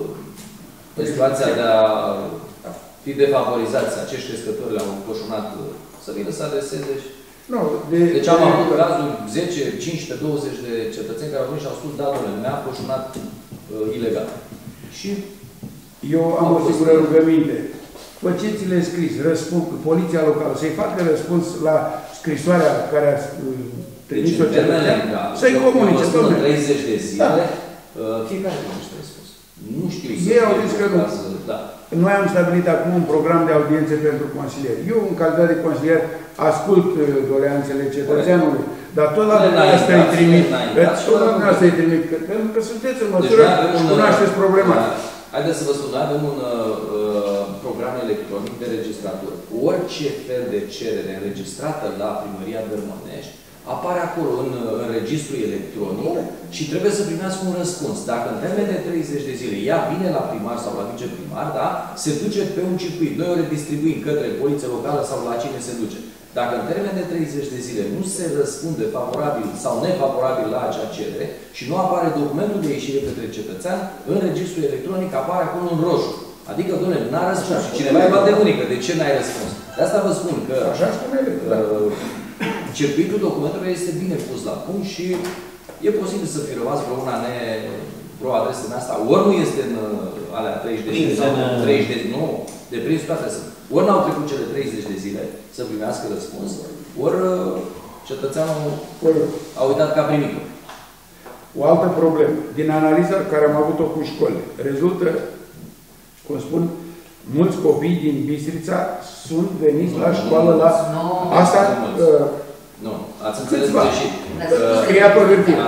în situația de a fi defavorizați, acești crescători le-au încoșunat să vină să adreseze și No, de, deci am avut cazuri zece, cincisprezece, douăzeci de cetățeni care au venit și au spus, da, domnule, mi-a coșunat uh, ilegal. Și eu am o singură rugăminte. Faceți-le scris, răspund, Poliția Locală, să-i facă răspuns la scrisoarea care a trimis-o deci, cetățean, să-i comunice. În treizeci de zile, da. uh, fiecare primește răspuns. Nu știu. Ei au zis că nu. Da. Noi am stabilit acum un program de audiențe pentru consilieri. Eu, în calitate de consilier, ascult doleanțele cetățeanului, dar tot la dumneavoastră îi trimit, tot la dumneavoastră îi trimit, pentru că sunteți în măsură și cunoașteți problema. Haideți să vă spun, noi avem un uh, program electronic de registratură. Orice fel de cerere înregistrată la Primăria Dărmănești apare acolo în, în registru electronic și trebuie să primească un răspuns. Dacă în termen de treizeci de zile ea vine la primar sau la viceprimar, da, se duce pe un circuit. Noi o redistribuim către Poliția Locală sau la cine se duce. Dacă în termen de treizeci de zile nu se răspunde favorabil sau nefavorabil la acea cerere și nu apare documentul de ieșire către cetățean, în registrul electronic apare acolo un roșu. Adică, domnule, n-a răspuns. Și cineva îi bate unică. De ce n-ai răspuns? De asta vă spun că așa spune uh, circuitul documentelor este bine pus la punct și e posibil să fi rămas vreo una ne... vreo adresă în asta. Ori nu este în alea treizeci de zile sau treizeci de zile. Nu, de prins toate sunt. Ori n-au trecut cele treizeci de zile să primească răspuns, ori cetățeanul a uitat ca primit. O altă problemă. Din analiza care am avut-o cu școli, rezultă, cum spun, mulți copii din Bistrița sunt veniți la școală la... Asta... Nu, ați înțeles greșit. Scria pe hârtie.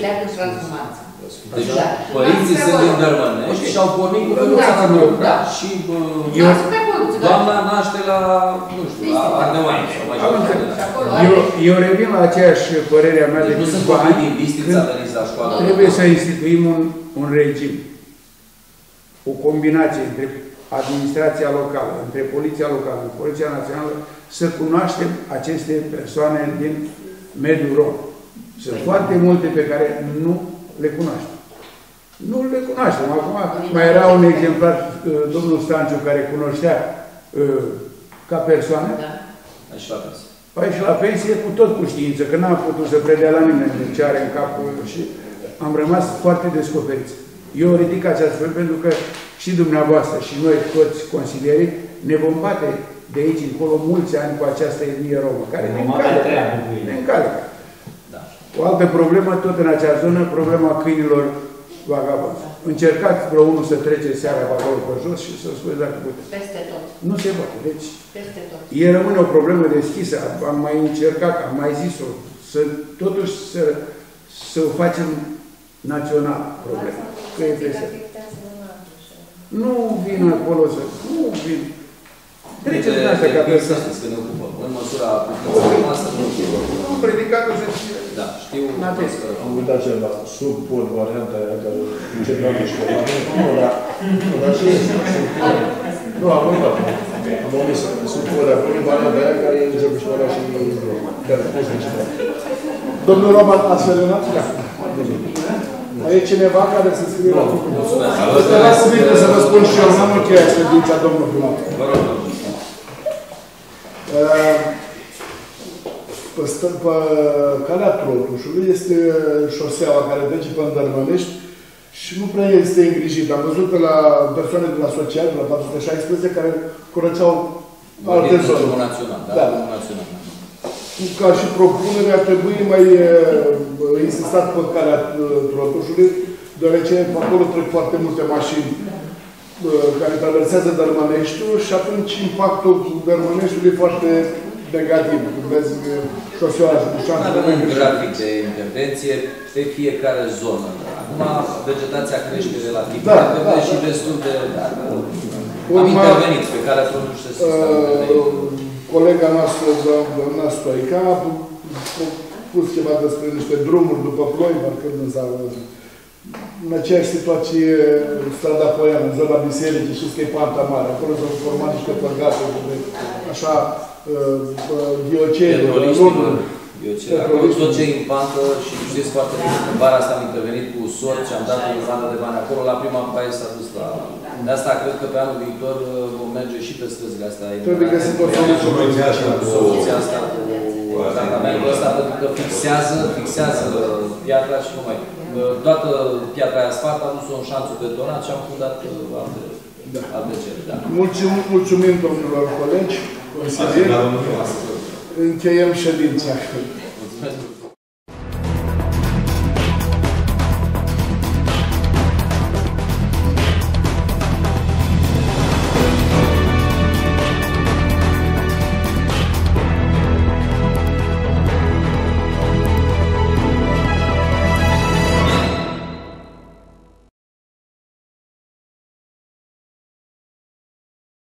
Deci, părinții sunt din Dărmănești și au pornit cu căruța la drum. Și doamna naște la, nu știu, la Ardeoani sau mai eu, eu revin la aceeași părere a mea de câțiva ani, când trebuie să instituim un, un regim, o combinație între administrația locală, între Poliția Locală, Poliția Națională, să cunoaștem aceste persoane din mediul rom. Sunt foarte multe pe care nu le cunoaștem. Nu le cunoaștem. Acum mai era un exemplar, domnul Stanciu, care cunoștea uh, ca persoană. Da. Ai și la pensie. Păi și la pensie cu tot cu știință, că n-am putut să predea la nimeni ce are în cap și am rămas foarte descoperiți. Eu ridic această fel pentru că și dumneavoastră și noi toți consilierii ne vom bate de aici încolo mulți ani cu această etnie romă, care ne încalcă. Ne încalcă. Da. O altă problemă, tot în acea zonă, problema câinilor vagabonzi. Încercați vreo unul să trece seara acolo pe jos și să scuze dacă puteți. Peste tot. Nu se poate. Deci, peste tot. E rămâne o problemă deschisă. Am mai încercat, am mai zis-o, să totuși să, să o facem național problema. Că e peste. Nu vin acolo să... Nu vin. Treceți din astea ca persoană. Știți că ne ocupăm. În măsura putință noastră nu ocupăm. Nu, predicatul se știe. Da, știu. Am uitat ceva. Sub pod varianta aia care încercam de școală. Nu, dar... Nu, dar și... Nu, am uitat. Am omis sub pod acolo varianta aia care e joc școala și... Care poți de ceva. Domnul Roman, ați semnat? Da. E cineva care se scrie la făcut? Mulțumesc. Lasă-mi să vă spun și eu, n-am încheiat ședința, domnul primar. Vă rog, domnul. Pe, pe calea Trotușului este șoseaua care trece pe Îndărmănești și nu prea este îngrijit. Am văzut pe la persoane de la social, de la patru sute șaisprezece, care curățeau alte zone. Național, da? Da. Național. Ca și propunere ar trebui mai uh, insistat pe calea Trotușului, deoarece acolo trec foarte multe mașini uh, care traversează Dărmăneștiul și atunci impactul Dărmăneștiului e foarte negativ. Vezi șoseaua și bușanță. Avem un grafic de intervenție pe fiecare zonă. Acum vegetația crește relativ da, repede da, și da. destul de... Urma, am intervenit pe care atunci se uh, colega noastră, doamna Stoica, a pus ceva despre niște drumuri după ploi, parcă nu s-a... În aceeași situație, strada Poiană, în zona bisericii, știți că e Panta Mare. Acolo s-au format niște păgate, așa, diocene, Acolo tot ce e în pantă și știți foarte bine, în vara asta am intervenit cu sorți și am dat o grămadă de bani acolo, la prima paie s-a dus la... De asta cred că pe anul viitor vom merge și pe străzile astea. Trebuie găsit o soluție asta cu tratamentul ăsta, pentru că fixează, fixează piatra și numai. Toată piatra e asfalt, a dus-o în șanțul betonat și am fundat alte, da. alte cele. Da. Mulțumim, mulțumim domnilor colegi, consilieri. Încheiem ședința. Mulțumesc.